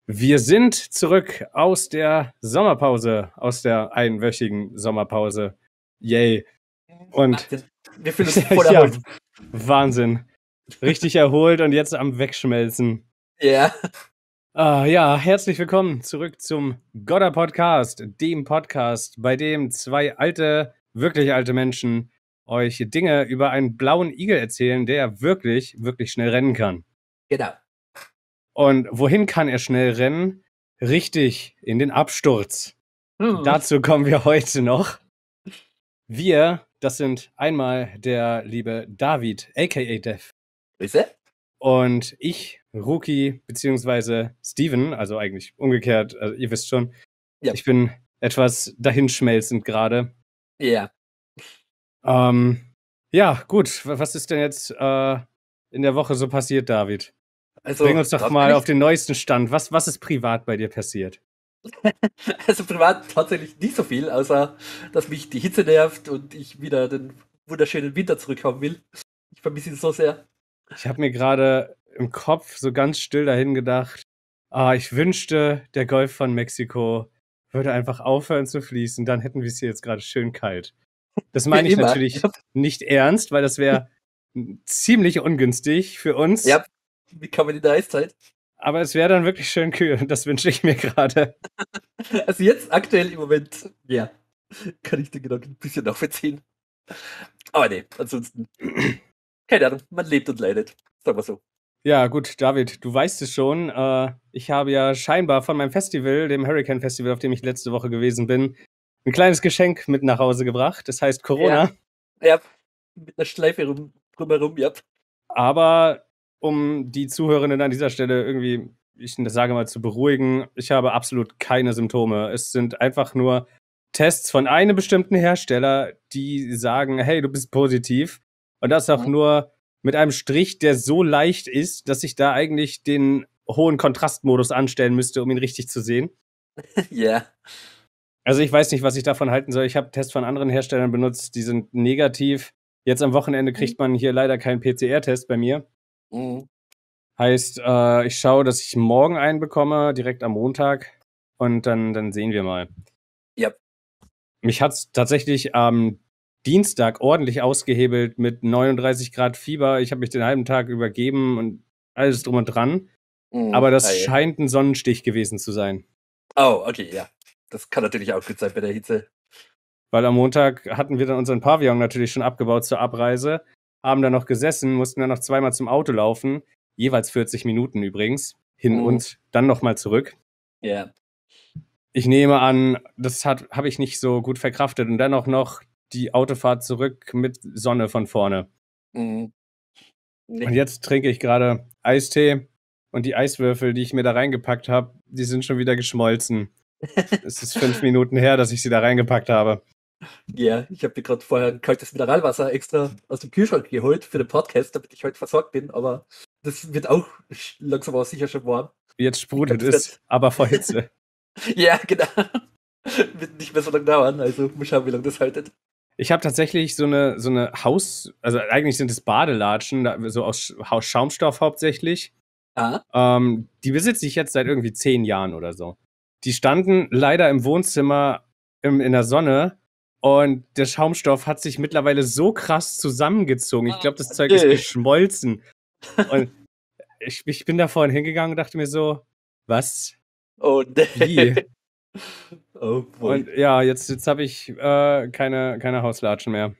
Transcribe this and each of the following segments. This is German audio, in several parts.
Wir sind zurück aus der Sommerpause, aus der einwöchigen Sommerpause. Yay. Und Wahnsinn. Wir fühlen uns voll ja, erholt. Wahnsinn. Richtig erholt und jetzt am Wegschmelzen. Ja. Ja, herzlich willkommen zurück zum Godder Podcast, dem Podcast, bei dem zwei wirklich alte Menschen euch Dinge über einen blauen Igel erzählen, der wirklich, wirklich schnell rennen kann. Genau. Und wohin kann er schnell rennen? Richtig, in den Absturz. Dazu kommen wir heute noch. Wir, das sind einmal der liebe David, a.k.a. Dev. Grüße. Und ich, Rookie, beziehungsweise Steven, also eigentlich umgekehrt, also ihr wisst schon. Ja. Ich bin etwas dahinschmelzend gerade. Ja. Ja, gut. Was ist denn jetzt in der Woche so passiert, David? Also, Bring uns doch das mal kann auf den neuesten Stand. Was ist privat bei dir passiert? Also privat tatsächlich nicht so viel, außer dass mich die Hitze nervt und ich wieder den wunderschönen Winter zurückhaben will. Ich vermisse ihn so sehr. Ich habe mir gerade im Kopf so ganz still dahin gedacht, ich wünschte, der Golf von Mexiko würde einfach aufhören zu fließen, dann hätten wir es hier jetzt gerade schön kalt. Das meine ich Immer. natürlich nicht ernst, weil das wäre ziemlich ungünstig für uns. Ja, wie kann man in der Eiszeit? Aber es wäre dann wirklich schön kühl. Das wünsche ich mir gerade. Also jetzt aktuell im Moment, ja, kann ich den Gedanken ein bisschen nachvollziehen. Aber nee, ansonsten, keine Ahnung, man lebt und leidet, sagen wir so. Ja, gut, David, du weißt es schon. Ich habe ja scheinbar von meinem Festival, dem Hurricane Festival, auf dem ich letzte Woche gewesen bin, ein kleines Geschenk mit nach Hause gebracht. Das heißt Corona. Ja, mit einer Schleife drumherum, ja. Aber um die Zuhörenden an dieser Stelle irgendwie, ich sage mal, zu beruhigen, ich habe absolut keine Symptome. Es sind einfach nur Tests von einem bestimmten Hersteller, die sagen, hey, du bist positiv. Und das auch nur mit einem Strich, der so leicht ist, dass ich da eigentlich den hohen Kontrastmodus anstellen müsste, um ihn richtig zu sehen. Ja. Also ich weiß nicht, was ich davon halten soll. Ich habe Tests von anderen Herstellern benutzt, die sind negativ. Jetzt am Wochenende kriegt man hier leider keinen PCR-Test bei mir. Heißt, ich schaue, dass ich morgen einen bekomme, direkt am Montag. Und dann sehen wir mal. Ja. Mich hat's tatsächlich am Dienstag ordentlich ausgehebelt mit 39 Grad Fieber. Ich habe mich den halben Tag übergeben und alles drum und dran. Aber das scheint ein Sonnenstich gewesen zu sein. Oh, okay, ja. Das kann natürlich auch gut sein bei der Hitze. Weil am Montag hatten wir dann unseren Pavillon natürlich schon abgebaut zur Abreise, haben dann noch gesessen, mussten dann noch zweimal zum Auto laufen, jeweils 40 Minuten übrigens, hin und dann nochmal zurück. Ja. Ich nehme an, das habe ich nicht so gut verkraftet und dann auch noch die Autofahrt zurück mit Sonne von vorne. Nee. Und jetzt trinke ich gerade Eistee und die Eiswürfel, die ich mir da reingepackt habe, die sind schon wieder geschmolzen. Es ist 5 Minuten her, dass ich sie da reingepackt habe. Ja, ich habe mir gerade vorher ein kaltes Mineralwasser extra aus dem Kühlschrank geholt für den Podcast, damit ich heute versorgt bin, aber das wird auch langsam aber sicher schon warm. Jetzt sprudelt es, aber vor Hitze. Ja, genau. Wird nicht mehr so lange dauern, also mal schauen, wie lange das haltet. Ich habe tatsächlich so eine also eigentlich sind es Badelatschen, so aus Schaumstoff hauptsächlich. Die besitze ich jetzt seit irgendwie 10 Jahren oder so. Die standen leider im Wohnzimmer in der Sonne und der Schaumstoff hat sich mittlerweile so krass zusammengezogen. Ich glaube, das Zeug ist geschmolzen. Und ich bin da vorhin hingegangen und dachte mir so, was? Oh, nee. Wie? Oh, boy. Und ja, jetzt habe ich keine Hauslatschen mehr.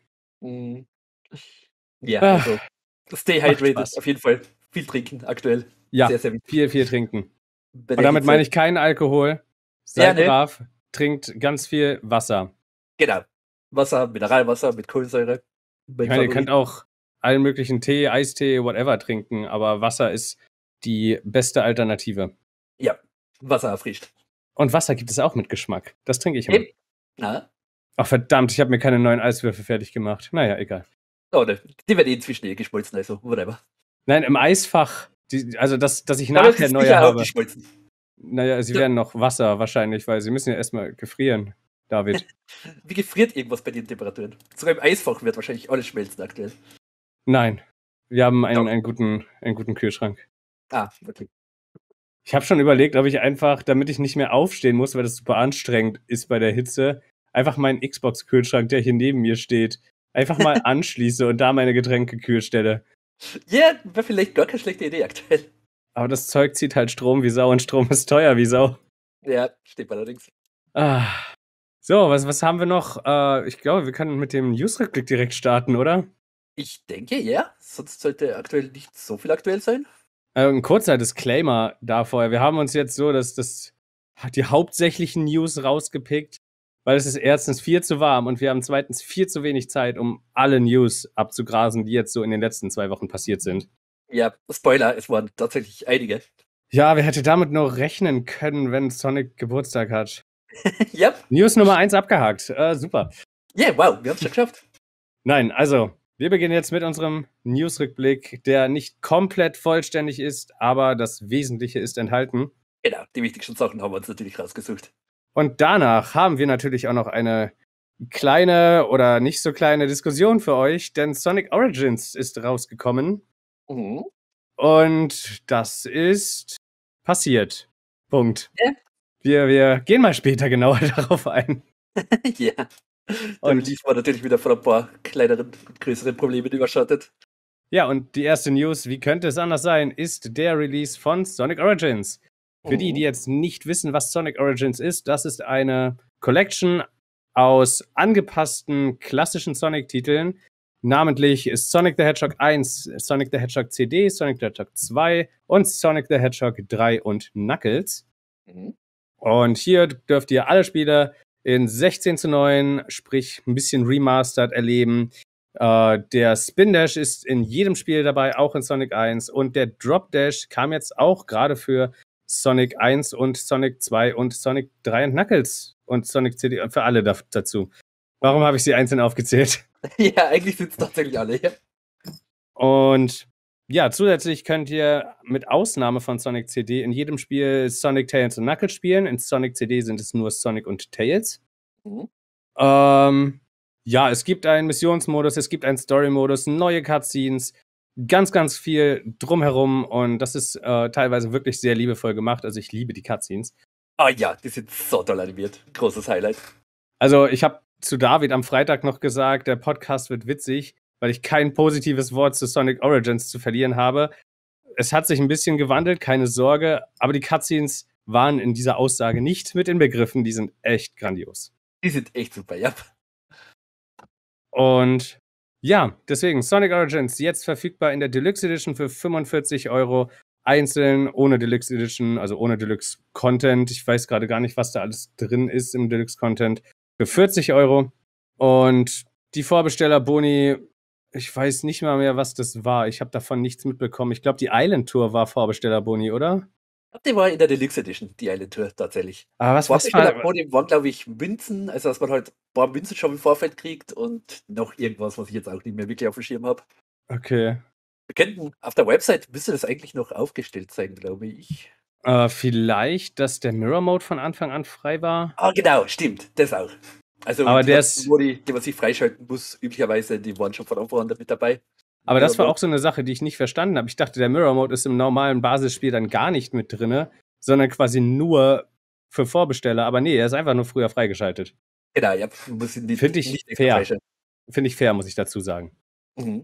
Ja, also stay hydrated, auf jeden Fall. Viel trinken aktuell. Ja, sehr, sehr wichtig. viel trinken. Und damit meine ich keinen Alkohol. Seid brav, trinkt ganz viel Wasser. Genau. Wasser, Mineralwasser mit Kohlensäure. Ich meine, ihr könnt auch allen möglichen Tee, Eistee, whatever trinken, aber Wasser ist die beste Alternative. Ja, Wasser erfrischt. Und Wasser gibt es auch mit Geschmack. Das trinke ich immer. Na? Ach verdammt, ich habe mir keine neuen Eiswürfel fertig gemacht. Naja, egal. Oh, ne. Die werden inzwischen geschmolzen, also whatever. Nein, im Eisfach. Also, dass ich nachher neue habe. Naja, sie werden noch Wasser wahrscheinlich, weil sie müssen ja erstmal gefrieren, David. Wie gefriert irgendwas bei den Temperaturen? Sogar im Eisfach wird wahrscheinlich alles schmelzen aktuell. Nein, wir haben einen guten Kühlschrank. Okay. Ich habe schon überlegt, ob ich einfach, damit ich nicht mehr aufstehen muss, weil das super anstrengend ist bei der Hitze, einfach meinen Xbox-Kühlschrank, der hier neben mir steht, einfach mal anschließe und da meine Getränke kühl stelle. Ja, wäre vielleicht gar keine schlechte Idee aktuell. Aber das Zeug zieht halt Strom wie Sau und Strom ist teuer wie Sau. Ja, stimmt allerdings. So, was haben wir noch? Ich glaube, wir können mit dem News-Rückblick direkt starten, oder? Ich denke, ja. Sonst sollte aktuell nicht so viel aktuell sein. Ein kurzer Disclaimer da vorher. Wir haben uns jetzt so die hauptsächlichen News rausgepickt, weil es ist erstens viel zu warm und wir haben zweitens viel zu wenig Zeit, um alle News abzugrasen, die jetzt so in den letzten 2 Wochen passiert sind. Ja, Spoiler, es waren tatsächlich einige. Ja, wer hätte damit nur rechnen können, wenn Sonic Geburtstag hat? Yep. News Nummer 1 abgehakt. Super. Yeah, wow, wir haben es schon geschafft. Nein, also, wir beginnen jetzt mit unserem News-Rückblick, der nicht komplett vollständig ist, aber das Wesentliche ist enthalten. Genau, die wichtigsten Sachen haben wir uns natürlich rausgesucht. Und danach haben wir natürlich auch noch eine kleine oder nicht so kleine Diskussion für euch, denn Sonic Origins ist rausgekommen. Mhm. Und das ist passiert. Punkt. Ja. Wir gehen mal später genauer darauf ein. Ja. Der Release war natürlich wieder von ein paar kleineren und größeren Problemen überschattet. Ja, und die erste News, wie könnte es anders sein, ist der Release von Sonic Origins. Für die jetzt nicht wissen, was Sonic Origins ist, das ist eine Collection aus angepassten klassischen Sonic-Titeln. Namentlich ist Sonic the Hedgehog 1, Sonic the Hedgehog CD, Sonic the Hedgehog 2 und Sonic the Hedgehog 3 und Knuckles. Mhm. Und hier dürft ihr alle Spiele in 16:9, sprich ein bisschen remastered erleben. Der Spin Dash ist in jedem Spiel dabei, auch in Sonic 1. Und der Drop Dash kam jetzt auch gerade für Sonic 1 und Sonic 2 und Sonic 3 und Knuckles und Sonic CD und für alle dazu. Warum habe ich sie einzeln aufgezählt? Ja, eigentlich sind es tatsächlich alle, ja. Und ja, zusätzlich könnt ihr mit Ausnahme von Sonic CD in jedem Spiel Sonic, Tails und Knuckles spielen. In Sonic CD sind es nur Sonic und Tails. Mhm. Ja, es gibt einen Missionsmodus, es gibt einen Story-Modus, neue Cutscenes, ganz, ganz viel drumherum und das ist teilweise wirklich sehr liebevoll gemacht. Also ich liebe die Cutscenes. Ah ja, die sind so toll animiert. Großes Highlight. Also ich habe zu David am Freitag noch gesagt, der Podcast wird witzig, weil ich kein positives Wort zu Sonic Origins zu verlieren habe. Es hat sich ein bisschen gewandelt, keine Sorge, aber die Cutscenes waren in dieser Aussage nicht mit inbegriffen, die sind echt grandios. Die sind echt super, ja. Und ja, deswegen Sonic Origins jetzt verfügbar in der Deluxe Edition für 45 €, einzeln, ohne Deluxe Edition, also ohne Deluxe Content. Ich weiß gerade gar nicht, was da alles drin ist im Deluxe Content. Für 40 €. Und die Vorbesteller-Boni, ich weiß nicht mal mehr, was das war. Ich habe davon nichts mitbekommen. Ich glaube, die Island Tour war Vorbesteller-Boni, oder? Die war in der Deluxe Edition, die Island Tour tatsächlich. Aber was war? Waren, glaube ich, Münzen, also dass man halt ein paar Münzen schon im Vorfeld kriegt und noch irgendwas, was ich jetzt auch nicht mehr wirklich auf dem Schirm habe. Okay. Wir könnten, auf der Website müsste das eigentlich noch aufgestellt sein, glaube ich. Vielleicht, dass der Mirror Mode von Anfang an frei war? Ah, genau, stimmt, das auch. Also, aber die man sich freischalten muss, üblicherweise, die waren schon von Anfang an mit dabei. Aber das war auch so eine Sache, die ich nicht verstanden habe. Ich dachte, der Mirror Mode ist im normalen Basisspiel dann gar nicht mit drinne, sondern quasi nur für Vorbesteller. Aber nee, er ist einfach nur früher freigeschaltet. Genau, ja. Finde ich fair. Finde ich fair, muss ich dazu sagen. Mhm.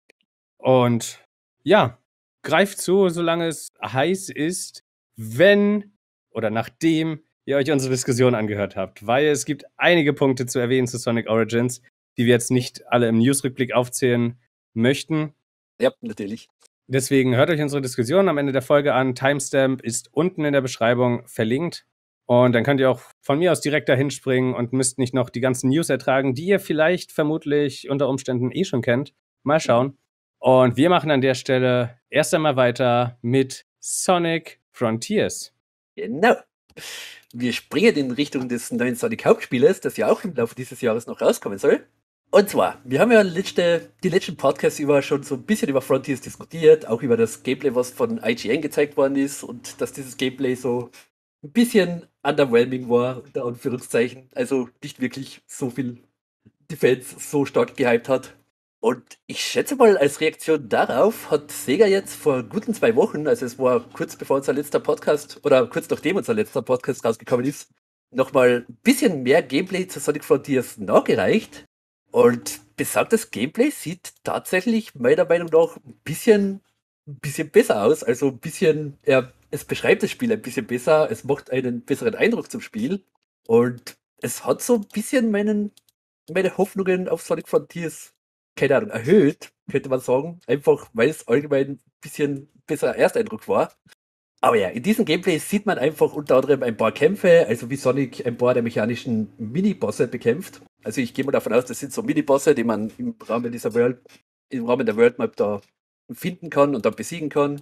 Und ja, greift zu, solange es heiß ist, wenn oder nachdem ihr euch unsere Diskussion angehört habt. Weil es gibt einige Punkte zu erwähnen zu Sonic Origins, die wir jetzt nicht alle im Newsrückblick aufzählen möchten. Ja, natürlich. Deswegen hört euch unsere Diskussion am Ende der Folge an. Timestamp ist unten in der Beschreibung verlinkt. Und dann könnt ihr auch von mir aus direkt dahin springen und müsst nicht noch die ganzen News ertragen, die ihr vielleicht vermutlich unter Umständen eh schon kennt. Mal schauen. Und wir machen an der Stelle erst einmal weiter mit Sonic Frontiers. Genau. Wir springen in Richtung des neuen Sonic Hauptspieles, das ja auch im Laufe dieses Jahres noch rauskommen soll. Und zwar, wir haben ja die letzten Podcasts über schon so ein bisschen über Frontiers diskutiert, auch über das Gameplay, was von IGN gezeigt worden ist und dass dieses Gameplay so ein bisschen underwhelming war, unter Anführungszeichen. Also nicht wirklich so viel die Fans so stark gehypt hat. Und ich schätze mal, als Reaktion darauf hat Sega jetzt vor guten 2 Wochen, also es war kurz bevor unser letzter Podcast oder kurz nachdem unser letzter Podcast rausgekommen ist, nochmal ein bisschen mehr Gameplay zu Sonic Frontiers nachgereicht. Und besagtes Gameplay sieht tatsächlich meiner Meinung nach ein bisschen besser aus. Also ein bisschen, ja, es beschreibt das Spiel ein bisschen besser, es macht einen besseren Eindruck zum Spiel. Und es hat so ein bisschen meine Hoffnungen auf Sonic Frontiers, keine Ahnung, erhöht, könnte man sagen. Einfach, weil es allgemein ein bisschen besserer Ersteindruck war. Aber ja, in diesem Gameplay sieht man einfach unter anderem ein paar Kämpfe, also wie Sonic ein paar der mechanischen Mini-Bosse bekämpft. Also ich gehe mal davon aus, das sind so Mini-Bosse, die man im Rahmen der World Map da finden kann und dann besiegen kann.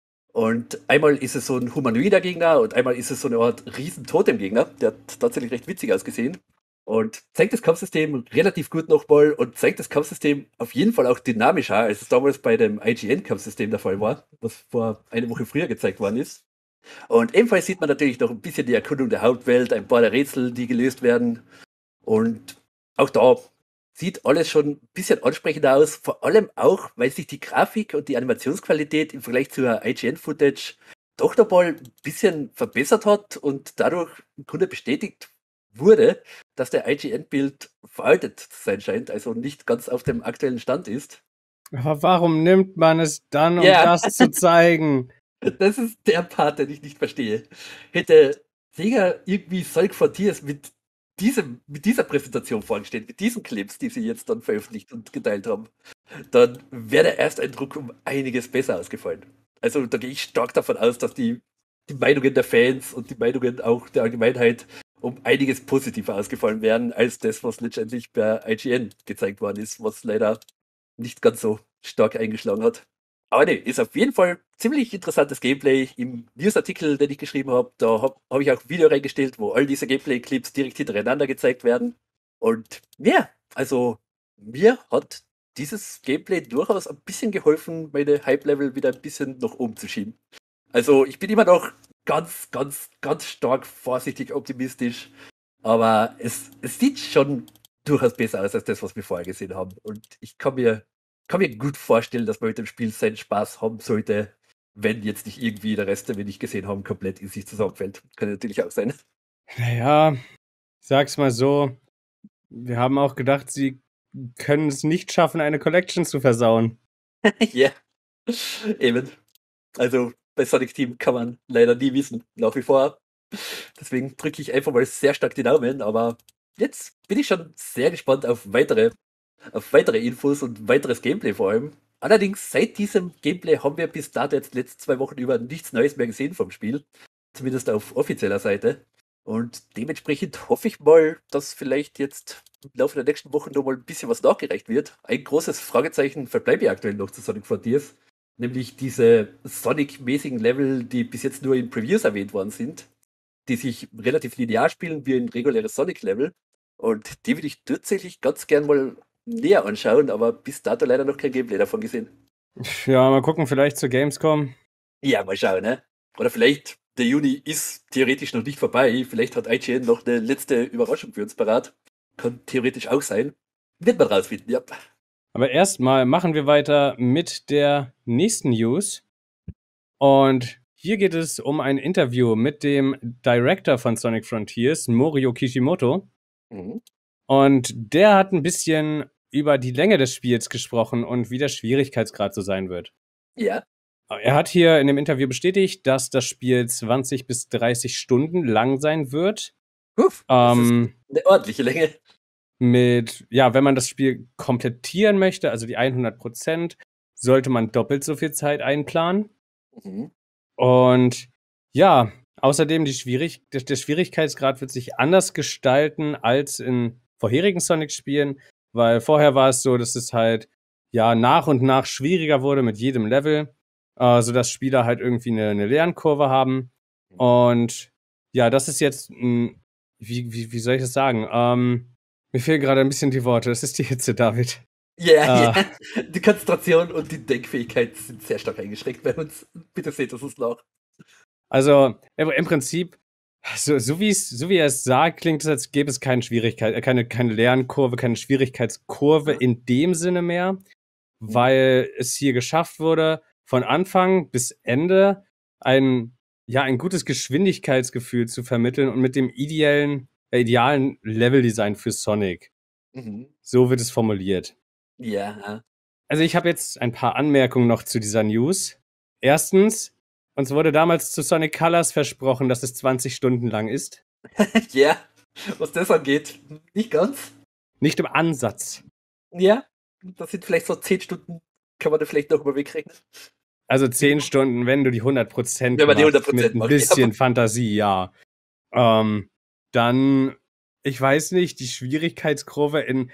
Und einmal ist es so ein humanoider Gegner und einmal ist es so eine Art Riesen-Totem-Gegner. Der hat tatsächlich recht witzig ausgesehen. Und zeigt das Kampfsystem relativ gut nochmal und zeigt das Kampfsystem auf jeden Fall auch dynamischer, als es damals bei dem IGN-Kampfsystem der Fall war, was vor einer Woche früher gezeigt worden ist. Und ebenfalls sieht man natürlich noch ein bisschen die Erkundung der Hauptwelt, ein paar der Rätsel, die gelöst werden. Und auch da sieht alles schon ein bisschen ansprechender aus, vor allem auch, weil sich die Grafik und die Animationsqualität im Vergleich zur IGN-Footage doch nochmal ein bisschen verbessert hat und dadurch im Grunde bestätigt wurde, dass der IGN-Bild veraltet zu sein scheint, also nicht ganz auf dem aktuellen Stand ist. Aber warum nimmt man es dann, um Ja. das zu zeigen? Das ist der Part, den ich nicht verstehe. Hätte Sega irgendwie Sonic Frontiers mit dieser Präsentation vorgestellt, mit diesen Clips, die sie jetzt dann veröffentlicht und geteilt haben, dann wäre der Ersteindruck um einiges besser ausgefallen. Also da gehe ich stark davon aus, dass die Meinungen der Fans und die Meinungen auch der Allgemeinheit um einiges positiver ausgefallen wären, als das, was letztendlich bei IGN gezeigt worden ist, was leider nicht ganz so stark eingeschlagen hat. Aber nee, ist auf jeden Fall ziemlich interessantes Gameplay. Im Newsartikel, den ich geschrieben habe, da hab ich auch ein Video reingestellt, wo all diese Gameplay-Clips direkt hintereinander gezeigt werden. Und ja, also mir hat dieses Gameplay durchaus ein bisschen geholfen, meine Hype-Level wieder ein bisschen nach oben zu schieben. Also ich bin immer noch ganz, ganz, ganz stark vorsichtig optimistisch, aber es sieht schon durchaus besser aus als das, was wir vorher gesehen haben. Und ich kann mir gut vorstellen, dass man mit dem Spiel seinen Spaß haben sollte, wenn jetzt nicht irgendwie der Rest, den wir nicht gesehen haben, komplett in sich zusammenfällt. Kann natürlich auch sein. Naja, ich sag's mal so, wir haben auch gedacht, sie können es nicht schaffen, eine Collection zu versauen. Ja, eben. Also bei Sonic Team kann man leider nie wissen, nach wie vor. Deswegen drücke ich einfach mal sehr stark die Daumen, aber jetzt bin ich schon sehr gespannt auf weitere Infos und weiteres Gameplay vor allem. Allerdings, seit diesem Gameplay haben wir bis dato jetzt letzten 2 Wochen über nichts Neues mehr gesehen vom Spiel. Zumindest auf offizieller Seite. Und dementsprechend hoffe ich mal, dass vielleicht jetzt im Laufe der nächsten Wochen noch mal ein bisschen was nachgereicht wird. Ein großes Fragezeichen verbleibt ja aktuell noch zu Sonic Frontiers. Nämlich diese Sonic-mäßigen Level, die bis jetzt nur in Previews erwähnt worden sind, die sich relativ linear spielen wie ein reguläres Sonic-Level. Und die würde ich tatsächlich ganz gern mal näher anschauen, aber bis dato leider noch kein Gameplay davon gesehen. Ja, mal gucken, vielleicht zur Gamescom. Ja, mal schauen, ne? Oder vielleicht, der Juni ist theoretisch noch nicht vorbei. Vielleicht hat IGN noch eine letzte Überraschung für uns parat. Kann theoretisch auch sein. Wird man rausfinden, ja. Aber erstmal machen wir weiter mit der nächsten News. Und hier geht es um ein Interview mit dem Director von Sonic Frontiers, Morio Kishimoto. Mhm. Und der hat ein bisschen über die Länge des Spiels gesprochen und wie der Schwierigkeitsgrad so sein wird. Ja. Er hat hier in dem Interview bestätigt, dass das Spiel 20 bis 30 Stunden lang sein wird. Das ist eine ordentliche Länge. Wenn man das Spiel komplettieren möchte, also die 100%, sollte man doppelt so viel Zeit einplanen. Mhm. Und ja, außerdem der Schwierigkeitsgrad wird sich anders gestalten als in vorherigen Sonic-Spielen, weil vorher war es so, dass es halt nach und nach schwieriger wurde mit jedem Level, sodass Spieler halt irgendwie eine Lernkurve haben. Und ja, das ist jetzt wie soll ich das sagen? Mir fehlen gerade ein bisschen die Worte. Das ist die Hitze, David. Ja. Die Konzentration und die Denkfähigkeit sind sehr stark eingeschränkt bei uns. Bitte seht es uns nach. Also im Prinzip So wie er es sagt, klingt es, als gäbe es keine Lernkurve, keine Schwierigkeitskurve in dem Sinne mehr, weil es hier geschafft wurde, von Anfang bis Ende ein gutes Geschwindigkeitsgefühl zu vermitteln und mit dem idealen Leveldesign für Sonic. So wird es formuliert. Ja. Also ich habe jetzt ein paar Anmerkungen noch zu dieser News. Erstens, uns wurde damals zu Sonic Colors versprochen, dass es 20 Stunden lang ist. Ja, was das angeht, nicht ganz. Nicht im Ansatz. Ja, das sind vielleicht so 10 Stunden, kann man da vielleicht noch mal wegrechnen. Also 10 Stunden, wenn du die 100% Wenn man die machst, 100% mit ein macht, bisschen ja. Fantasie, ja. Dann, ich weiß nicht, die Schwierigkeitskurve in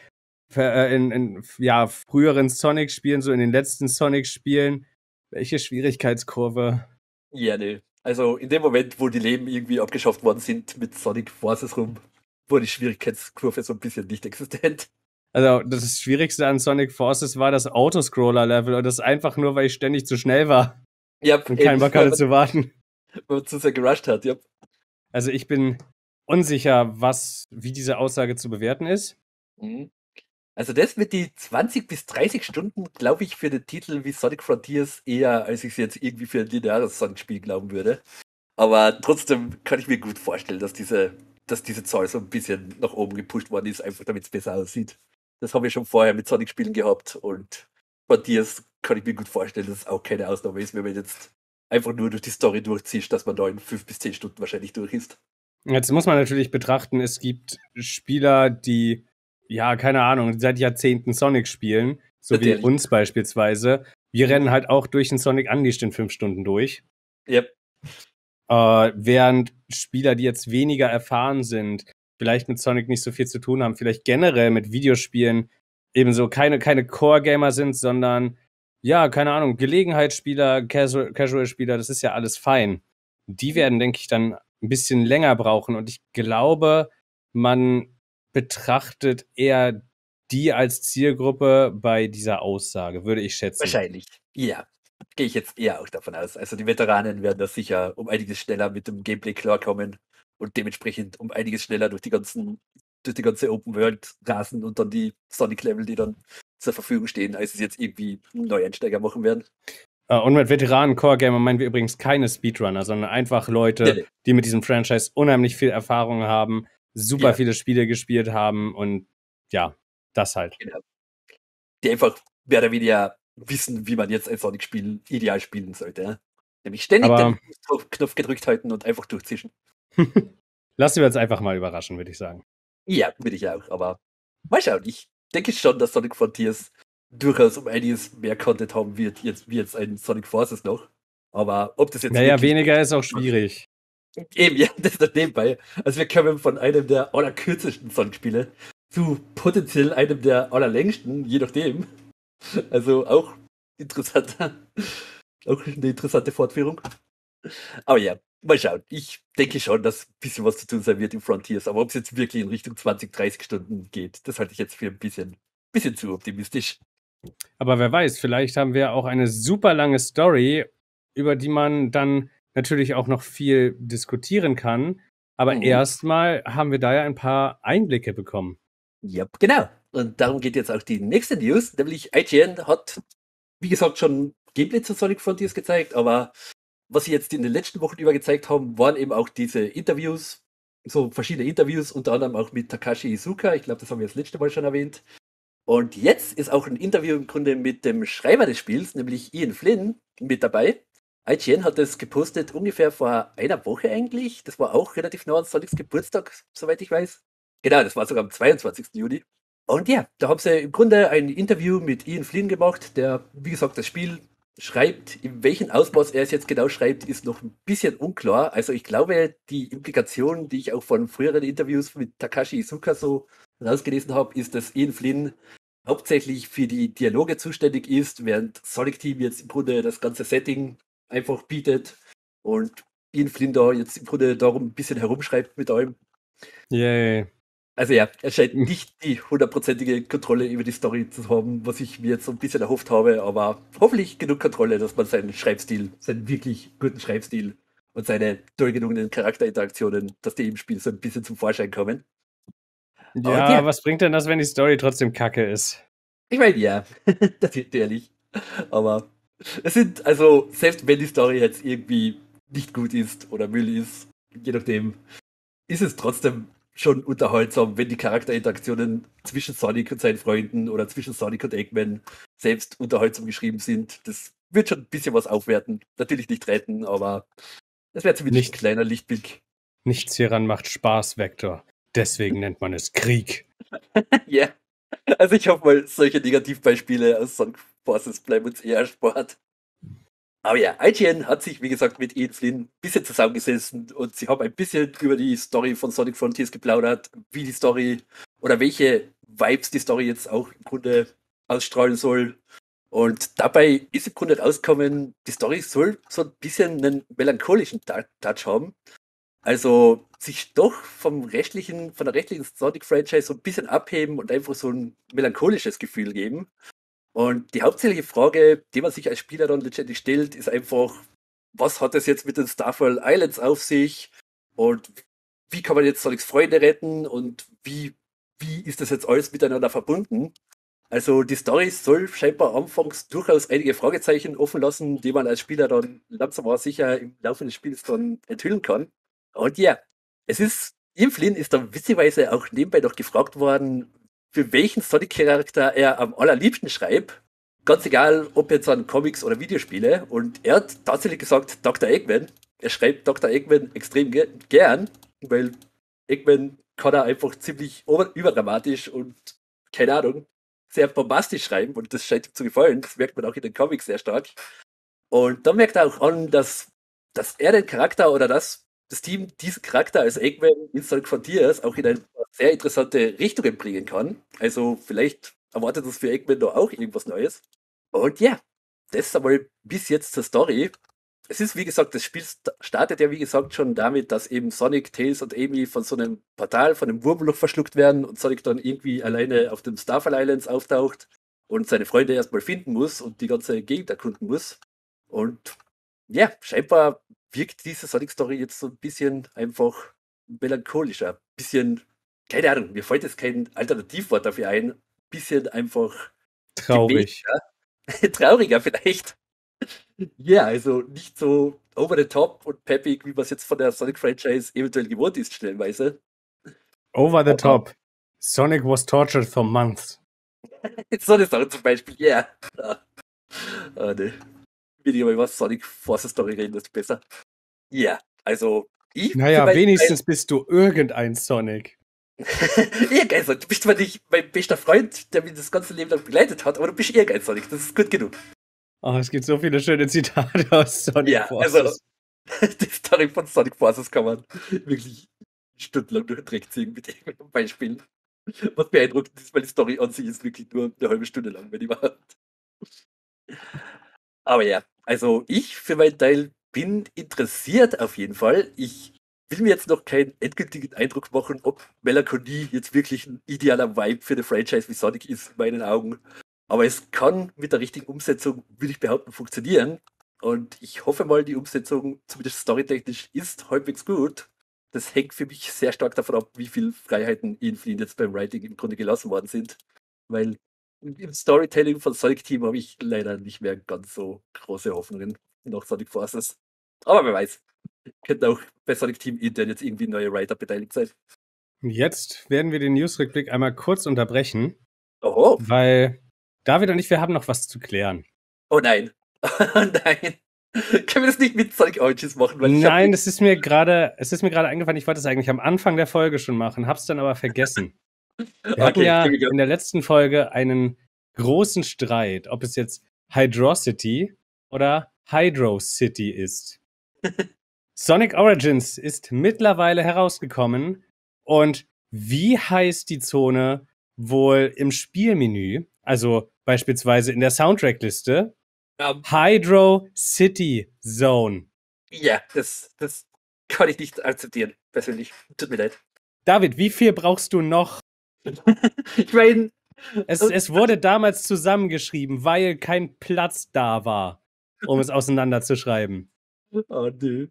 früheren Sonic-Spielen, so in den letzten Sonic-Spielen. Welche Schwierigkeitskurve? Ja, ne. Also in dem Moment, wo die Leben irgendwie abgeschafft worden sind mit Sonic Forces rum, wurde die Schwierigkeitskurve so ein bisschen nicht existent. Also das Schwierigste an Sonic Forces war das Autoscroller-Level und das einfach nur, weil ich ständig zu schnell war Ja, und keinen Bock hatte zu warten. Weil man zu sehr gerusht hat, ja. Also ich bin unsicher, wie diese Aussage zu bewerten ist. Also das mit die 20 bis 30 Stunden, glaube ich, für den Titel wie Sonic Frontiers eher, als ich es jetzt irgendwie für ein lineares Sonic-Spiel glauben würde. Aber trotzdem kann ich mir gut vorstellen, dass diese Zahl so ein bisschen nach oben gepusht worden ist, einfach damit es besser aussieht. Das haben wir schon vorher mit Sonic-Spielen gehabt und Frontiers kann ich mir gut vorstellen, dass es auch keine Ausnahme ist, wenn man jetzt einfach nur durch die Story durchzieht, dass man da in 5 bis 10 Stunden wahrscheinlich durch ist. Jetzt muss man natürlich betrachten, es gibt Spieler, die, keine Ahnung, seit Jahrzehnten Sonic spielen, so Natürlich. wie uns beispielsweise. Wir rennen halt auch durch den Sonic Unleashed in 5 Stunden durch. Yep. Während Spieler, die jetzt weniger erfahren sind, vielleicht mit Sonic nicht so viel zu tun haben, vielleicht generell mit Videospielen ebenso keine Core-Gamer sind, sondern, keine Ahnung, Gelegenheitsspieler, Casual-Spieler, das ist ja alles fein. Die werden, denke ich, dann ein bisschen länger brauchen und ich glaube, man betrachtet eher die als Zielgruppe bei dieser Aussage, würde ich schätzen. Wahrscheinlich, ja. Gehe ich jetzt eher auch davon aus. Also die Veteranen werden da sicher um einiges schneller mit dem Gameplay klarkommen und dementsprechend um einiges schneller durch die ganze Open World rasen und dann die Sonic-Level, die dann zur Verfügung stehen, als es jetzt irgendwie Neueinsteiger machen werden. Und mit Veteranen-Core-Gamer meinen wir übrigens keine Speedrunner, sondern einfach Leute, die mit diesem Franchise unheimlich viel Erfahrung haben, super viele Spiele gespielt haben und das halt. Genau. Die einfach mehr oder weniger wissen, wie man jetzt ein Sonic-Spiel ideal spielen sollte. Ja? Nämlich ständig den Knopf gedrückt halten und einfach durchzischen. Lassen wir uns einfach mal überraschen, würde ich sagen. Ja, würde ich auch, aber mal schauen. Ich denke schon, dass Sonic Frontiers durchaus um einiges mehr Content haben wird, wie jetzt ein Sonic Forces noch. Aber ob das jetzt. Naja, weniger ist auch schwierig. Eben, ja, das ist nebenbei. Also wir kommen von einem der allerkürzesten Sonic-Spiele zu potenziell einem der allerlängsten, je nachdem. Also auch auch eine interessante Fortführung. Aber ja, mal schauen. Ich denke schon, dass ein bisschen was zu tun sein wird im Frontiers. Aber ob es jetzt wirklich in Richtung 20, 30 Stunden geht, das halte ich jetzt für ein bisschen zu optimistisch. Aber wer weiß, vielleicht haben wir auch eine super lange Story, über die man dann natürlich auch noch viel diskutieren kann. Aber erstmal haben wir da ja ein paar Einblicke bekommen. Ja, genau. Und darum geht jetzt auch die nächste News, nämlich IGN hat, wie gesagt, schon Gameplay zu Sonic Frontiers gezeigt, aber was sie jetzt in den letzten Wochen über gezeigt haben, waren eben auch diese Interviews, so verschiedene Interviews, unter anderem auch mit Takashi Iizuka. Ich glaube, das haben wir das letzte Mal schon erwähnt. Und jetzt ist auch ein Interview im Grunde mit dem Schreiber des Spiels, nämlich Ian Flynn, mit dabei. IGN hat das gepostet ungefähr vor einer Woche eigentlich. Das war auch relativ nah an Sonics Geburtstag, soweit ich weiß. Genau, das war sogar am 22. Juni. Und ja, da haben sie im Grunde ein Interview mit Ian Flynn gemacht, der, wie gesagt, das Spiel schreibt. In welchem Ausmaß er es jetzt genau schreibt, ist noch ein bisschen unklar. Also ich glaube, die Implikation, die ich auch von früheren Interviews mit Takashi Iizuka so rausgelesen habe, ist, dass Ian Flynn hauptsächlich für die Dialoge zuständig ist, während Sonic Team jetzt im Grunde das ganze Setting einfach bietet und Ian Flynn da jetzt im Grunde darum ein bisschen herumschreibt mit allem. Yay. Also ja, er scheint nicht die 100%ige Kontrolle über die Story zu haben, was ich mir jetzt so ein bisschen erhofft habe, aber hoffentlich genug Kontrolle, dass man seinen wirklich guten Schreibstil und seine durchgedrungenen Charakterinteraktionen, dass die im Spiel so ein bisschen zum Vorschein kommen. Ja, was bringt denn das, wenn die Story trotzdem kacke ist? Ich meine, ja, das ist ehrlich. Aber es sind, also, selbst wenn die Story jetzt irgendwie nicht gut ist oder Müll ist, je nachdem, ist es trotzdem schon unterhaltsam, wenn die Charakterinteraktionen zwischen Sonic und seinen Freunden oder zwischen Sonic und Eggman selbst unterhaltsam geschrieben sind. Das wird schon ein bisschen was aufwerten. Natürlich nicht retten, aber das wäre zumindest ein kleiner Lichtblick. Nichts hieran macht Spaß, Vector. Deswegen nennt man es Krieg. Ja. Yeah. Also ich hoffe mal, solche Negativbeispiele aus Sonic Forces bleiben uns eher erspart. Aber ja, IGN hat sich, wie gesagt, mit Ian Flynn ein bisschen zusammengesessen und sie haben ein bisschen über die Story von Sonic Frontiers geplaudert, wie die Story oder welche Vibes die Story jetzt auch im Grunde ausstrahlen soll. Und dabei ist im Grunde rausgekommen, die Story soll so ein bisschen einen melancholischen Touch haben. Also sich doch von der rechtlichen Sonic-Franchise so ein bisschen abheben und einfach so ein melancholisches Gefühl geben. Und die hauptsächliche Frage, die man sich als Spieler dann letztendlich stellt, ist einfach, was hat es jetzt mit den Starfall Islands auf sich? Und wie kann man jetzt Sonics Freunde retten? Und wie ist das jetzt alles miteinander verbunden? Also die Story soll scheinbar anfangs durchaus einige Fragezeichen offen lassen, die man als Spieler dann langsam aber sicher im Laufe des Spiels dann enthüllen kann. Und ja, Ian Flynn ist dann witzigerweise auch nebenbei noch gefragt worden, für welchen Sonic-Charakter er am allerliebsten schreibt. Ganz egal, ob jetzt an Comics oder Videospiele. Und er hat tatsächlich gesagt, Dr. Eggman. Er schreibt Dr. Eggman extrem gern, weil Eggman kann er einfach ziemlich überdramatisch und, keine Ahnung, sehr bombastisch schreiben. Und das scheint ihm zu gefallen. Das merkt man auch in den Comics sehr stark. Und dann merkt er auch an, dass er den Charakter oder das Team diesen Charakter als Eggman in Sonic Frontiers auch in eine sehr interessante Richtung bringen kann. Also vielleicht erwartet uns für Eggman da auch irgendwas Neues. Und ja, das ist einmal bis jetzt zur Story. Es ist, wie gesagt, das Spiel startet ja, wie gesagt, schon damit, dass eben Sonic, Tails und Amy von so einem Portal, von einem Wurmloch verschluckt werden und Sonic dann irgendwie alleine auf dem Starfall Islands auftaucht und seine Freunde erstmal finden muss und die ganze Gegend erkunden muss. Und ja, scheinbar wirkt diese Sonic-Story jetzt so ein bisschen einfach melancholischer. Ein bisschen, keine Ahnung, mir fällt jetzt kein Alternativwort dafür ein. Ein bisschen einfach traurig. Trauriger vielleicht. Ja, also nicht so over the top und peppig, wie man es jetzt von der Sonic-Franchise eventuell gewohnt ist, stellenweise. Over the top. Sonic was tortured for months. So eine Sache zum Beispiel, ja. Yeah. Ne. Weniger über was Sonic Forces Story reden, desto besser. Ja, also naja, wenigstens bist du irgendein Sonic. Irgendein Sonic. Du bist zwar nicht mein bester Freund, der mich das ganze Leben lang begleitet hat, aber du bist irgendein Sonic. Das ist gut genug. Oh, es gibt so viele schöne Zitate aus Sonic Forces. Also, die Story von Sonic Forces kann man wirklich stundenlang durch den Dreck ziehen mit irgendwelchen Beispielen. Was beeindruckend ist, weil die Story an sich ist wirklich nur eine halbe Stunde lang, wenn überhaupt. Aber ja, also ich für meinen Teil bin interessiert auf jeden Fall. Ich will mir jetzt noch keinen endgültigen Eindruck machen, ob Melancholie jetzt wirklich ein idealer Vibe für eine Franchise wie Sonic ist, in meinen Augen. Aber es kann mit der richtigen Umsetzung, würde ich behaupten, funktionieren. Und ich hoffe mal, die Umsetzung, zumindest storytechnisch, ist halbwegs gut. Das hängt für mich sehr stark davon ab, wie viel Freiheiten Ian Flynn jetzt beim Writing im Grunde gelassen worden sind. Weil im Storytelling von Sonic Team habe ich leider nicht mehr ganz so große Hoffnungen nach Sonic Forces. Aber wer weiß, könnte auch bei Sonic Team intern jetzt irgendwie neue Writer beteiligt sein. Jetzt werden wir den Newsrückblick einmal kurz unterbrechen. Oho. Weil David und ich, wir haben noch was zu klären. Oh nein. Oh nein. Können wir das nicht mit Sonic Origins machen? Weil nein, es ist mir gerade eingefallen, ich wollte es eigentlich am Anfang der Folge schon machen, hab's dann aber vergessen. Wir hatten ja in der letzten Folge einen großen Streit, ob es jetzt Hydrocity oder Hydro City ist. Sonic Origins ist mittlerweile herausgekommen und wie heißt die Zone wohl im Spielmenü, also beispielsweise in der Soundtrackliste? Hydro City Zone. Ja, das kann ich nicht akzeptieren, persönlich. Tut mir leid. David, wie viel brauchst du noch? Ich meine... Es wurde damals zusammengeschrieben, weil kein Platz da war, um es auseinanderzuschreiben. Oh, nö.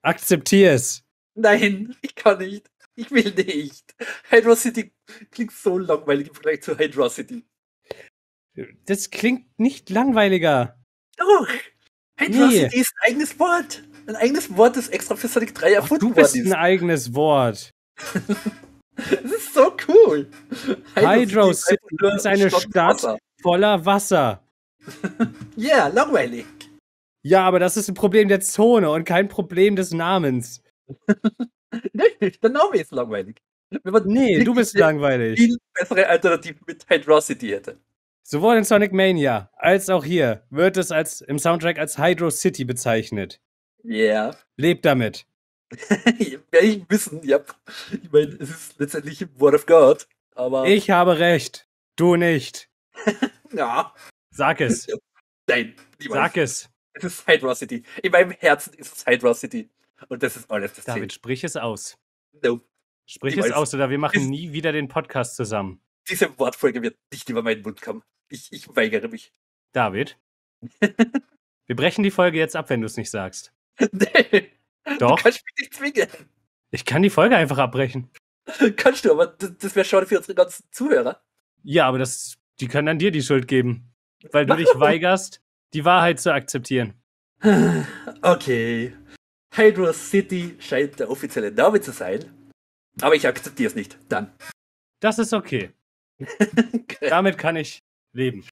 Akzeptier es. Nein, ich kann nicht. Ich will nicht. Hydro City klingt so langweilig im Vergleich zu Hydro City. Das klingt nicht langweiliger. Doch. Hydro City ist ein eigenes Wort. Ein eigenes Wort, das extra für Sonic 3 erfunden worden ist. Du bist ein eigenes Wort. Das ist so cool. Hydro City ist eine Stadt voller Wasser. Ja, langweilig. Ja, aber das ist ein Problem der Zone und kein Problem des Namens. Nee, der Name ist langweilig. Nee, du bist langweilig. Viel bessere Alternative mit Hydro City hätte. Sowohl in Sonic Mania als auch hier wird es im Soundtrack als Hydro City bezeichnet. Ja. Yeah. Leb damit. Werde ich wissen, ja. Ich meine, es ist letztendlich ein Word of God, aber... Ich habe recht. Du nicht. Ja. Sag es. Nein, niemals. Sag es. Es ist Hydro City. In meinem Herzen ist es Hydro City. Und das ist alles, das David, zählt. sprich es aus. No. Sprich es aus, oder wir machen nie wieder den Podcast zusammen. Diese Wortfolge wird nicht über meinen Mund kommen. Ich weigere mich. David? Wir brechen die Folge jetzt ab, wenn du es nicht sagst. Nee. Doch. Du kannst mich nicht zwingen. Ich kann die Folge einfach abbrechen. Kannst du, aber das wäre schade für unsere ganzen Zuhörer. Ja, aber die können dann dir die Schuld geben. Weil du dich weigerst, die Wahrheit zu akzeptieren. Okay. Hydro City scheint der offizielle Name zu sein. Aber ich akzeptiere es nicht. Dann. Das ist okay. Damit kann ich leben.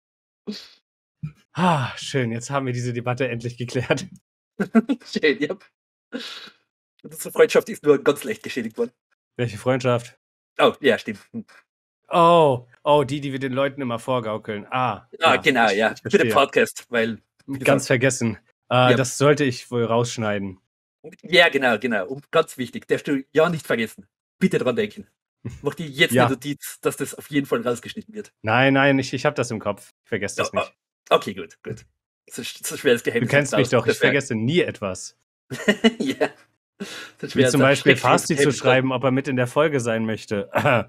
Schön, jetzt haben wir diese Debatte endlich geklärt. Schön, ja. Unsere Freundschaft ist nur ganz leicht geschädigt worden. Welche Freundschaft? Oh, ja, stimmt. Oh, die wir den Leuten immer vorgaukeln. Ja, genau, ja. Für den Podcast, weil... Ganz vergessen. Ja. Das sollte ich wohl rausschneiden. Ja, genau. Und ganz wichtig, darfst du ja nicht vergessen. Bitte dran denken. Mach dir jetzt eine Notiz, dass das auf jeden Fall rausgeschnitten wird. Nein, ich habe das im Kopf. Ich vergesse das nicht. Okay, gut. So schweres Geheimnis. Du kennst mich doch, ich vergesse nie etwas. Ja. Wie zum Beispiel Fasti zu schreiben, ob er mit in der Folge sein möchte.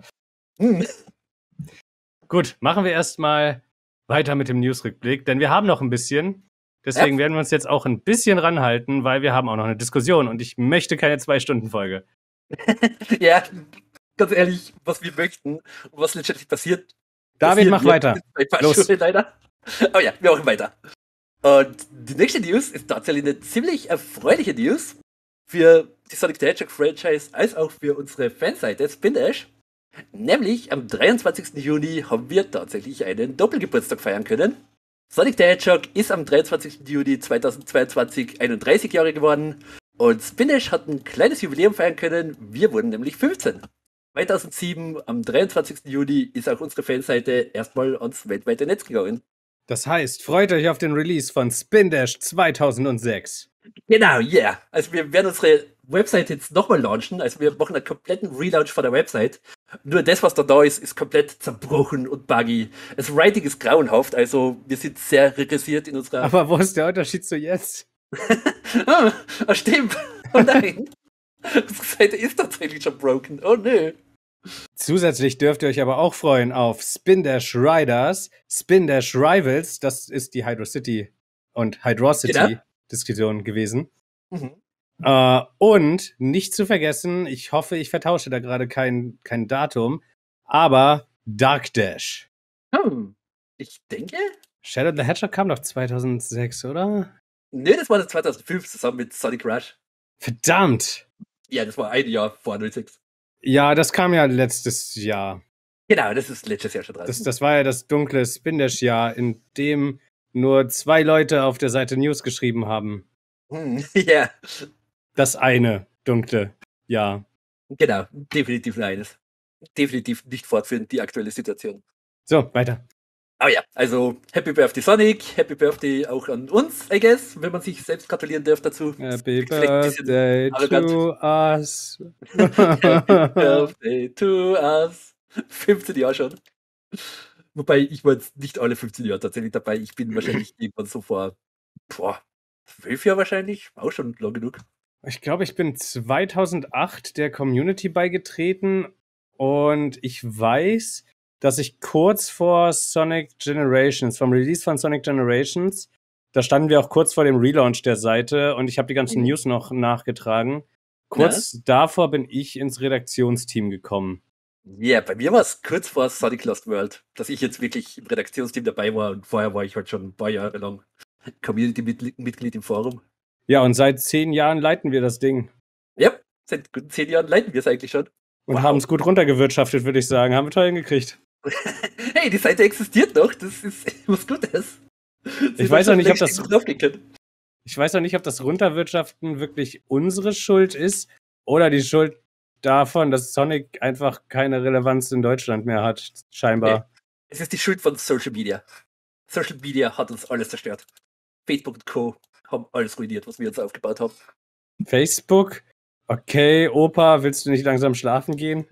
Gut, machen wir erstmal weiter mit dem Newsrückblick, denn wir haben noch ein bisschen. Deswegen werden wir uns jetzt auch ein bisschen ranhalten, weil wir haben auch noch eine Diskussion und ich möchte keine 2-Stunden-Folge. Ja, ganz ehrlich, was wir möchten und was letztendlich passiert. David, mach weiter. Los. Leider. Oh ja, wir machen weiter. Und die nächste News ist tatsächlich eine ziemlich erfreuliche News für die Sonic the Hedgehog Franchise als auch für unsere Fanseite Spin Dash. Nämlich am 23. Juni haben wir tatsächlich einen Doppelgeburtstag feiern können. Sonic the Hedgehog ist am 23. Juni 2022 31 Jahre geworden und Spin Dash hat ein kleines Jubiläum feiern können. Wir wurden nämlich 15. 2007, am 23. Juni, ist auch unsere Fanseite erstmal ans weltweite Netz gegangen. Das heißt, freut euch auf den Release von Spin Dash 2006. Genau, yeah. Also wir werden unsere Website jetzt nochmal launchen. Also wir machen einen kompletten Relaunch von der Website. Nur das, was da ist, ist komplett zerbrochen und buggy. Das Writing ist grauenhaft, also wir sind sehr regressiert in unserer... Aber wo ist der Unterschied zu jetzt? Stimmt. Oh nein. Unsere Seite ist tatsächlich schon broken. Oh nö. Zusätzlich dürft ihr euch aber auch freuen auf Spin Dash Riders, Spin Dash Rivals, das ist die Hydro City und Hydrocity Diskussion gewesen. Und nicht zu vergessen, ich hoffe, ich vertausche da gerade kein Datum, aber Dark Dash. Ich denke? Shadow the Hedgehog kam doch 2006, oder? Nee, das war das 2005 zusammen mit Sonic Rush. Verdammt! Ja, das war ein Jahr vor 06. Ja, das kam ja letztes Jahr. Genau, das ist letztes Jahr schon dran. Das war ja das dunkle Spin Dash-Jahr, in dem nur 2 Leute auf der Seite News geschrieben haben. Ja. Das eine dunkle Jahr. Genau, definitiv eines. Definitiv nicht fortführend die aktuelle Situation. So, weiter. Oh ja, also Happy Birthday Sonic, Happy Birthday auch an uns, I guess, wenn man sich selbst gratulieren darf dazu. Happy Birthday to us. Happy Birthday to us. 15 Jahre schon. Wobei, ich war jetzt nicht alle 15 Jahre tatsächlich dabei. Ich bin wahrscheinlich irgendwann so vor 12 Jahren wahrscheinlich. Auch schon lang genug. Ich glaube, ich bin 2008 der Community beigetreten und ich weiß, dass ich kurz vor Sonic Generations, vom Release von Sonic Generations, Da standen wir auch kurz vor dem Relaunch der Seite und ich habe die ganzen News noch nachgetragen. Kurz davor bin ich ins Redaktionsteam gekommen. Ja, bei mir war es kurz vor Sonic Lost World, dass ich jetzt wirklich im Redaktionsteam dabei war und vorher war ich halt schon ein paar Jahre lang Community-Mitglied im Forum. Ja, und seit 10 Jahren leiten wir das Ding. Ja, seit guten 10 Jahren leiten wir es eigentlich schon. Und haben es gut runtergewirtschaftet, würde ich sagen. Haben wir toll hingekriegt. Hey, die Seite existiert noch, das ist was Gutes. Ich weiß auch nicht, ob das Runterwirtschaften wirklich unsere Schuld ist oder die Schuld davon, dass Sonic einfach keine Relevanz in Deutschland mehr hat, scheinbar. Nee, es ist die Schuld von Social Media. Social Media hat uns alles zerstört. Facebook und Co. haben alles ruiniert, was wir uns aufgebaut haben. Facebook? Okay, Opa, willst du nicht langsam schlafen gehen?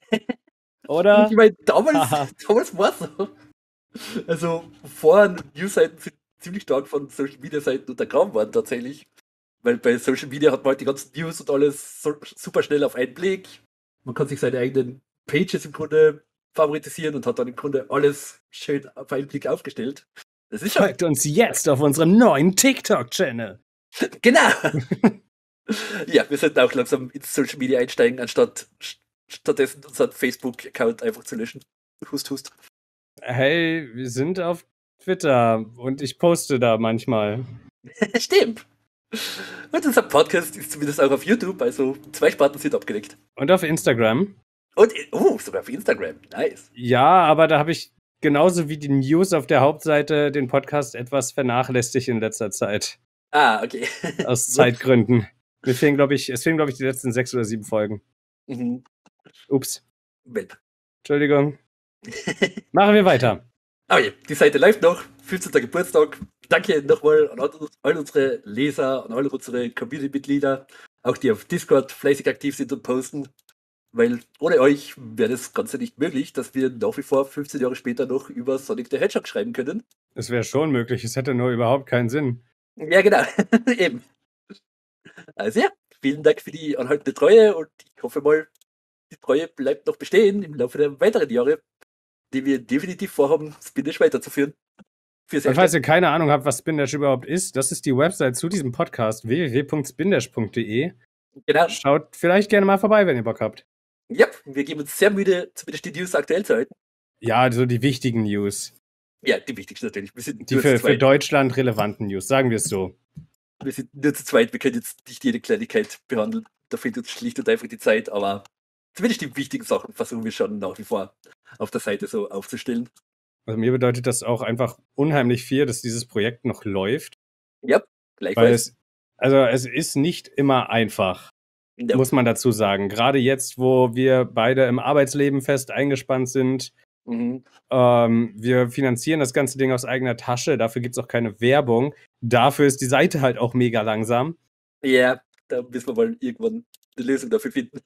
Oder? Ich meine, damals war es so. Also, vorher News-Seiten sind ziemlich stark von Social-Media-Seiten untergraben worden tatsächlich. Weil bei Social Media hat man halt die ganzen News und alles super schnell auf einen Blick. Man kann sich seine eigenen Pages im Grunde favoritisieren und hat dann im Grunde alles schön auf einen Blick aufgestellt. Das ist Folgt uns jetzt auf unserem neuen TikTok-Channel. Genau! Ja, wir sollten auch langsam ins Social Media einsteigen, stattdessen unseren Facebook-Account einfach zu löschen. Hust, hust. Hey, wir sind auf Twitter und ich poste da manchmal. Stimmt. Und unser Podcast ist zumindest auch auf YouTube, also 2 Sparten sind abgedeckt. Und auf Instagram. Und, sogar auf Instagram. Nice. Ja, aber da habe ich genauso wie die News auf der Hauptseite den Podcast etwas vernachlässigt in letzter Zeit. Ah, okay. Aus Zeitgründen. Es fehlen, glaube ich, die letzten 6 oder 7 Folgen. Mhm. Ups. Welp. Entschuldigung. Machen wir weiter. Aber ja, die Seite läuft noch. 15. Geburtstag. Danke nochmal an all unsere Leser, an all unsere Community-Mitglieder, auch die auf Discord fleißig aktiv sind und posten. Weil ohne euch wäre das Ganze nicht möglich, dass wir nach wie vor 15 Jahre später noch über Sonic the Hedgehog schreiben können. Es wäre schon möglich, es hätte nur überhaupt keinen Sinn. Ja, genau. Eben. Also ja, vielen Dank für die anhaltende Treue und ich hoffe mal, die Treue bleibt noch bestehen im Laufe der weiteren Jahre, die wir definitiv vorhaben, Spindash weiterzuführen. Und falls ihr keine Ahnung habt, was Spindash überhaupt ist, das ist die Website zu diesem Podcast, www.spindash.de. Genau. Schaut vielleicht gerne mal vorbei, wenn ihr Bock habt. Ja, wir geben uns sehr müde, zumindest die News aktuell zu halten. Ja, so die wichtigen News. Ja, die wichtigsten natürlich. Wir sind die für Deutschland relevanten News, sagen wir es so. Wir sind nur zu zweit, wir können jetzt nicht jede Kleinigkeit behandeln. Da fehlt uns schlicht und einfach die Zeit, aber zumindest die wichtigen Sachen versuchen wir schon nach wie vor auf der Seite so aufzustellen. Also mir bedeutet das auch einfach unheimlich viel, dass dieses Projekt noch läuft. Ja, gleichfalls. Weil es ist nicht immer einfach, muss man dazu sagen. Gerade jetzt, wo wir beide im Arbeitsleben fest eingespannt sind. Wir finanzieren das ganze Ding aus eigener Tasche. Dafür gibt es auch keine Werbung. Dafür ist die Seite halt auch mega langsam. Ja, da müssen wir mal irgendwann eine Lösung dafür finden.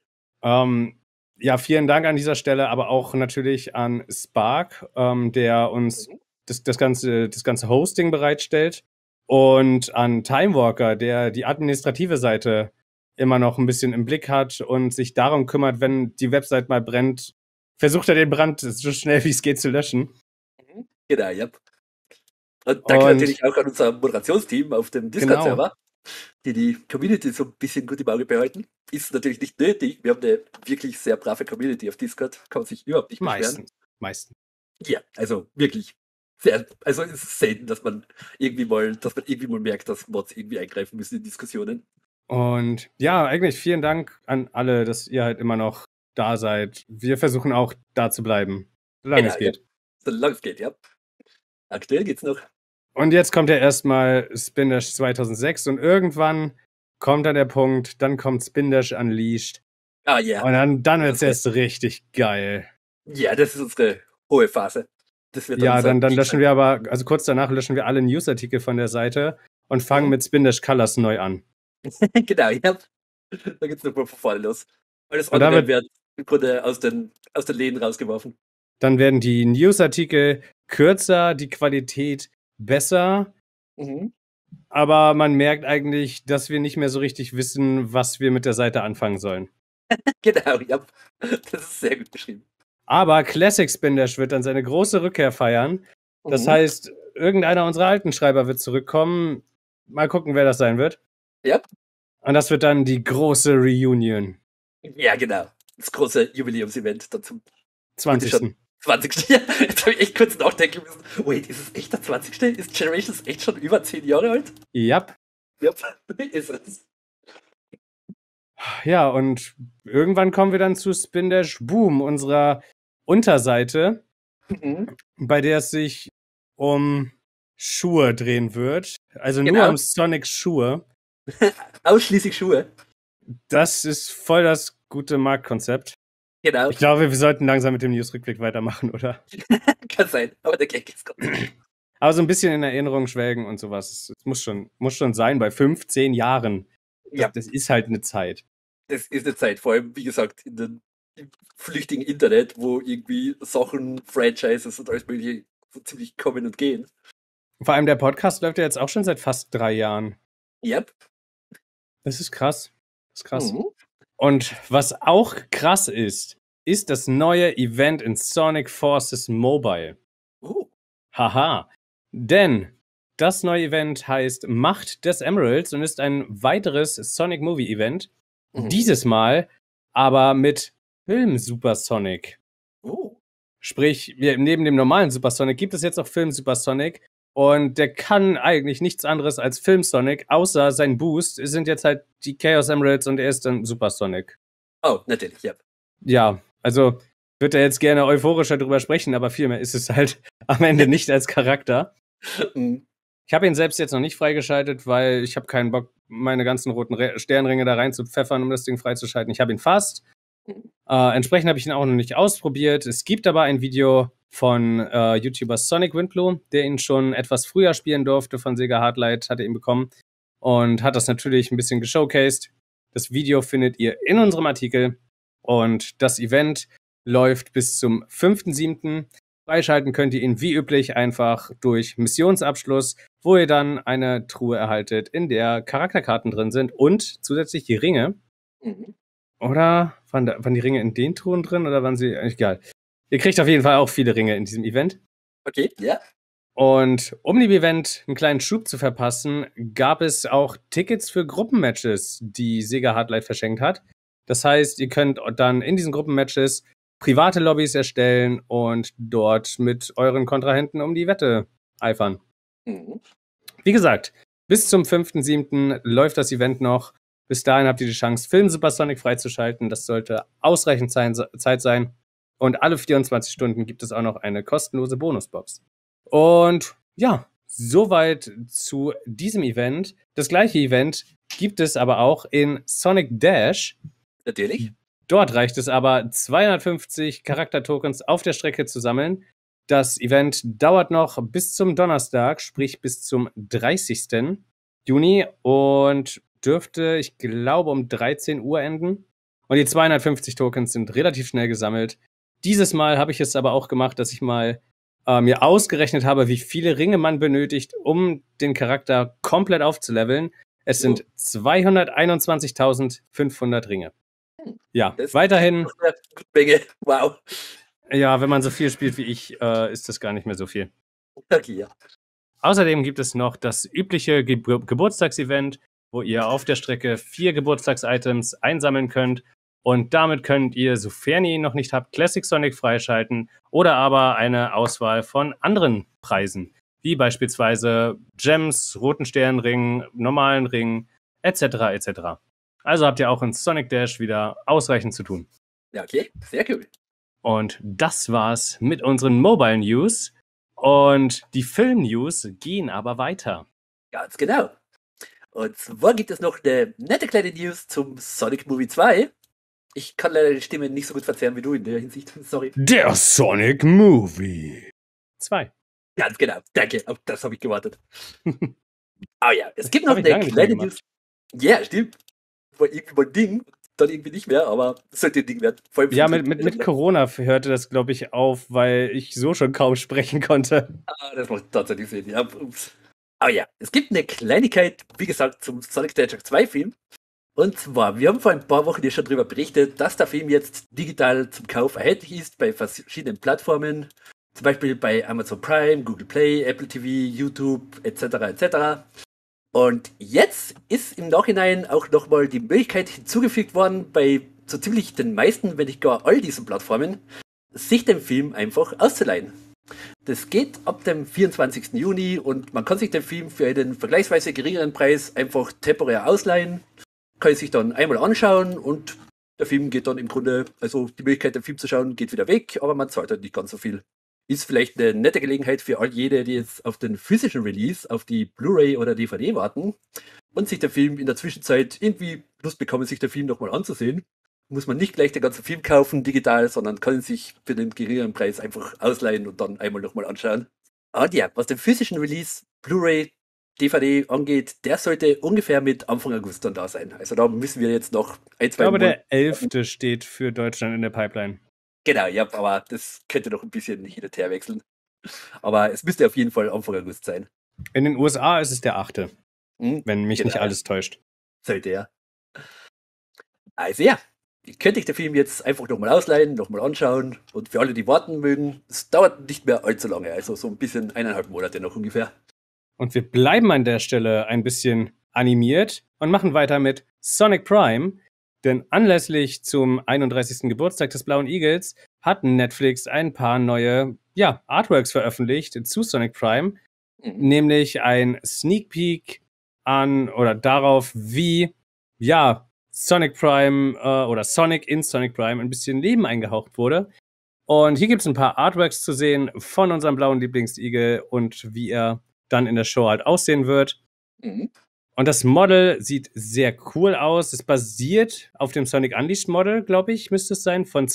Ja, vielen Dank an dieser Stelle, aber auch natürlich an Spark, der uns das ganze Hosting bereitstellt, und an Timewalker, der die administrative Seite immer noch ein bisschen im Blick hat und sich darum kümmert, wenn die Website mal brennt, versucht er den Brand so schnell wie es geht zu löschen. Genau, ja. Und danke natürlich auch an unser Moderationsteam auf dem Discord-Server, die Community so ein bisschen gut im Auge behalten. Ist natürlich nicht nötig. Wir haben eine wirklich sehr brave Community auf Discord. Kann man sich überhaupt nicht beschweren. Meistens. Ja, also wirklich. Also es ist selten, dass man irgendwie mal merkt, dass Mods irgendwie eingreifen müssen in Diskussionen. Und ja, eigentlich vielen Dank an alle, dass ihr halt immer noch da seid. Wir versuchen auch da zu bleiben, solange es geht. Ja. Solange es geht, ja. Aktuell geht's noch. Und jetzt kommt ja erstmal Spindash 2006 und irgendwann kommt dann der Punkt, dann kommt Spindash Unleashed. Ah ja. Und dann wird's erst richtig geil. Ja, das ist unsere hohe Phase. Das wird dann löschen wir aber, also kurz danach löschen wir alle Newsartikel von der Seite und fangen mit Spindash Colors neu an. Genau, ja. Da geht's nochmal von vorne los. Alles andere wird im Grunde aus den Läden rausgeworfen. Dann werden die Newsartikel kürzer, die Qualität besser. Aber man merkt eigentlich, dass wir nicht mehr so richtig wissen, was wir mit der Seite anfangen sollen. Genau, ja. Das ist sehr gut beschrieben. Aber Classic Spindash wird dann seine große Rückkehr feiern. Das heißt, irgendeiner unserer alten Schreiber wird zurückkommen. Mal gucken, wer das sein wird. Ja. Und das wird dann die große Reunion. Ja, genau. Das große Jubiläumsevent dazu. 20. 20. Ja, jetzt habe ich echt kurz nachdenken müssen. Wait, ist es echt der 20.? Ist Generations echt schon über 10 Jahre alt? Yep. Ja, ist es. Ja, und irgendwann kommen wir dann zu Spin Dash Boom, unserer Unterseite, bei der es sich um Schuhe drehen wird. Also nur um Sonic Schuhe. Ausschließlich Schuhe. Das ist voll das gute Marktkonzept. Genau. Ich glaube, wir sollten langsam mit dem News-Rückblick weitermachen, oder? Kann sein, aber der Gag ist gut. Aber so ein bisschen in Erinnerung schwelgen und sowas. Es muss schon sein, bei 15 Jahren. Das ist halt eine Zeit. Das ist eine Zeit, vor allem, wie gesagt, im flüchtigen Internet, wo irgendwie Sachen, Franchises und alles mögliche so ziemlich kommen und gehen. Vor allem der Podcast läuft ja jetzt auch schon seit fast 3 Jahren. Yep. Das ist krass. Und was auch krass ist das neue Event in Sonic Forces Mobile. Haha. Denn das neue Event heißt Macht des Emeralds und ist ein weiteres Sonic Movie Event. Dieses Mal aber mit Film Super Sonic. Sprich, neben dem normalen Super Sonic gibt es jetzt auch Film Super Sonic. Und der kann eigentlich nichts anderes als Film Sonic, außer sein Boost sind jetzt halt die Chaos Emeralds und er ist dann Super Sonic. Oh, natürlich, ja. Ja, also wird er jetzt gerne euphorischer drüber sprechen, aber vielmehr ist es halt am Ende nicht als Charakter. Ich habe ihn selbst jetzt noch nicht freigeschaltet, weil ich habe keinen Bock, meine ganzen roten Sternringe da rein zu pfeffern, um das Ding freizuschalten. Ich habe ihn fast. Entsprechend habe ich ihn auch noch nicht ausprobiert. Es gibt aber ein Video von YouTuber Sonic Windblue, der ihn schon etwas früher spielen durfte von Sega Hardlight, hat er ihn bekommen und hat das natürlich ein bisschen geshowcased. Das Video findet ihr in unserem Artikel und das Event läuft bis zum 5.7. Freischalten könnt ihr ihn wie üblich einfach durch Missionsabschluss, wo ihr dann eine Truhe erhaltet, in der Charakterkarten drin sind und zusätzlich die Ringe. Oder waren die Ringe in den Truhen drin oder waren sie? Egal. Ihr kriegt auf jeden Fall auch viele Ringe in diesem Event. Okay, ja. Und um dem Event einen kleinen Schub zu verpassen, gab es auch Tickets für Gruppenmatches, die Sega Hardlight verschenkt hat. Das heißt, ihr könnt dann in diesen Gruppenmatches private Lobbys erstellen und dort mit euren Kontrahenten um die Wette eifern. Wie gesagt, bis zum 5.7. läuft das Event noch. Bis dahin habt ihr die Chance, Film Super Sonic freizuschalten. Das sollte ausreichend Zeit sein. Und alle 24 Stunden gibt es auch noch eine kostenlose Bonusbox. Und ja, soweit zu diesem Event. Das gleiche Event gibt es aber auch in Sonic Dash. Natürlich. Dort reicht es aber, 250 Charaktertokens auf der Strecke zu sammeln. Das Event dauert noch bis zum Donnerstag, sprich bis zum 30. Juni und dürfte, ich glaube, um 13 Uhr enden. Und die 250 Tokens sind relativ schnell gesammelt. Dieses Mal habe ich es aber auch gemacht, dass ich mal mir ausgerechnet habe, wie viele Ringe man benötigt, um den Charakter komplett aufzuleveln. Es sind 221.500 Ringe. Ja, das weiterhin. Ist eine gute Menge. Wow. Ja, wenn man so viel spielt wie ich, ist das gar nicht mehr so viel. Okay, ja. Außerdem gibt es noch das übliche Geburtstagsevent, wo ihr auf der Strecke 4 Geburtstags-Items einsammeln könnt. Und damit könnt ihr, sofern ihr ihn noch nicht habt, Classic Sonic freischalten oder aber eine Auswahl von anderen Preisen, wie beispielsweise Gems, roten Sternringen, normalen Ringen, etc. etc. Also habt ihr auch in Sonic Dash wieder ausreichend zu tun. Ja, okay, sehr cool. Und das war's mit unseren Mobile News. Und die Film-News gehen aber weiter. Ganz genau. Und zwar gibt es noch eine nette kleine News zum Sonic Movie 2. Ich kann leider die Stimme nicht so gut verzerren wie du in der Hinsicht. Sorry. Der Sonic Movie 2. Ganz genau. Danke. Auf das habe ich gewartet. Oh ja, es gibt noch eine kleine News. Ja, stimmt. War irgendwie mal ein Ding. Dann irgendwie nicht mehr, aber es sollte ein Ding werden. Vor allem ja, mit Corona hörte das, glaube ich, auf, weil ich so schon kaum sprechen konnte. Das macht tatsächlich Sinn, ja. Ups. Aber ja, es gibt eine Kleinigkeit, wie gesagt, zum Sonic the Hedgehog 2 Film. Und zwar, wir haben vor ein paar Wochen ja schon darüber berichtet, dass der Film jetzt digital zum Kauf erhältlich ist bei verschiedenen Plattformen. zum Beispiel bei Amazon Prime, Google Play, Apple TV, YouTube etc. etc. Und jetzt ist im Nachhinein auch nochmal die Möglichkeit hinzugefügt worden, bei so ziemlich den meisten, wenn nicht gar all diesen Plattformen, sich den Film einfach auszuleihen. Das geht ab dem 24. Juni und man kann sich den Film für einen vergleichsweise geringeren Preis einfach temporär ausleihen, kann sich dann einmal anschauen und der Film geht dann im Grunde, also die Möglichkeit, den Film zu schauen, geht wieder weg, aber man zahlt halt nicht ganz so viel. Ist vielleicht eine nette Gelegenheit für all jene, die jetzt auf den physischen Release, auf die Blu-ray oder DVD warten und sich der Film in der Zwischenzeit irgendwie Lust bekommen, sich den Film nochmal anzusehen. Muss man nicht gleich den ganzen Film kaufen, digital, sondern kann sich für den geringeren Preis einfach ausleihen und dann einmal nochmal anschauen. Und ja, was den physischen Release, Blu-ray, DVD angeht, der sollte ungefähr mit Anfang August dann da sein. Also da müssen wir jetzt noch ein, zwei Monate. Ich glaube, der 11. steht für Deutschland in der Pipeline. Genau, ja, aber das könnte noch ein bisschen hin und her wechseln. Aber es müsste auf jeden Fall Anfang August sein. In den USA ist es der 8., wenn mich nicht alles täuscht. Sollte ja. Also ja, könnte ich den Film jetzt einfach nochmal ausleihen, nochmal anschauen. Und für alle, die warten mögen, es dauert nicht mehr allzu lange, also so ein bisschen 1,5 Monate noch ungefähr. Und wir bleiben an der Stelle ein bisschen animiert und machen weiter mit Sonic Prime. Denn anlässlich zum 31. Geburtstag des Blauen Igels hat Netflix ein paar neue Artworks veröffentlicht zu Sonic Prime. Nämlich ein Sneak Peek an oder darauf, wie Sonic Prime oder Sonic in Sonic Prime ein bisschen Leben eingehaucht wurde. Und hier gibt es ein paar Artworks zu sehen von unserem blauen Lieblingsigel und wie er dann in der Show halt aussehen wird. Und das Model sieht sehr cool aus. Es basiert auf dem Sonic Unleashed Model, glaube ich, müsste es sein, von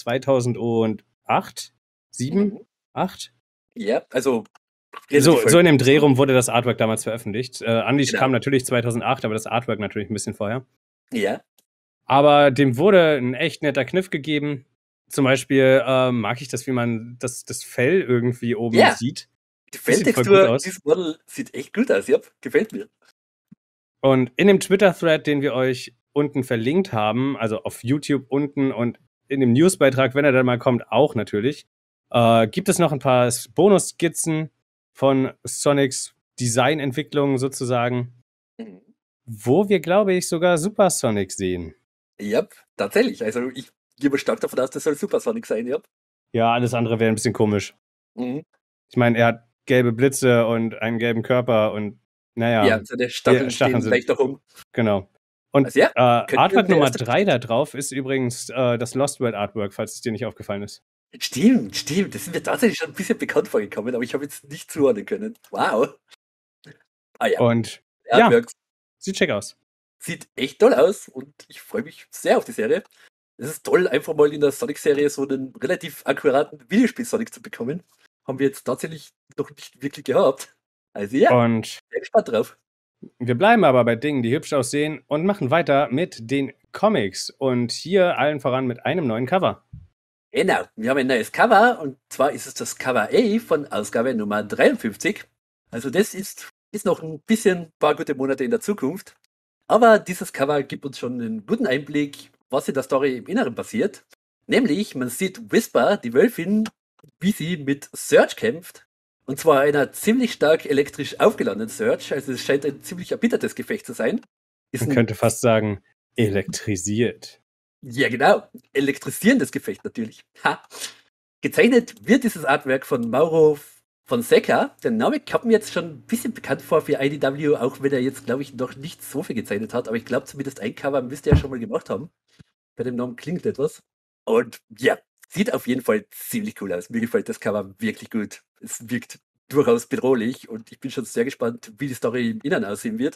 2008, 7, 8? Ja, also so in dem Dreh rum wurde das Artwork damals veröffentlicht. Unleashed kam natürlich 2008, aber das Artwork natürlich ein bisschen vorher. Ja. Aber dem wurde ein echt netter Kniff gegeben. Zum Beispiel mag ich das, wie man das Fell irgendwie oben sieht. Die Felltextur dieses Model sieht echt gut aus, ja, gefällt mir. Und in dem Twitter-Thread, den wir euch unten verlinkt haben, also auf YouTube unten und in dem Newsbeitrag, wenn er dann mal kommt, auch natürlich, gibt es noch ein paar Bonus-Skizzen von Sonics Designentwicklung sozusagen, wo wir, glaube ich, sogar Super Sonic sehen. Ja, tatsächlich. Also ich gehe mal stark davon aus, das soll Super Sonic sein, ja. Ja, alles andere wäre ein bisschen komisch. Ich meine, er hat gelbe Blitze und einen gelben Körper und naja. Ja, seine Stacheln stehen leicht auch um. Genau. Und also Artwork Nummer 3 da drauf ist übrigens das Lost World Artwork, falls es dir nicht aufgefallen ist. Stimmt. Das ist mir tatsächlich schon ein bisschen bekannt vorgekommen, aber ich habe jetzt nicht zuordnen können. Wow. Ah ja. Und sieht schick aus. Sieht echt toll aus und ich freue mich sehr auf die Serie. Es ist toll, einfach mal in der Sonic-Serie so einen relativ akkuraten Videospiel-Sonic zu bekommen. Haben wir jetzt tatsächlich noch nicht wirklich gehabt. Also ja, und sehr gespannt drauf. Wir bleiben aber bei Dingen, die hübsch aussehen und machen weiter mit den Comics. Und hier allen voran mit einem neuen Cover. Genau, wir haben ein neues Cover und zwar ist es das Cover A von Ausgabe Nummer 53. Also das ist noch ein paar gute Monate in der Zukunft. Aber dieses Cover gibt uns schon einen guten Einblick, was in der Story im Inneren passiert. Nämlich, man sieht Whisper, die Wölfin, wie sie mit Surge kämpft. Und zwar einer ziemlich stark elektrisch aufgeladenen Surge. Also es scheint ein ziemlich erbittertes Gefecht zu sein. Man könnte fast sagen, elektrisiert. Ja, genau. Elektrisierendes Gefecht natürlich. Ha. Gezeichnet wird dieses Artwork von Mauro Fonseca. Der Name kommt mir jetzt schon ein bisschen bekannt vor für IDW, auch wenn er jetzt, glaube ich, noch nicht so viel gezeichnet hat. Aber ich glaube, zumindest ein Cover müsste er schon mal gemacht haben. Bei dem Namen klingt etwas. Und ja, sieht auf jeden Fall ziemlich cool aus. Mir gefällt das Cover wirklich gut. Es wirkt durchaus bedrohlich und ich bin schon sehr gespannt, wie die Story im Innern aussehen wird.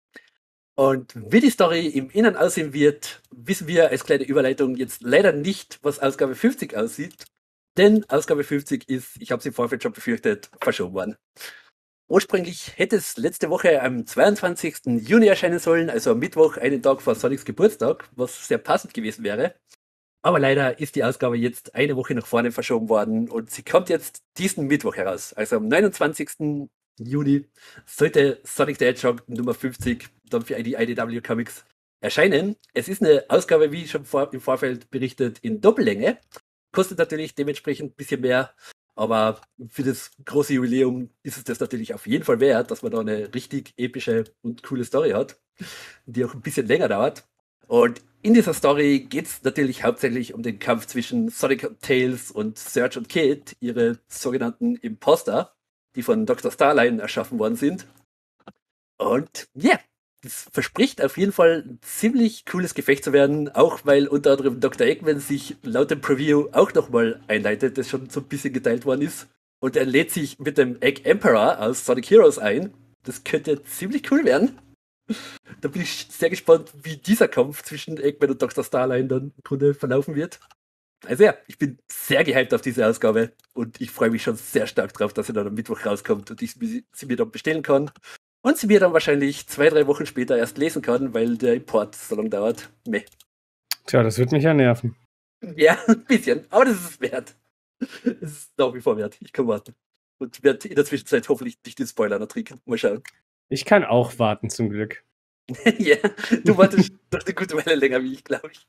Und wie die Story im Innern aussehen wird, wissen wir als kleine Überleitung jetzt leider nicht, was Ausgabe 50 aussieht. Denn Ausgabe 50 ist, ich habe es im Vorfeld schon befürchtet, verschoben worden. Ursprünglich hätte es letzte Woche am 22. Juni erscheinen sollen, also am Mittwoch, einen Tag vor Sonics Geburtstag, was sehr passend gewesen wäre. Aber leider ist die Ausgabe jetzt eine Woche nach vorne verschoben worden und sie kommt jetzt diesen Mittwoch heraus. Also am 29. Juni sollte Sonic the Hedgehog Nummer 50 dann für die IDW Comics erscheinen. Es ist eine Ausgabe, wie schon im Vorfeld berichtet, in Doppellänge. Kostet natürlich dementsprechend ein bisschen mehr. Aber für das große Jubiläum ist es das natürlich auf jeden Fall wert, dass man da eine richtig epische und coole Story hat, die auch ein bisschen länger dauert. Und in dieser Story geht es natürlich hauptsächlich um den Kampf zwischen Sonic und Tails und Surge und Kid, ihre sogenannten Imposter, die von Dr. Starline erschaffen worden sind. Und ja, das verspricht auf jeden Fall ein ziemlich cooles Gefecht zu werden, auch weil unter anderem Dr. Eggman sich laut dem Preview auch nochmal einleitet, das schon so ein bisschen geteilt worden ist. Und er lädt sich mit dem Egg Emperor aus Sonic Heroes ein. Das könnte ziemlich cool werden. Da bin ich sehr gespannt, wie dieser Kampf zwischen Eggman und Dr. Starline dann im Grunde verlaufen wird. Also ja, ich bin sehr gehypt auf diese Ausgabe und ich freue mich schon sehr stark drauf, dass sie dann am Mittwoch rauskommt und ich sie mir dann bestellen kann. Und sie mir dann wahrscheinlich 2-3 Wochen später erst lesen kann, weil der Import so lange dauert. Meh. Tja, das wird mich ja nerven. Ja, ein bisschen, aber das ist es wert. Es ist nach wie vor wert. Ich kann warten. Und werde in der Zwischenzeit hoffentlich nicht den Spoiler noch trinken. Mal schauen. Ich kann auch warten, zum Glück. Ja, du wartest doch eine gute Weile länger wie ich, glaube ich.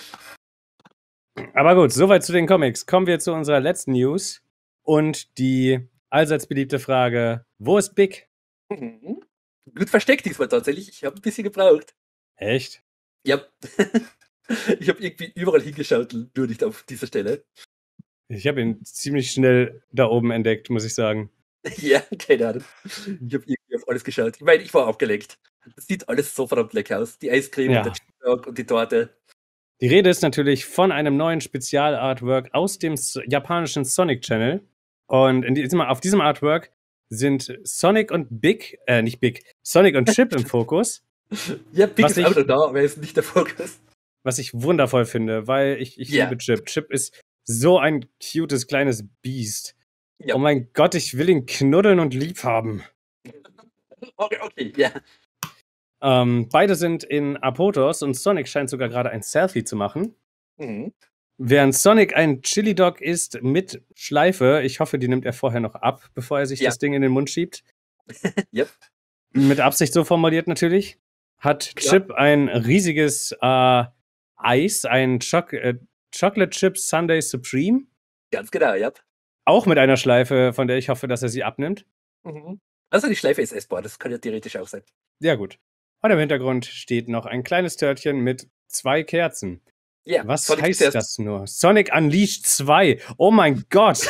Aber gut, soweit zu den Comics. Kommen wir zu unserer letzten News und die allseits beliebte Frage: Wo ist Big? Mhm. Gut versteckt diesmal tatsächlich. Ich habe ein bisschen gebraucht. Echt? Ja. Ich habe irgendwie überall hingeschaut, nur nicht auf dieser Stelle. Ich habe ihn ziemlich schnell da oben entdeckt, muss ich sagen. Ja, keine Ahnung. Ich habe irgendwie auf alles geschaut. Ich meine, ich war abgelenkt. Das sieht alles so verdammt lecker aus. Die Eiscreme Ja. und der Cheeseburger und die Torte. Die Rede ist natürlich von einem neuen Spezialartwork aus dem japanischen Sonic Channel. Und auf diesem Artwork sind Sonic und Sonic und Chip im Fokus. Ja, Big ist auch noch da, aber er ist nicht der Fokus. Was ich wundervoll finde, weil ich liebe Chip. Chip ist so ein cutes kleines Biest. Ja. Oh mein Gott, ich will ihn knuddeln und lieb haben. Okay, ja. Beide sind in Apotos und Sonic scheint sogar gerade ein Selfie zu machen. Mhm. Während Sonic ein Chili Dog isst mit Schleife, ich hoffe, die nimmt er vorher noch ab, bevor er sich das Ding in den Mund schiebt. Yep. Mit Absicht so formuliert natürlich. Hat Chip ein riesiges Eis, ein Chocolate Chip Sundae Supreme. Ganz genau, ja. Auch mit einer Schleife, von der ich hoffe, dass er sie abnimmt. Mhm. Also die Schleife ist essbar, das kann ja theoretisch auch sein. Ja, gut. Und im Hintergrund steht noch ein kleines Törtchen mit 2 Kerzen. Ja, was Sonic heißt das nur? Sonic Unleashed 2. Oh mein Gott!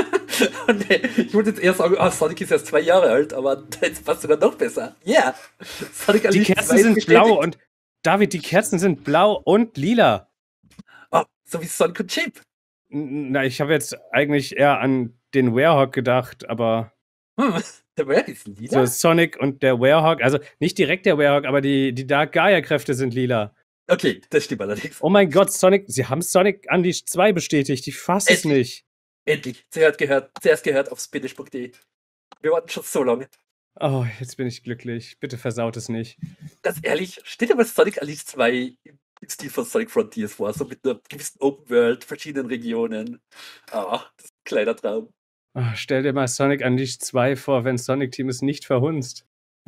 Nee, ich wollte jetzt eher sagen, Sonic ist erst 2 Jahre alt, aber jetzt passt sogar noch besser. Ja, Sonic Unleashed 2. Die Kerzen sind blau und David, die Kerzen sind blau und lila. Oh, so wie Sonic und Chip. Na, ich habe jetzt eigentlich eher an den Werehog gedacht, aber der Werehog ist lila? So Sonic und der Werehog, also nicht direkt der Werehog, aber die Dark Gaia-Kräfte sind lila. Okay, das stimmt allerdings. Oh mein Gott, sie haben Sonic Unleashed 2 bestätigt, ich fasse es nicht. Endlich, zuerst gehört auf spinach.de. Wir warten schon so lange. Oh, jetzt bin ich glücklich. Bitte versaut es nicht. Ganz ehrlich, steht aber Sonic Unleashed 2 im Stil von Sonic Frontiers vor, so mit einer gewissen Open World, verschiedenen Regionen. Das ist ein kleiner Traum. Oh, stell dir mal Sonic Unleashed 2 vor, wenn Sonic Team es nicht verhunzt.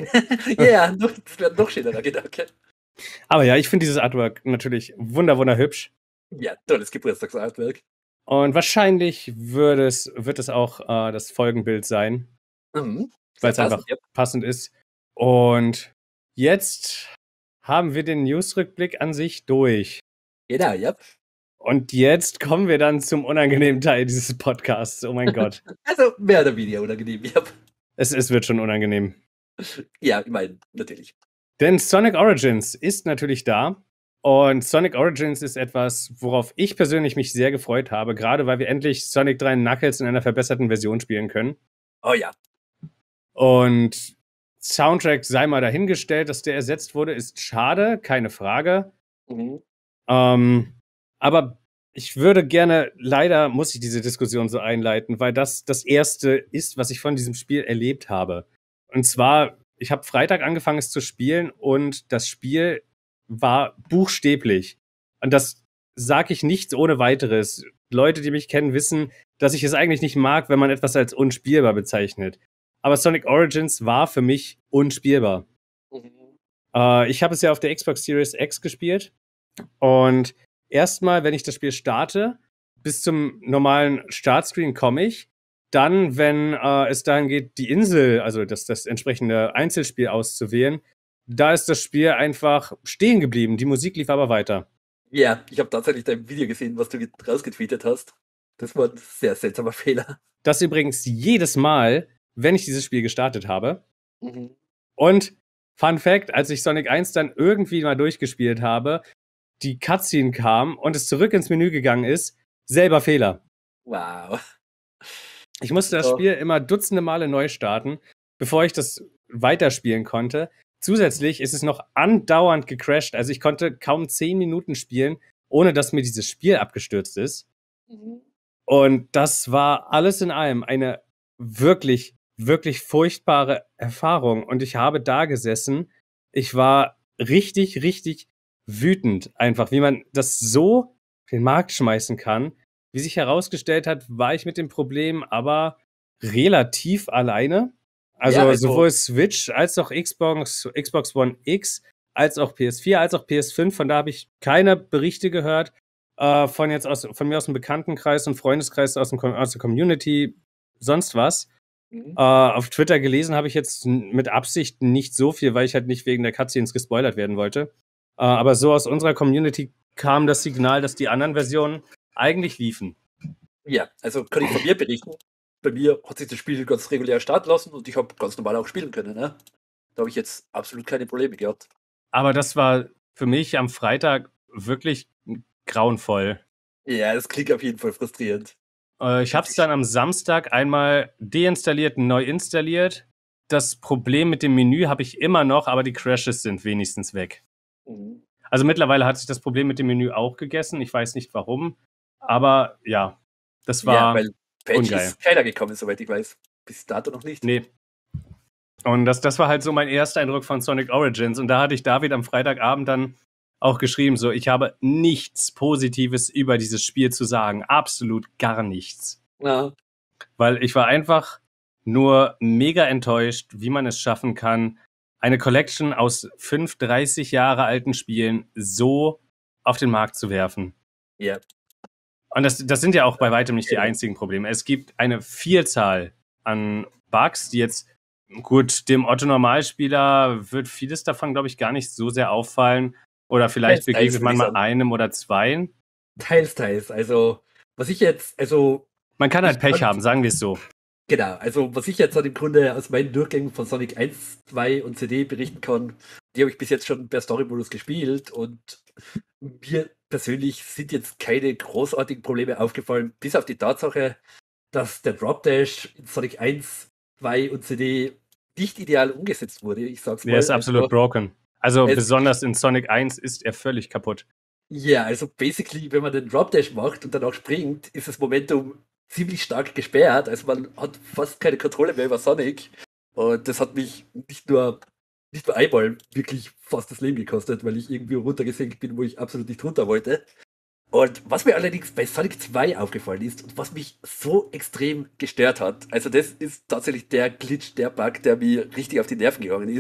Ja, das wäre noch schönerer Gedanke. Aber ja, ich finde dieses Artwork natürlich wunderhübsch. Ja, tolles Geburtstagsartwork. Und wahrscheinlich wird es auch das Folgenbild sein. Mhm. Weil es einfach passend ist. Und jetzt haben wir den Newsrückblick an sich durch. Genau, ja. Und jetzt kommen wir dann zum unangenehmen Teil dieses Podcasts. Oh mein Gott. Also mehr oder weniger unangenehm, ja. Es wird schon unangenehm. Ja, ich meine, natürlich. Denn Sonic Origins ist natürlich da. Und Sonic Origins ist etwas, worauf ich persönlich mich sehr gefreut habe. Gerade weil wir endlich Sonic 3 Knuckles in einer verbesserten Version spielen können. Oh ja. Und Soundtrack sei mal dahingestellt, dass der ersetzt wurde, ist schade, keine Frage. Mhm. Aber ich würde gerne, leider muss ich diese Diskussion so einleiten, weil das erste ist, was ich von diesem Spiel erlebt habe. Und zwar, ich habe Freitag angefangen, es zu spielen und das Spiel war buchstäblich. Und das sage ich nicht ohne weiteres. Leute, die mich kennen, wissen, dass ich es eigentlich nicht mag, wenn man etwas als unspielbar bezeichnet. Aber Sonic Origins war für mich unspielbar. Mhm. Ich habe es ja auf der Xbox Series X gespielt. Und erstmal, wenn ich das Spiel starte, bis zum normalen Startscreen komme ich. dann, wenn es dahin geht, die Insel, also das entsprechende Einzelspiel auszuwählen, da ist das Spiel einfach stehen geblieben. Die Musik lief aber weiter. Ja, ich habe tatsächlich dein Video gesehen, was du rausgetweetet hast. Das war ein sehr seltsamer Fehler. Das übrigens jedes Mal, wenn ich dieses Spiel gestartet habe. Mhm. Und Fun Fact, als ich Sonic 1 dann irgendwie mal durchgespielt habe, die Cutscene kam und es zurück ins Menü gegangen ist, selber Fehler. Wow. Ich musste das Spiel immer dutzende Male neu starten, bevor ich das weiterspielen konnte. Zusätzlich ist es noch andauernd gecrashed. Also ich konnte kaum 10 Minuten spielen, ohne dass mir dieses Spiel abgestürzt ist. Mhm. Und das war alles in allem eine wirklich, wirklich furchtbare Erfahrung. Und ich habe da gesessen. Ich war richtig, richtig wütend einfach, wie man das so auf den Markt schmeißen kann. Wie sich herausgestellt hat, war ich mit dem Problem aber relativ alleine. Also sowohl Switch als auch Xbox One X, als auch PS4, als auch PS5. Von da habe ich keine Berichte gehört. Von mir aus dem Bekanntenkreis und Freundeskreis aus der Community, sonst was. Mhm. Auf Twitter gelesen habe ich jetzt mit Absicht nicht so viel, weil ich halt nicht wegen der Cutscenes gespoilert werden wollte. Aber so aus unserer Community kam das Signal, dass die anderen Versionen eigentlich liefen. Ja, also kann ich von mir berichten. Bei mir hat sich das Spiel ganz regulär starten lassen und ich habe ganz normal auch spielen können. Ne? Da habe ich jetzt absolut keine Probleme gehabt. Aber das war für mich am Freitag wirklich grauenvoll. Ja, das klingt auf jeden Fall frustrierend. Ich habe es dann am Samstag einmal deinstalliert und neu installiert. Das Problem mit dem Menü habe ich immer noch, aber die Crashes sind wenigstens weg. Mhm. Also mittlerweile hat sich das Problem mit dem Menü auch gegessen. Ich weiß nicht warum, aber ja, das war ja, weil Patch ist keiner gekommen, soweit ich weiß. Bis dato noch nicht. Nee. Und das war halt so mein erster Eindruck von Sonic Origins. Und da hatte ich David am Freitagabend dann auch geschrieben, so, ich habe nichts Positives über dieses Spiel zu sagen. Absolut gar nichts. Ja. Weil ich war einfach nur mega enttäuscht, wie man es schaffen kann, eine Collection aus 5 30 Jahre alten Spielen so auf den Markt zu werfen. Ja. Und das sind ja auch bei weitem nicht die einzigen Probleme. Es gibt eine Vielzahl an Bugs, die jetzt, gut, dem Otto-Normalspieler wird vieles davon, glaube ich, gar nicht so sehr auffallen. Oder vielleicht begegnet man mal einem oder zweien. Teils. Also, was ich jetzt, man kann halt Pech haben, sagen wir es so. Genau, also was ich jetzt im Grunde aus meinen Durchgängen von Sonic 1, 2 und CD berichten kann, die habe ich bis jetzt schon per Story-Modus gespielt und mir persönlich sind jetzt keine großartigen Probleme aufgefallen, bis auf die Tatsache, dass der Drop Dash in Sonic 1, 2 und CD nicht ideal umgesetzt wurde. Ich sag's mal. Der ist absolut broken. Also besonders in Sonic 1 ist er völlig kaputt. Ja, also basically, wenn man den Drop Dash macht und danach springt, ist das Momentum ziemlich stark gesperrt. Also man hat fast keine Kontrolle mehr über Sonic. Und das hat mich nicht nur einmal wirklich fast das Leben gekostet, weil ich irgendwie runtergesenkt bin, wo ich absolut nicht runter wollte. Und was mir allerdings bei Sonic 2 aufgefallen ist und was mich so extrem gestört hat, also das ist tatsächlich der Glitch, der Bug, der mir richtig auf die Nerven gegangen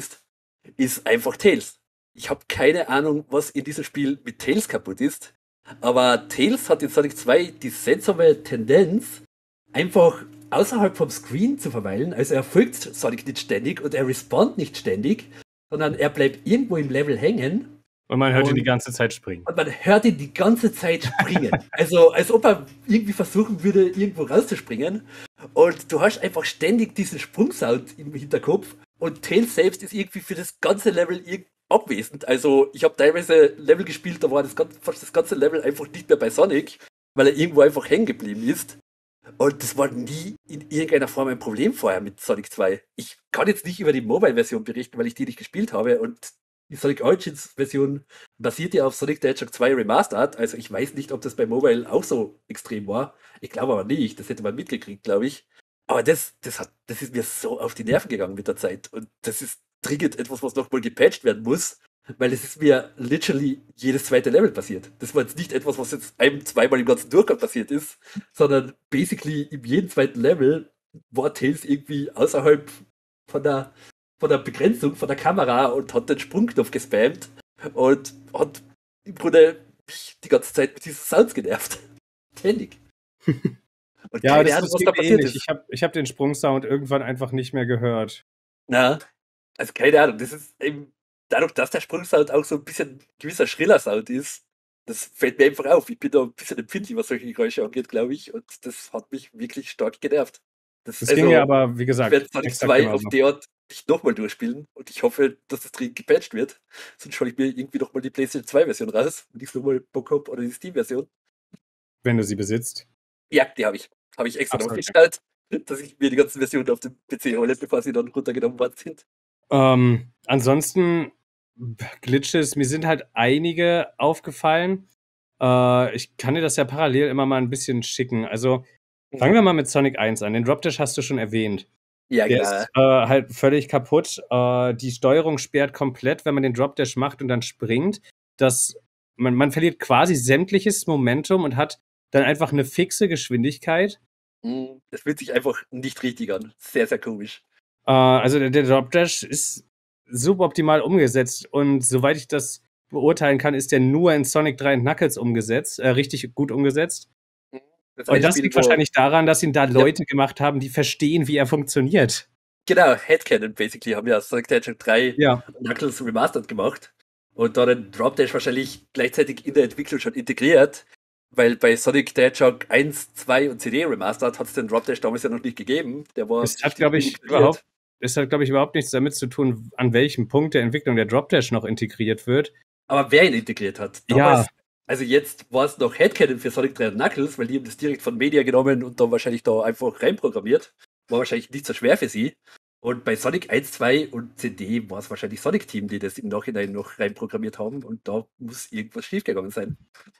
ist einfach Tails. Ich habe keine Ahnung, was in diesem Spiel mit Tails kaputt ist, aber Tails hat in Sonic 2 die seltsame Tendenz, einfach außerhalb vom Screen zu verweilen. Also er folgt Sonic nicht ständig und er respawnt nicht ständig, sondern er bleibt irgendwo im Level hängen. Und man hört ihn die ganze Zeit springen. Und man hört ihn die ganze Zeit springen. Also als ob er irgendwie versuchen würde, irgendwo rauszuspringen. Und du hast einfach ständig diesen Sprungsound im Hinterkopf. Und Tails selbst ist irgendwie für das ganze Level abwesend. Also ich habe teilweise Level gespielt, da war fast das ganze Level einfach nicht mehr bei Sonic, weil er irgendwo einfach hängen geblieben ist. Und das war nie in irgendeiner Form ein Problem vorher mit Sonic 2. Ich kann jetzt nicht über die Mobile-Version berichten, weil ich die nicht gespielt habe. Und die Sonic Origins-Version basiert ja auf Sonic the Hedgehog 2 Remastered. Also ich weiß nicht, ob das bei Mobile auch so extrem war. Ich glaube aber nicht. Das hätte man mitgekriegt, glaube ich. Aber das ist mir so auf die Nerven gegangen mit der Zeit. Und das ist dringend etwas, was nochmal gepatcht werden muss. Weil es ist mir literally jedes zweite Level passiert. Das war jetzt nicht etwas, was jetzt zweimal im ganzen Durchgang passiert ist, sondern basically in jedem zweiten Level war Tails irgendwie außerhalb von der Begrenzung von der Kamera und hat den Sprungknopf gespammt und hat im Grunde mich die ganze Zeit mit diesen Sounds genervt. Ständig. Und Ja, keine das, Ahnung, das was geht da mir passiert ähnlich. ist. Ich hab den Sprungsound irgendwann einfach nicht mehr gehört. Na, also keine Ahnung, das ist eben dadurch, dass der Sprungsound auch so ein bisschen ein gewisser schriller Sound ist, das fällt mir einfach auf. Ich bin da ein bisschen empfindlich, was solche Geräusche angeht, glaube ich, und das hat mich wirklich stark genervt. Das ging mir Also, aber, wie ich gesagt, werde Sonic exakt 2 auf genauso. die Art nicht nochmal durchspielen und ich hoffe, dass das dringend gepatcht wird. Sonst schaue ich mir irgendwie nochmal die PlayStation 2 Version raus, wenn ich nochmal Bock habe, oder die Steam-Version. Wenn du sie besitzt. Ja, die habe ich. Habe ich extra Ach so, okay. draufgestellt, dass ich mir die ganzen Versionen auf dem PC hole, bevor sie dann runtergenommen worden sind. Ansonsten Glitches, mir sind halt einige aufgefallen. Ich kann dir das ja parallel immer mal ein bisschen schicken. Also fangen wir mal mit Sonic 1 an. Den Drop Dash hast du schon erwähnt. Ja, Der genau. ist halt völlig kaputt. Die Steuerung sperrt komplett, wenn man den Drop Dash macht und dann springt. Man verliert quasi sämtliches Momentum und hat dann einfach eine fixe Geschwindigkeit. Das fühlt sich einfach nicht richtig an. Sehr, sehr komisch. Also der Drop Dash ist suboptimal umgesetzt und soweit ich das beurteilen kann, ist der nur in Sonic 3 und Knuckles umgesetzt, richtig gut umgesetzt. Und das liegt wahrscheinlich daran, dass ihn da Leute gemacht haben, die verstehen, wie er funktioniert. Genau, Headcanon basically haben ja Sonic the Hedgehog 3 Ja. Knuckles Remastered gemacht und da den Drop Dash wahrscheinlich gleichzeitig in der Entwicklung schon integriert, weil bei Sonic the Hedgehog 1, 2 und CD Remastered hat es den Drop Dash damals ja noch nicht gegeben. Der war Das hat, glaube ich, überhaupt nichts damit zu tun, an welchem Punkt der Entwicklung der Drop Dash noch integriert wird. Aber wer ihn integriert hat. Damals, ja. Also jetzt war es noch Headcanon für Sonic 3 und Knuckles, weil die haben das direkt von Media genommen und dann wahrscheinlich da einfach reinprogrammiert. War wahrscheinlich nicht so schwer für sie. Und bei Sonic 1, 2 und CD war es wahrscheinlich Sonic Team, die das im Nachhinein noch reinprogrammiert haben und da muss irgendwas schiefgegangen sein.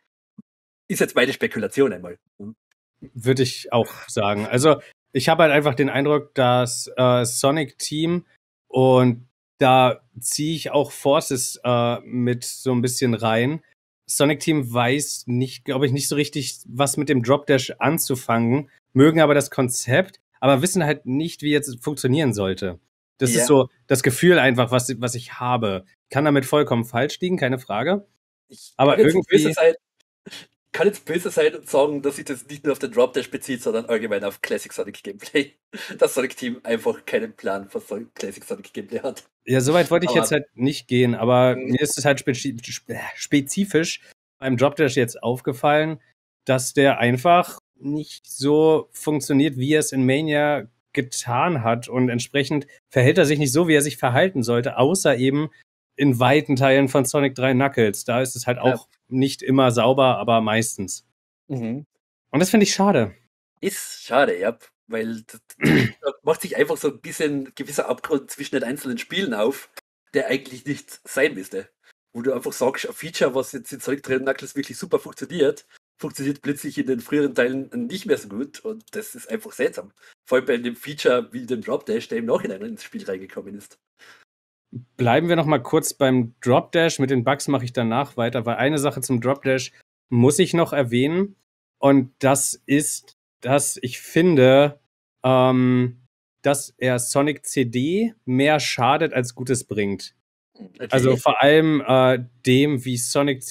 Ist jetzt meine Spekulation einmal. Würde ich auch sagen. Also ich habe halt einfach den Eindruck, dass Sonic Team, und da ziehe ich auch Forces mit so ein bisschen rein. Sonic Team weiß nicht, glaube ich, nicht so richtig, was mit dem Drop Dash anzufangen, mögen aber das Konzept, aber wissen halt nicht, wie jetzt funktionieren sollte. Das ist so das Gefühl einfach, was ich habe. Kann damit vollkommen falsch liegen, keine Frage. Aber irgendwie kann jetzt böse sein und sagen, dass sich das nicht nur auf den Drop Dash bezieht, sondern allgemein auf Classic Sonic Gameplay. Das Sonic Team einfach keinen Plan für Classic Sonic Gameplay hat. Ja, soweit wollte ich jetzt halt nicht gehen, aber mir ist es halt spezifisch beim Drop Dash jetzt aufgefallen, dass der einfach nicht so funktioniert, wie er es in Mania getan hat, und entsprechend verhält er sich nicht so, wie er sich verhalten sollte, außer eben in weiten Teilen von Sonic 3 Knuckles. Da ist es halt auch nicht immer sauber, aber meistens. Und das finde ich schade. Ist schade, ja, weil da macht sich einfach so ein bisschen gewisser Abgrund zwischen den einzelnen Spielen auf, der eigentlich nicht sein müsste. Wo du einfach sagst, ein Feature, was jetzt in Sonic 3 und Knuckles wirklich super funktioniert plötzlich in den früheren Teilen nicht mehr so gut und das ist einfach seltsam. Vor allem bei einem Feature wie dem Drop Dash, der im Nachhinein ins Spiel reingekommen ist. Bleiben wir noch mal kurz beim Drop Dash. Mit den Bugs mache ich danach weiter, weil eine Sache zum Drop Dash muss ich noch erwähnen, und das ist, dass ich finde, dass er Sonic CD mehr schadet als Gutes bringt. Okay. Also vor allem dem, wie Sonic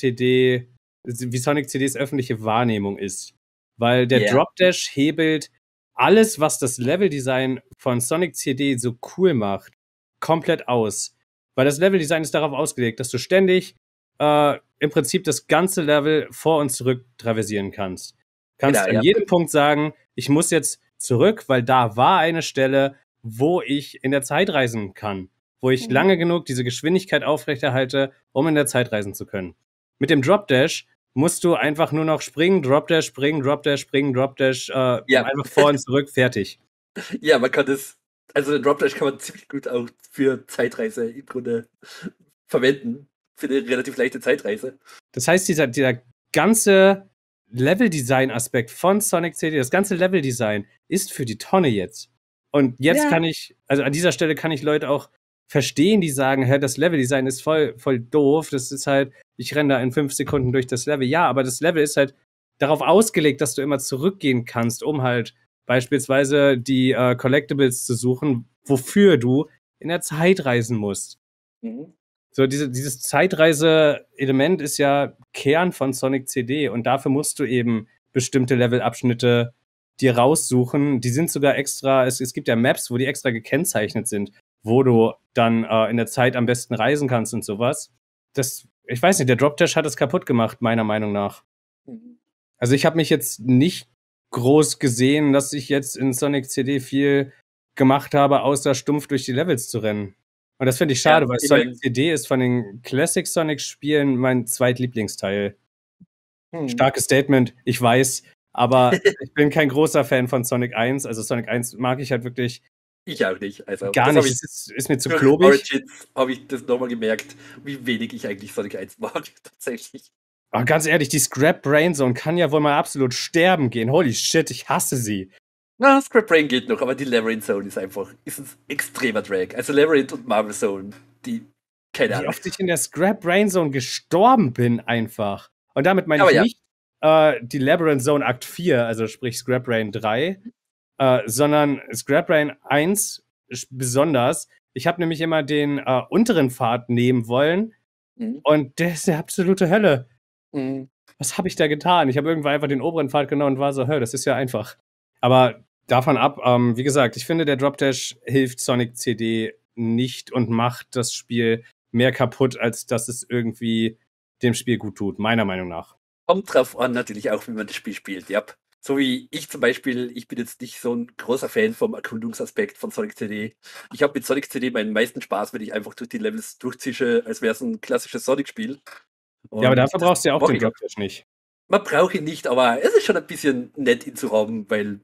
CDs öffentliche Wahrnehmung ist. Weil der Drop Dash hebelt alles, was das Leveldesign von Sonic CD so cool macht, komplett aus. Weil das Leveldesign ist darauf ausgelegt, dass du ständig im Prinzip das ganze Level vor und zurück traversieren kannst. Kannst an jedem Punkt sagen, ich muss jetzt zurück, weil da war eine Stelle, wo ich in der Zeit reisen kann. Wo ich lange genug diese Geschwindigkeit aufrechterhalte, um in der Zeit reisen zu können. Mit dem Drop Dash musst du einfach nur noch springen, Drop Dash, springen, Drop Dash, springen, Drop Dash, einfach vor und zurück, fertig. Ja, man kann das, also den Drop Dash kann man ziemlich gut auch für Zeitreise im Grunde verwenden. Für eine relativ leichte Zeitreise. Das heißt, dieser ganze Leveldesign-Aspekt von Sonic CD, das ganze Leveldesign ist für die Tonne jetzt. Und jetzt kann ich, also an dieser Stelle kann ich Leute auch verstehen, die sagen, hä, das Leveldesign ist voll doof, das ist halt, ich renne da in 5 Sekunden durch das Level. Ja, aber das Level ist halt darauf ausgelegt, dass du immer zurückgehen kannst, um halt beispielsweise die Collectibles zu suchen, wofür du in der Zeit reisen musst. So, dieses Zeitreise-Element ist ja Kern von Sonic CD, und dafür musst du eben bestimmte Levelabschnitte dir raussuchen. Die sind sogar extra, es gibt ja Maps, wo die extra gekennzeichnet sind, wo du dann in der Zeit am besten reisen kannst und sowas. Ich weiß nicht, der Drop Dash hat es kaputt gemacht, meiner Meinung nach. Also ich habe mich jetzt nicht groß gesehen, dass ich jetzt in Sonic CD viel gemacht habe, außer stumpf durch die Levels zu rennen. Und das finde ich schade, weil Sonic CD ist von den Classic Sonic-Spielen mein zweitlieblingsteil. Starkes Statement, ich weiß, aber ich bin kein großer Fan von Sonic 1. Also Sonic 1 mag ich halt wirklich. Ich auch nicht. Also, gar nicht. Ist mir zu klobig. Origins habe ich das nochmal gemerkt, wie wenig ich eigentlich Sonic 1 mag, tatsächlich. Aber ganz ehrlich, die Scrap Brain Zone kann ja wohl mal absolut sterben gehen. Holy shit, ich hasse sie. Na, Scrap Brain geht noch, aber die Labyrinth Zone ist ein extremer Drag. Also Labyrinth und Marvel Zone, keine Ahnung. Wie oft ich in der Scrap Brain Zone gestorben bin einfach. Und damit meine ich nicht die Labyrinth Zone Akt 4, also sprich Scrap Brain 3, sondern Scrap Brain 1 besonders. Ich habe nämlich immer den unteren Pfad nehmen wollen und der ist die absolute Hölle. Was habe ich da getan? Ich habe irgendwann einfach den oberen Pfad genommen und war so, das ist ja einfach. Aber davon ab, wie gesagt, ich finde, der Drop Dash hilft Sonic CD nicht und macht das Spiel mehr kaputt, als dass es irgendwie dem Spiel gut tut, meiner Meinung nach. Kommt drauf an, natürlich auch, wie man das Spiel spielt, ja. So wie ich zum Beispiel, ich bin jetzt nicht so ein großer Fan vom Erkundungsaspekt von Sonic CD. Ich habe mit Sonic CD meinen meisten Spaß, wenn ich einfach durch die Levels durchzische, als wäre es ein klassisches Sonic-Spiel. Ja, aber dafür brauchst du ja auch den Drop Dash nicht. Man braucht ihn nicht, aber es ist schon ein bisschen nett, ihn zu haben, weil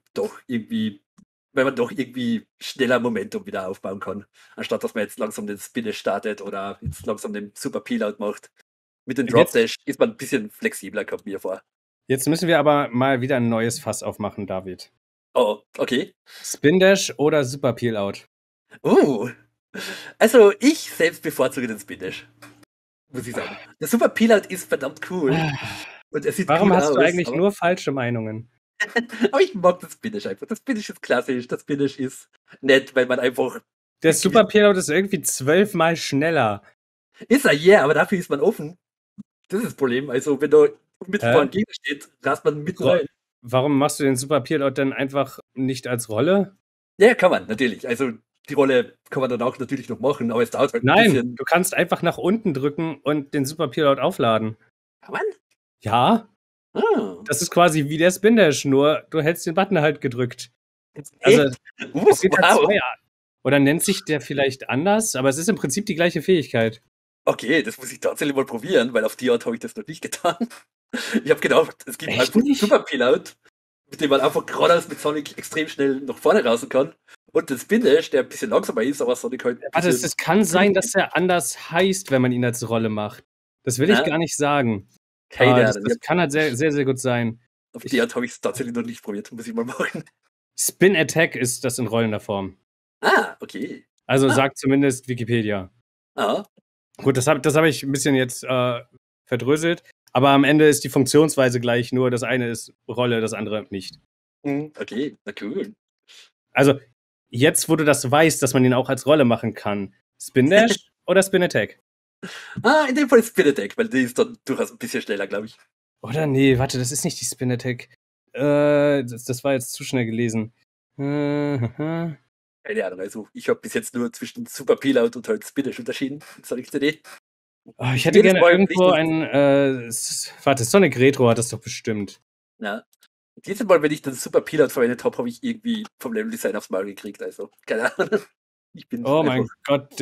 man doch irgendwie schneller Momentum wieder aufbauen kann, anstatt dass man jetzt langsam den Spinner startet oder jetzt langsam den Super Peel-Out macht. Mit dem Drop Dash ist man ein bisschen flexibler, kommt mir vor. Jetzt müssen wir aber mal wieder ein neues Fass aufmachen, David. Oh, okay. Spin Dash oder Super Peel-Out? Also ich selbst bevorzuge den Spin Dash, muss ich sagen. Der Super Peel-Out ist verdammt cool. Und er sieht Warum cool hast aus, du eigentlich nur falsche Meinungen? Aber ich mag das Spinach einfach. Das Spinach ist klassisch, das Spinach ist nett, weil man einfach. Der Super Peel-Out ist irgendwie 12-mal schneller. Ist er, aber dafür ist man offen. Das ist das Problem. Also, wenn da unmittelbar ein Gegner steht, rast man mit rein. Warum machst du den Super Peel-Out denn einfach nicht als Rolle? Ja, kann man, natürlich. Also, die Rolle kann man dann auch natürlich noch machen, aber es dauert halt ein bisschen. Nein, du kannst einfach nach unten drücken und den Super Peel-Out aufladen. Kann man? Ja. Das ist quasi wie der Spin Dash, nur du hältst den Button halt gedrückt. Also, es gibt halt zwei Arten. Oder nennt sich der vielleicht anders, aber es ist im Prinzip die gleiche Fähigkeit. Okay, das muss ich tatsächlich mal probieren, weil auf die Art habe ich das noch nicht getan. Ich habe gedacht, es gibt einfach einen Super Peel-Out, mit dem man einfach geradeaus mit Sonic extrem schnell nach vorne raus kann. Und den Spin Dash, der ein bisschen langsamer ist, aber Sonic halt. Warte, es kann sein, dass er anders heißt, wenn man ihn als Rolle macht. Das will ich gar nicht sagen. Das kann halt sehr, sehr, sehr gut sein. Auf die Art habe ich es tatsächlich noch nicht probiert, muss ich mal machen. Spin Attack ist das in rollender Form. Okay. Also sagt zumindest Wikipedia. Gut, das hab ich ein bisschen jetzt verdröselt, aber am Ende ist die Funktionsweise gleich, nur das eine ist Rolle, das andere nicht. Okay, na cool. Also, jetzt, wo du das weißt, dass man ihn auch als Rolle machen kann, Spin Dash oder Spin Attack? In dem Fall ist Spin Attack, weil die ist dann durchaus ein bisschen schneller, glaube ich. Oder nee, warte, das ist nicht die Spin Attack. Das war jetzt zu schnell gelesen. Keine Ahnung, also ich habe bis jetzt nur zwischen Super Peel-Out und halt Spin Dash unterschieden in Sonic CD. Ich hätte gerne irgendwo warte, Sonic Retro hat das doch bestimmt. Ja. Jedes Mal, wenn ich den Super Peel-Out verwendet habe, habe ich irgendwie vom Level-Design aufs Maul gekriegt, also keine Ahnung. Mein Gott,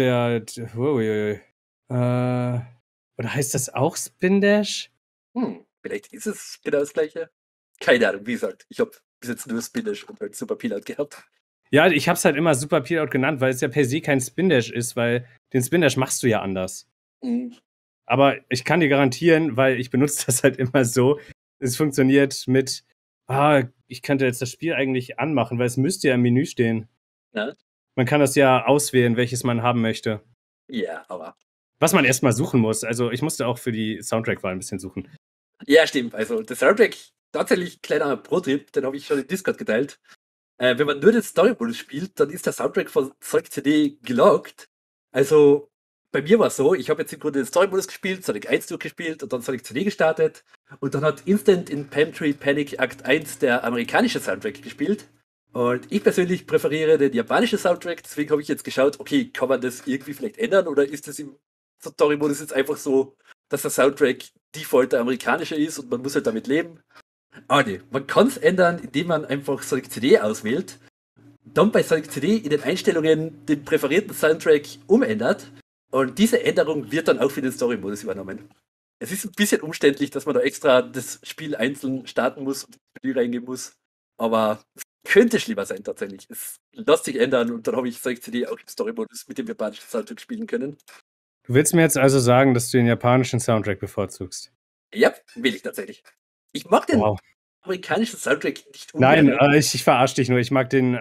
oder heißt das auch Spin Dash? Vielleicht ist es genau das gleiche. Keine Ahnung, wie gesagt, ich habe bis jetzt nur Spin Dash und halt Super Peel-Out gehabt. Ja, ich habe es halt immer Super Peel-Out genannt, weil es ja per se kein Spin Dash ist, weil den Spin Dash machst du ja anders. Aber ich kann dir garantieren, weil ich benutze das halt immer so, es funktioniert mit, ich könnte jetzt das Spiel eigentlich anmachen, weil es müsste ja im Menü stehen. Ja. Man kann das ja auswählen, welches man haben möchte. Ja, aber. Was man erstmal suchen muss. Also ich musste auch für die Soundtrack-Wahl ein bisschen suchen. Ja, stimmt. Also der Soundtrack, tatsächlich kleiner Pro-Tipp, den habe ich schon in Discord geteilt. Wenn man nur den Story-Modus spielt, dann ist der Soundtrack von Sonic CD gelockt. Also bei mir war es so, ich habe jetzt im Grunde den Story-Modus gespielt, Sonic 1 durchgespielt und dann Sonic CD gestartet und dann hat instant in Pantry Panic Act 1 der amerikanische Soundtrack gespielt. Und ich persönlich präferiere den japanischen Soundtrack, deswegen habe ich jetzt geschaut, okay, kann man das irgendwie vielleicht ändern oder ist das im Story-Modus jetzt einfach so, dass der Soundtrack default der amerikanische ist und man muss halt damit leben? Aber nee, man kann es ändern, indem man einfach Sonic CD auswählt, dann bei Sonic CD in den Einstellungen den präferierten Soundtrack umändert und diese Änderung wird dann auch für den Story-Modus übernommen. Es ist ein bisschen umständlich, dass man da extra das Spiel einzeln starten muss und das Menü reingehen muss, aber könnte schlimmer sein tatsächlich. Es lässt sich ändern und dann habe ich Sonic CD auch im Story-Modus mit dem japanischen Soundtrack spielen können. Du willst mir jetzt also sagen, dass du den japanischen Soundtrack bevorzugst? Ja, will ich tatsächlich. Ich mag den amerikanischen Soundtrack nicht ungern. Nein, ich verarsche dich nur. Ich mag den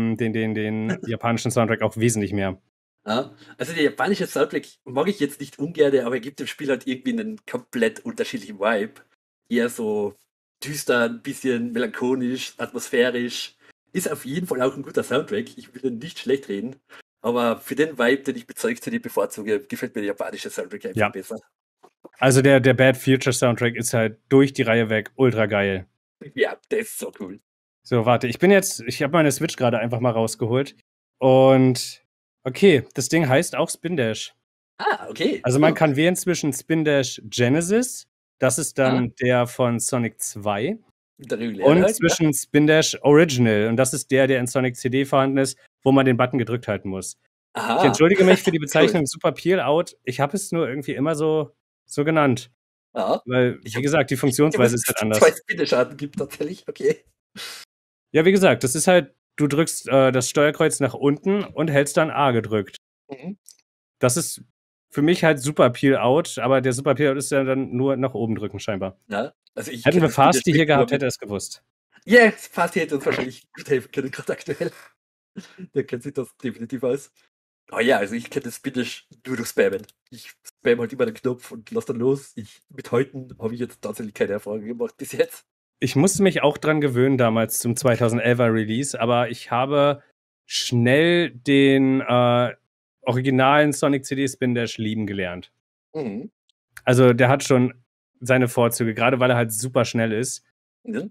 japanischen Soundtrack auch wesentlich mehr. Ja, also der japanische Soundtrack mag ich jetzt nicht ungern, aber er gibt dem Spiel halt irgendwie einen komplett unterschiedlichen Vibe. Eher so düster, ein bisschen melancholisch, atmosphärisch. Ist auf jeden Fall auch ein guter Soundtrack. Ich will ihn nicht schlecht reden. Aber für den Vibe, den ich mit Sonic CD bevorzuge, gefällt mir der japanische Soundtrack einfach besser. Also der Bad Future Soundtrack ist halt durch die Reihe weg ultra geil. Ja, der ist so cool. So, warte, ich habe meine Switch gerade einfach mal rausgeholt. Und okay, das Ding heißt auch Spin Dash. Ah, okay. Also man kann wählen zwischen Spin Dash Genesis, das ist dann der von Sonic 2. Und zwischen Spin Dash Original, und das ist der in Sonic CD vorhanden ist, wo man den Button gedrückt halten muss. Aha. Ich entschuldige mich für die Bezeichnung Super Peel-Out. Ich habe es nur irgendwie immer so genannt. Ja. Weil, wie gesagt, die Funktionsweise ist halt anders. Zwei Spin-Dash-Arten gibt tatsächlich, okay. Ja, wie gesagt, das ist halt, du drückst das Steuerkreuz nach unten und hältst dann A gedrückt. Mhm. Das ist für mich halt Super Peel-Out, aber der Super Peel-Out ist ja dann nur nach oben drücken scheinbar. Ja, also hätten wir Fasti hier gehabt, hätte er es gewusst. Ja, yeah, Fasti hätte uns wahrscheinlich gut helfen können, gerade aktuell. Der kennt sich das definitiv aus. Oh ja, also ich kenne das Spin-Dash nur durch Spammen. Ich spam halt immer den Knopf und lass dann los. Mit Häuten habe ich jetzt tatsächlich keine Erfahrung gemacht bis jetzt. Ich musste mich auch dran gewöhnen damals zum 2011er Release, aber ich habe schnell den originalen Sonic CD Spin Dash lieben gelernt. Mhm. Also der hat schon seine Vorzüge, gerade weil er halt super schnell ist. Ja.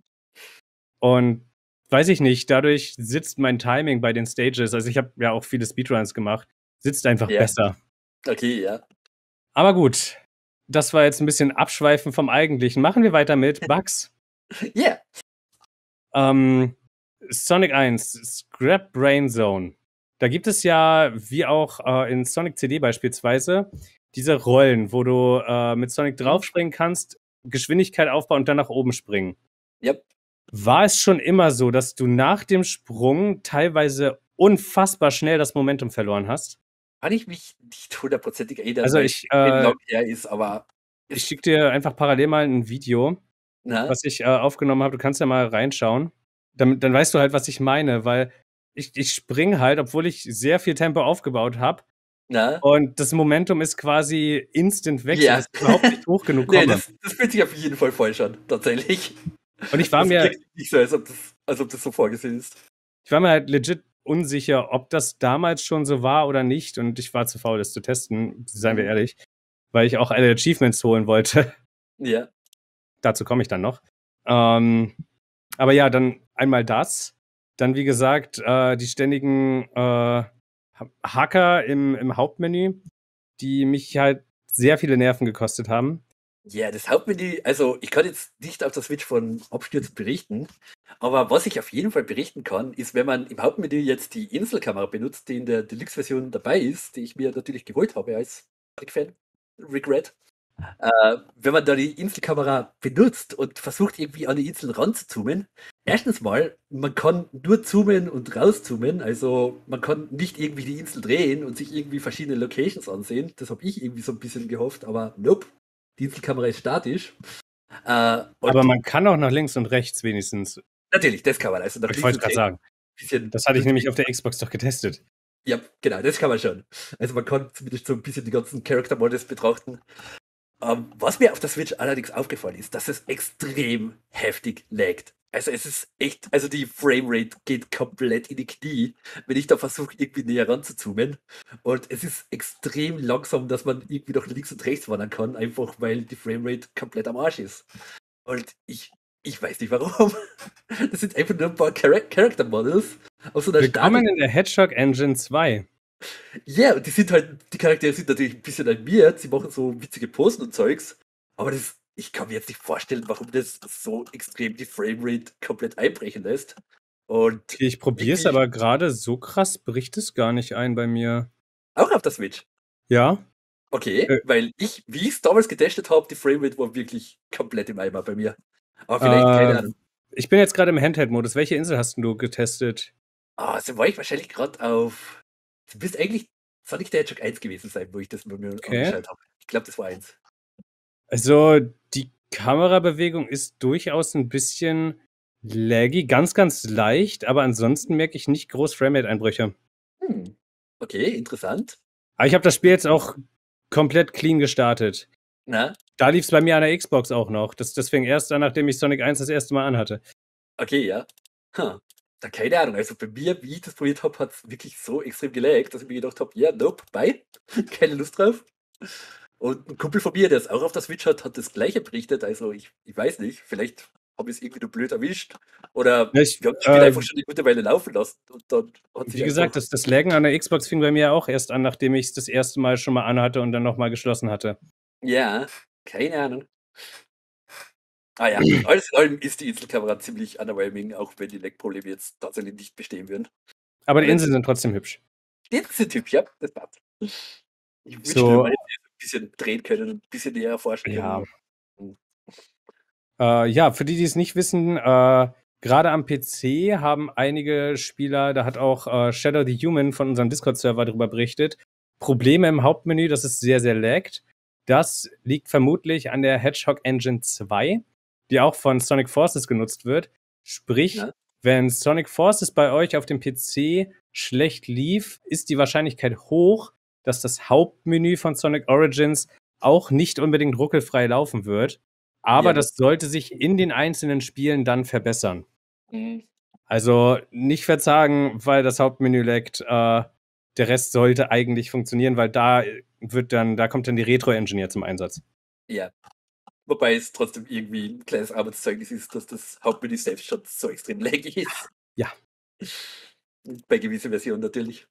Und weiß ich nicht, dadurch sitzt mein Timing bei den Stages, also ich habe ja auch viele Speedruns gemacht, sitzt einfach besser. Okay, ja. Aber gut, das war jetzt ein bisschen Abschweifen vom Eigentlichen. Machen wir weiter mit Bugs. Ja. Sonic 1, Scrap Brain Zone. Da gibt es ja, wie auch in Sonic CD beispielsweise, diese Rollen, wo du mit Sonic draufspringen kannst, Geschwindigkeit aufbauen und dann nach oben springen. Yep. War es schon immer so, dass du nach dem Sprung teilweise unfassbar schnell das Momentum verloren hast? Kann ich mich nicht hundertprozentig erinnern, also ich schicke dir einfach parallel mal ein Video, was ich aufgenommen habe. Du kannst ja mal reinschauen. Dann weißt du halt, was ich meine, weil ich springe halt, obwohl ich sehr viel Tempo aufgebaut habe. Und das Momentum ist quasi instant weg, dass ich überhaupt nicht hoch genug komme. Nee, das fühlt sich auf jeden Fall falsch an, tatsächlich. Und ich war mir nicht so, als ob das so vorgesehen ist. Ich war mir halt legit unsicher, ob das damals schon so war oder nicht. Und ich war zu faul, das zu testen, seien wir ehrlich. Weil ich auch alle Achievements holen wollte. Ja. Dazu komme ich dann noch. Aber ja, dann einmal das. Dann, wie gesagt, die ständigen Hacker im Hauptmenü, die mich halt sehr viele Nerven gekostet haben. Ja, das Hauptmenü, also ich kann jetzt nicht auf der Switch von Abstürzen berichten, aber was ich auf jeden Fall berichten kann, ist, wenn man im Hauptmenü jetzt die Inselkamera benutzt, die in der Deluxe-Version dabei ist, die ich mir natürlich geholt habe als Fan, Regret. Wenn man da die Inselkamera benutzt und versucht irgendwie an die Insel ranzuzoomen, erstens mal, man kann nur zoomen und rauszoomen, also man kann nicht irgendwie die Insel drehen und sich irgendwie verschiedene Locations ansehen. Das habe ich irgendwie so ein bisschen gehofft, aber nope. Die Inselkamera ist statisch. Aber man kann auch nach links und rechts wenigstens. Natürlich, das kann man. Also ich wollte gerade sagen. Das hatte ich nämlich auf der Xbox doch getestet. Ja, genau, das kann man schon. Also man kann zumindest so ein bisschen die ganzen Character Models betrachten. Was mir auf der Switch allerdings aufgefallen ist, dass es extrem heftig laggt. Also es ist echt, also die Framerate geht komplett in die Knie, wenn ich da versuche, irgendwie näher ranzuzoomen. Und es ist extrem langsam, dass man irgendwie nach links und rechts wandern kann, einfach weil die Framerate komplett am Arsch ist. Und ich weiß nicht warum. Das sind einfach nur ein paar Character Models aus so einer Willkommen in der Hedgehog Engine 2. Ja, und die Charaktere sind natürlich ein bisschen animiert, sie machen so witzige Posen und Zeugs, aber ich kann mir jetzt nicht vorstellen, warum das so extrem die Framerate komplett einbrechen lässt. Und Okay, ich probiere es, aber gerade so krass bricht es gar nicht ein bei mir. auch auf der Switch? Ja. Okay, weil wie ich es damals getestet habe, die Framerate war wirklich komplett im Eimer bei mir. Aber vielleicht, keine Ahnung. Ich bin jetzt gerade im Handheld-Modus. Welche Insel hast du getestet? Also war ich wahrscheinlich gerade auf. Du bist eigentlich Sonic the Hedgehog 1 gewesen sein, wo ich das mir angeschaut habe. Ich glaube, das war 1. Also, die Kamerabewegung ist durchaus ein bisschen laggy, ganz, ganz leicht, aber ansonsten merke ich nicht groß Framerate-Einbrüche. Okay, interessant. Aber ich habe das Spiel jetzt auch komplett clean gestartet. Na? Da lief es bei mir an der Xbox auch noch. Das fing erst an, nachdem ich Sonic 1 das erste Mal anhatte. Okay, ja. Da keine Ahnung. Also bei mir, wie ich das probiert habe, hat es wirklich so extrem gelaggt, dass ich mir gedacht habe, ja, nope, bye. Keine Lust drauf. Und ein Kumpel von mir, der es auch auf der Switch hat das gleiche berichtet. Also ich weiß nicht, vielleicht habe ich es irgendwie nur blöd erwischt. Oder wir haben das Spiel einfach schon eine gute Weile laufen lassen. Und dann hat sich wie gesagt, das Laggen an der Xbox fing bei mir auch erst an, nachdem ich es das erste Mal schon mal anhatte und dann nochmal geschlossen hatte. Ja, keine Ahnung. Ah ja, alles in allem ist die Inselkamera ziemlich underwhelming, auch wenn die Lag-Probleme jetzt tatsächlich nicht bestehen würden. Aber die Inseln sind trotzdem hübsch. Die Inseln sind hübsch, ja, das passt. Ich wünschte, So, man hätte ein bisschen drehen können und ein bisschen näher erforschen können. Ja, für die es nicht wissen, gerade am PC haben einige Spieler, da hat auch Shadow the Human von unserem Discord-Server darüber berichtet, Probleme im Hauptmenü, dass es sehr, sehr laggt. Das liegt vermutlich an der Hedgehog Engine 2, die auch von Sonic Forces genutzt wird. Sprich, wenn Sonic Forces bei euch auf dem PC schlecht lief, ist die Wahrscheinlichkeit hoch, dass das Hauptmenü von Sonic Origins auch nicht unbedingt ruckelfrei laufen wird. Aber das sollte sich in den einzelnen Spielen dann verbessern. Also nicht verzagen, weil das Hauptmenü laggt. Der Rest sollte eigentlich funktionieren, weil da kommt dann die Retro-Engine zum Einsatz. Ja. Wobei es trotzdem irgendwie ein kleines Arbeitszeugnis ist, dass das Hauptmenü selbst schon so extrem laggy ist. Ja. Bei gewissen Versionen natürlich.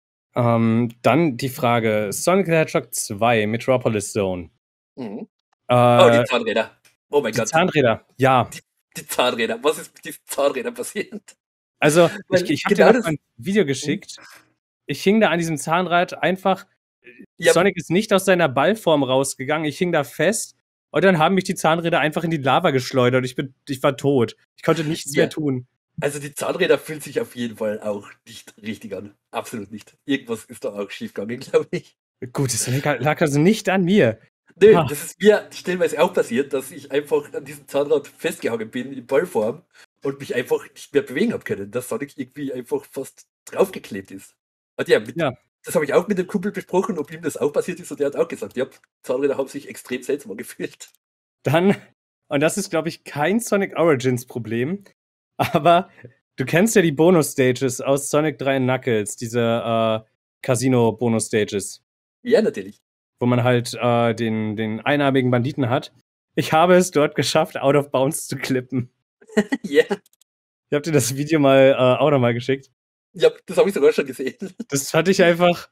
Dann die Frage: Sonic the Hedgehog 2 Metropolis Zone. Oh, die Zahnräder. Oh mein Gott. Die Zahnräder, ja. Die Zahnräder. Was ist mit diesen Zahnrädern passiert? Also, ich habe dir ein Video geschickt. Ich hing da an diesem Zahnrad einfach. Sonic ist nicht aus seiner Ballform rausgegangen. Ich hing da fest. Und dann haben mich die Zahnräder einfach in die Lava geschleudert. Ich war tot. Ich konnte nichts mehr tun. Also die Zahnräder fühlen sich auf jeden Fall auch nicht richtig an. Absolut nicht. Irgendwas ist da auch schiefgegangen, glaube ich. Gut, das lag also nicht an mir. Nö, das ist mir stellenweise auch passiert, dass ich einfach an diesem Zahnrad festgehangen bin in Ballform und mich einfach nicht mehr bewegen habe können, dass Sonic irgendwie einfach fast draufgeklebt ist. Und das habe ich auch mit dem Kumpel besprochen, ob ihm das auch passiert ist, und der hat auch gesagt, ja, Zahnräder haben sich extrem seltsam gefühlt. Dann, und das ist, glaube ich, kein Sonic Origins Problem, aber du kennst ja die Bonus-Stages aus Sonic 3 Knuckles, diese Casino-Bonus-Stages. Ja, natürlich. Wo man halt den einarmigen Banditen hat. Ich habe es dort geschafft, out of bounds zu klippen. Ja. Ich habe dir das Video mal auch nochmal geschickt. Ja, das habe ich sogar schon gesehen. Das hatte ich einfach,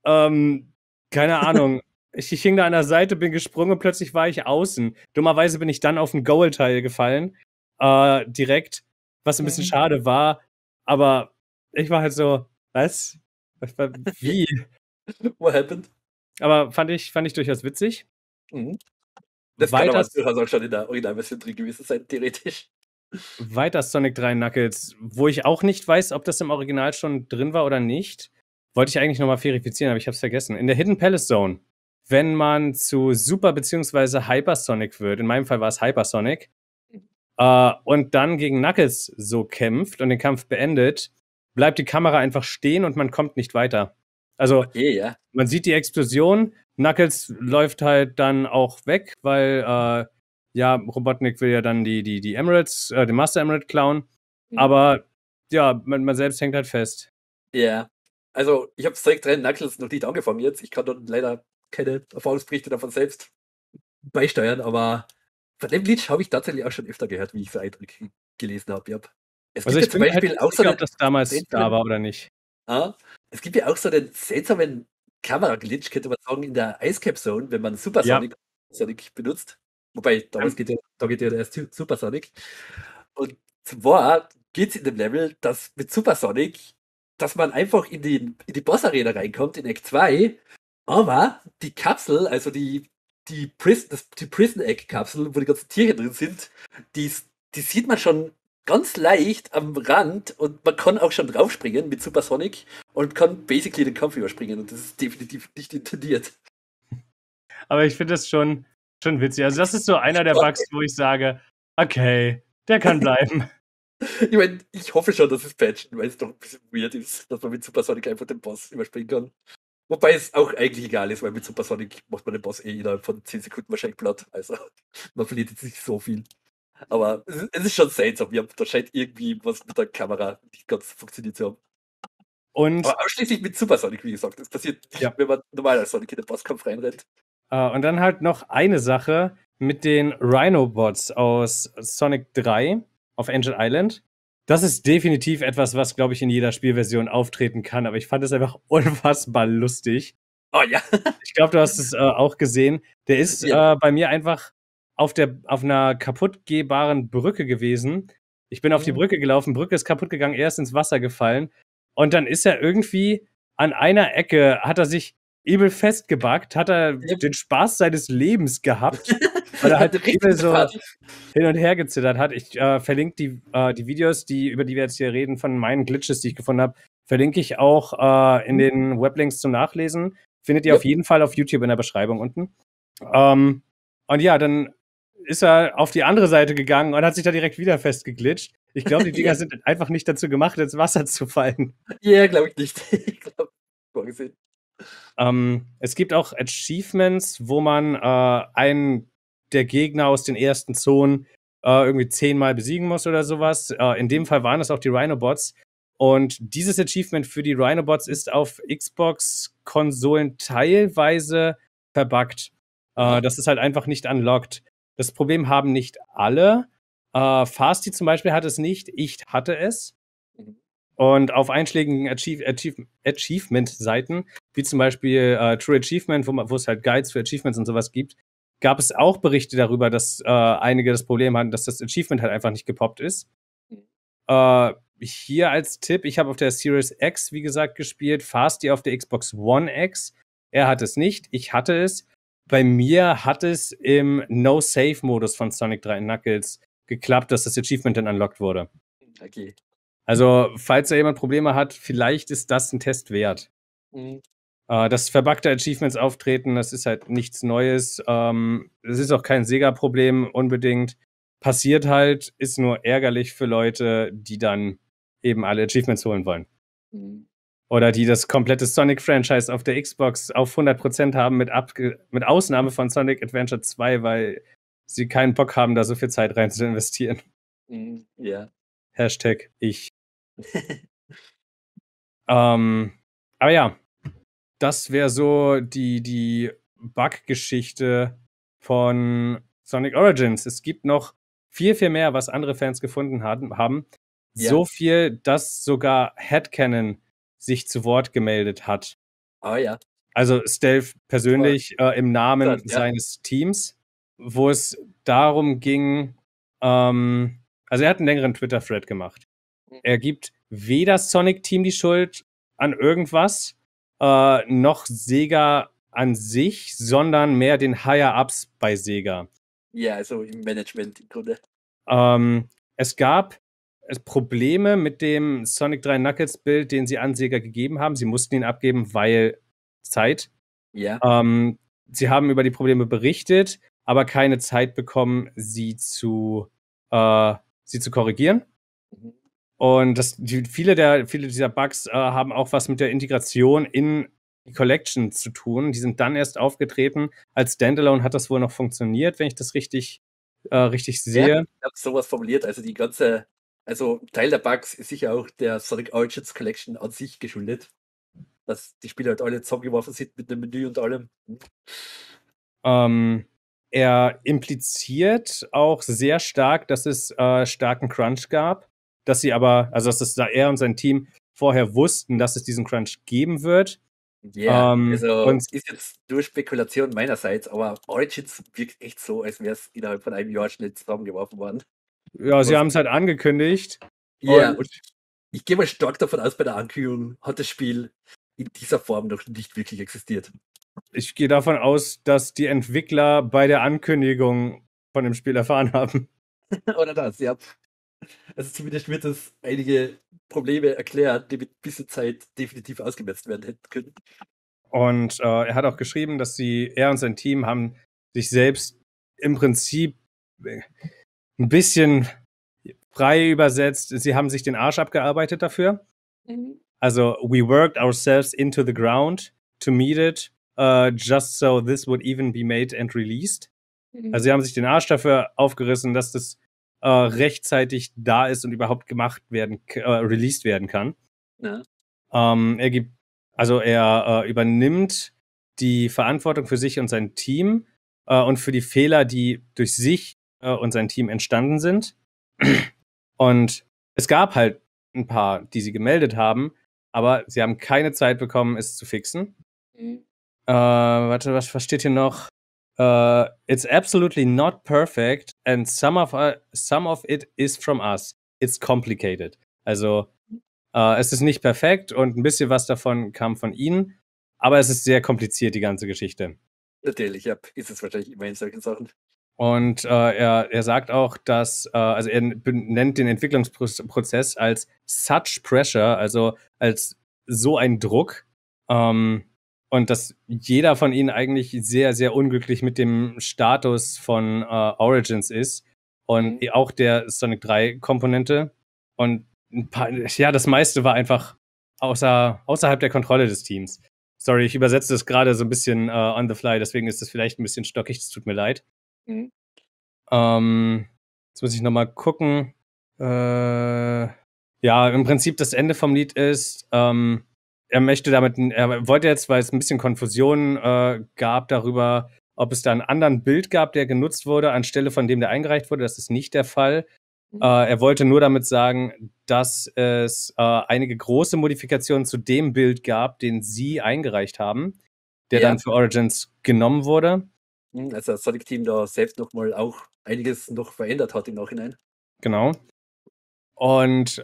keine Ahnung. Ich hing da an der Seite, bin gesprungen und plötzlich war ich außen. Dummerweise bin ich dann auf ein Goal-Teil gefallen. Direkt, was ein bisschen schade war. Aber ich war halt so, was? Wie? What happened? Aber fand ich durchaus witzig. Das kann aber durchaus auch schon in der Originalversion drin gewesen sein, theoretisch. Weiter Sonic 3 Knuckles, wo ich auch nicht weiß, ob das im Original schon drin war oder nicht. Wollte ich eigentlich nochmal verifizieren, aber ich habe es vergessen. In der Hidden Palace Zone, wenn man zu Super- bzw. Hypersonic wird, in meinem Fall war es Hypersonic, und dann gegen Knuckles so kämpft und den Kampf beendet, bleibt die Kamera einfach stehen und man kommt nicht weiter. Also, man sieht die Explosion, Knuckles läuft halt dann auch weg, weil ja, Robotnik will ja dann die Emeralds, den Master Emerald klauen. Aber ja, man selbst hängt halt fest. Ja. Also, ich habe Sonic 3 Knuckles noch nicht angefangen jetzt. Ich kann dann leider keine Erfahrungsberichte davon selbst beisteuern, aber von dem Glitch habe ich tatsächlich auch schon öfter gehört, wie ich so Eindrücke gelesen habe. Es Also gibt ja ich zum bin halt Beispiel auch nicht so sicher, einen ob das damals da seltsamen, war oder nicht. es gibt ja auch so einen seltsamen Kamera-Glitch, könnte man sagen, in der Ice Cap Zone, wenn man Ja. Sonic benutzt. Wobei, da geht ja erst Super Sonic. Und zwar geht es in dem Level, dass mit Super Sonic, dass man einfach in die Boss-Arena reinkommt, in Act 2, aber die Kapsel, also die Prison-Egg-Kapsel, wo die ganzen Tiere drin sind, die sieht man schon ganz leicht am Rand und man kann auch schon draufspringen mit Super Sonic und kann basically den Kampf überspringen und das ist definitiv nicht intendiert. Aber ich finde das schon witzig. Also das ist so einer der Bugs, wo ich sage, okay, der kann bleiben. Ich meine, ich hoffe schon, dass es patchen, weil es doch ein bisschen weird ist, dass man mit Super Sonic einfach den Boss überspringen kann. Wobei es auch eigentlich egal ist, weil mit Super Sonic macht man den Boss innerhalb von 10 Sekunden wahrscheinlich platt. Also man verliert jetzt nicht so viel. Aber es ist schon seltsam. Da scheint irgendwie was mit der Kamera nicht ganz funktioniert zu haben. Und Aber ausschließlich mit Super Sonic, wie gesagt. Das passiert nicht, ja. wenn man normal als Sonic in den Bosskampf reinrennt. Und dann halt noch eine Sache mit den Rhino-Bots aus Sonic 3 auf Angel Island. Das ist definitiv etwas, was, glaube ich, in jeder Spielversion auftreten kann, aber ich fand es einfach unfassbar lustig. Oh ja. Ich glaube, du hast es auch gesehen. Der ist Ja. bei mir einfach auf einer kaputtgehbaren Brücke gewesen. Ich bin auf die Brücke gelaufen, Brücke ist kaputt gegangen, er ist ins Wasser gefallen. Und dann ist er irgendwie an einer Ecke, hat er sich übel festgebackt, hat er den Spaß seines Lebens gehabt, weil er halt übel so hin und her gezittert hat. Ich verlinke die Videos, über die wir jetzt hier reden, von meinen Glitches, die ich gefunden habe, verlinke ich auch in den Weblinks zum Nachlesen. Findet ihr auf jeden Fall auf YouTube in der Beschreibung unten. Und ja, dann ist er auf die andere Seite gegangen und hat sich da direkt wieder festgeglitscht. Ich glaube, die Dinger sind einfach nicht dazu gemacht, ins Wasser zu fallen. Ja, glaube ich nicht. Ich glaube, vorgesehen. Es gibt auch Achievements, wo man einen der Gegner aus den ersten Zonen irgendwie 10-mal besiegen muss oder sowas. In dem Fall waren es auch die Rhinobots. Und dieses Achievement für die Rhinobots ist auf Xbox-Konsolen teilweise verbuggt. Das ist halt einfach nicht unlocked. Das Problem haben nicht alle. Fasti zum Beispiel hat es nicht. Ich hatte es. Und auf einschlägigen Achievement-Seiten, wie zum Beispiel True Achievement, wo es halt Guides für Achievements und sowas gibt, gab es auch Berichte darüber, dass einige das Problem hatten, dass das Achievement halt einfach nicht gepoppt ist. Hier als Tipp, ich habe auf der Series X, wie gesagt, gespielt, Fasti auf der Xbox One X. Er hat es nicht, ich hatte es. Bei mir hat es im No-Save-Modus von Sonic 3 Knuckles geklappt, dass das Achievement dann unlocked wurde. Okay. Also, falls da jemand Probleme hat, vielleicht ist das ein Test wert. Dass verbuggte Achievements auftreten, das ist halt nichts Neues. Es ist auch kein Sega-Problem unbedingt. Passiert halt, ist nur ärgerlich für Leute, die dann eben alle Achievements holen wollen. Oder die das komplette Sonic-Franchise auf der Xbox auf 100% haben, mit Ausnahme von Sonic Adventure 2, weil sie keinen Bock haben, da so viel Zeit rein zu investieren. Ja. Hashtag ich. Aber ja, das wäre so die Bug-Geschichte von Sonic Origins. Es gibt noch viel, viel mehr, was andere Fans gefunden haben. Ja. So viel, dass sogar Headcanon sich zu Wort gemeldet hat. Oh ja. Also Stealth persönlich im Namen seines Teams, wo es darum ging, also er hat einen längeren Twitter-Thread gemacht. Er gibt weder Sonic-Team die Schuld an irgendwas, noch Sega an sich, sondern mehr den Higher-Ups bei Sega. Ja, also im Management im Grunde. Es gab Probleme mit dem Sonic 3 Knuckles-Bild, den sie an Sega gegeben haben. Sie mussten ihn abgeben, weil Zeit. Ja. Sie haben über die Probleme berichtet, aber keine Zeit bekommen, sie zu korrigieren. Und viele dieser Bugs haben auch was mit der Integration in die Collection zu tun. Die sind dann erst aufgetreten. Als Standalone hat das wohl noch funktioniert, wenn ich das richtig richtig sehe. Ich habe sowas formuliert, also Teil der Bugs ist sicher auch der Sonic Origins Collection an sich geschuldet, dass die Spiele halt alle zusammengeworfen sind mit einem Menü und allem. Er impliziert auch sehr stark, dass es starken Crunch gab, dass er und sein Team vorher wussten, dass es diesen Crunch geben wird. Ja, ist jetzt nur Spekulation meinerseits, aber Origins wirkt echt so, als wäre es innerhalb von einem Jahr schnell zusammengeworfen worden. Ja, sie haben es halt angekündigt. Ja, und ich gehe mal stark davon aus, bei der Ankündigung hat das Spiel in dieser Form noch nicht wirklich existiert. Ich gehe davon aus, dass die Entwickler bei der Ankündigung von dem Spiel erfahren haben. Oder das, ja. Also zumindest wird es einige Probleme erklären, die mit ein bisschen Zeit definitiv ausgemerzt werden hätten können. Und er hat auch geschrieben, dass er und sein Team haben sich selbst im Prinzip ein bisschen frei übersetzt. Sie haben sich den Arsch abgearbeitet dafür. Also, we worked ourselves into the ground to meet it, just so this would even be made and released. Also, sie haben sich den Arsch dafür aufgerissen, dass das rechtzeitig da ist und überhaupt released werden kann. Ja. Er übernimmt die Verantwortung für sich und sein Team und für die Fehler, die durch sich und sein Team entstanden sind. Und es gab halt ein paar, die sie gemeldet haben, aber sie haben keine Zeit bekommen, es zu fixen. Was steht hier noch? It's absolutely not perfect and some of it is from us. It's complicated. Also es ist nicht perfekt und ein bisschen was davon kam von ihnen, aber es ist sehr kompliziert, die ganze Geschichte. Natürlich, ja, ist es wahrscheinlich immer in solchen Sachen. Und er sagt auch, dass, er nennt den Entwicklungsprozess als such pressure, also als so ein Druck, und dass jeder von ihnen eigentlich sehr, sehr unglücklich mit dem Status von Origins ist und auch der Sonic 3 Komponente. Und das meiste war einfach außerhalb der Kontrolle des Teams. Sorry, ich übersetze das gerade so ein bisschen on the fly, deswegen ist das vielleicht ein bisschen stockig, es tut mir leid. Jetzt muss ich nochmal gucken. Im Prinzip das Ende vom Lied ist, er wollte jetzt, weil es ein bisschen Konfusion gab darüber, ob es da einen anderen Bild gab, der genutzt wurde, anstelle von dem, der eingereicht wurde. Das ist nicht der Fall. Er wollte nur damit sagen, dass es einige große Modifikationen zu dem Bild gab, den sie eingereicht haben, der dann für Origins genommen wurde. Also das Sonic Team da selbst nochmal auch einiges noch verändert hat im Nachhinein. Genau. Und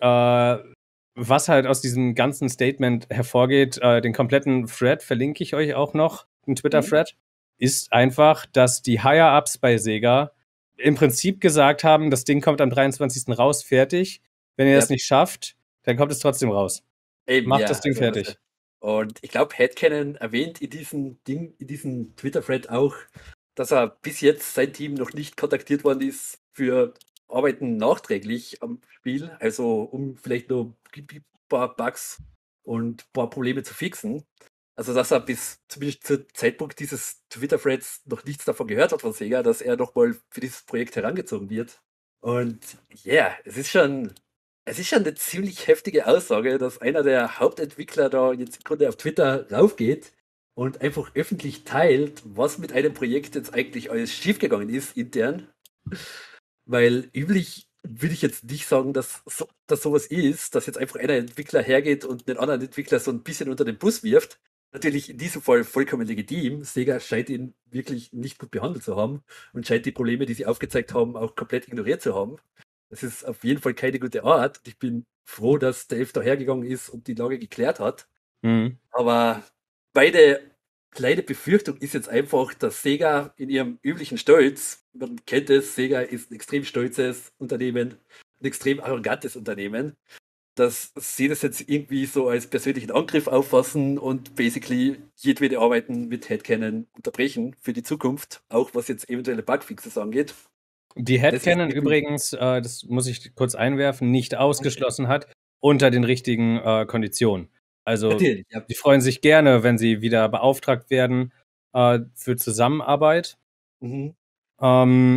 was halt aus diesem ganzen Statement hervorgeht, den kompletten Thread verlinke ich euch auch noch, den Twitter-Thread, ist einfach, dass die Higher-Ups bei Sega im Prinzip gesagt haben, das Ding kommt am 23. raus, fertig. Wenn ihr das nicht schafft, dann kommt es trotzdem raus. Macht das Ding fertig. Und ich glaube, Headcanon erwähnt in diesem Twitter-Thread auch, dass er bis jetzt sein Team noch nicht kontaktiert worden ist für Arbeiten nachträglich am Spiel, also um vielleicht noch ein paar Bugs und ein paar Probleme zu fixen. Also dass er bis zumindest zum Zeitpunkt dieses Twitter-Threads noch nichts davon gehört hat von Sega, dass er nochmal für dieses Projekt herangezogen wird. Und es ist schon eine ziemlich heftige Aussage, dass einer der Hauptentwickler da jetzt im Grunde auf Twitter raufgeht und einfach öffentlich teilt, was mit einem Projekt jetzt eigentlich alles schiefgegangen ist intern. Weil üblich würde ich jetzt nicht sagen, dass sowas ist, dass jetzt einfach einer Entwickler hergeht und einen anderen Entwickler so ein bisschen unter den Bus wirft. Natürlich in diesem Fall vollkommen legitim. Sega scheint ihn wirklich nicht gut behandelt zu haben und scheint die Probleme, die sie aufgezeigt haben, auch komplett ignoriert zu haben. Das ist auf jeden Fall keine gute Art. Ich bin froh, dass der Elf da hergegangen ist und die Lage geklärt hat. Aber meine kleine Befürchtung ist jetzt einfach, dass Sega in ihrem üblichen Stolz, man kennt es, Sega ist ein extrem stolzes Unternehmen, ein extrem arrogantes Unternehmen, dass sie das jetzt irgendwie so als persönlichen Angriff auffassen und basically jedwede Arbeiten mit Headcanon unterbrechen für die Zukunft, auch was jetzt eventuelle Bugfixes angeht. Die Headcanon übrigens, das muss ich kurz einwerfen, nicht ausgeschlossen hat, unter den richtigen Konditionen. Also die freuen sich gerne, wenn sie wieder beauftragt werden für Zusammenarbeit.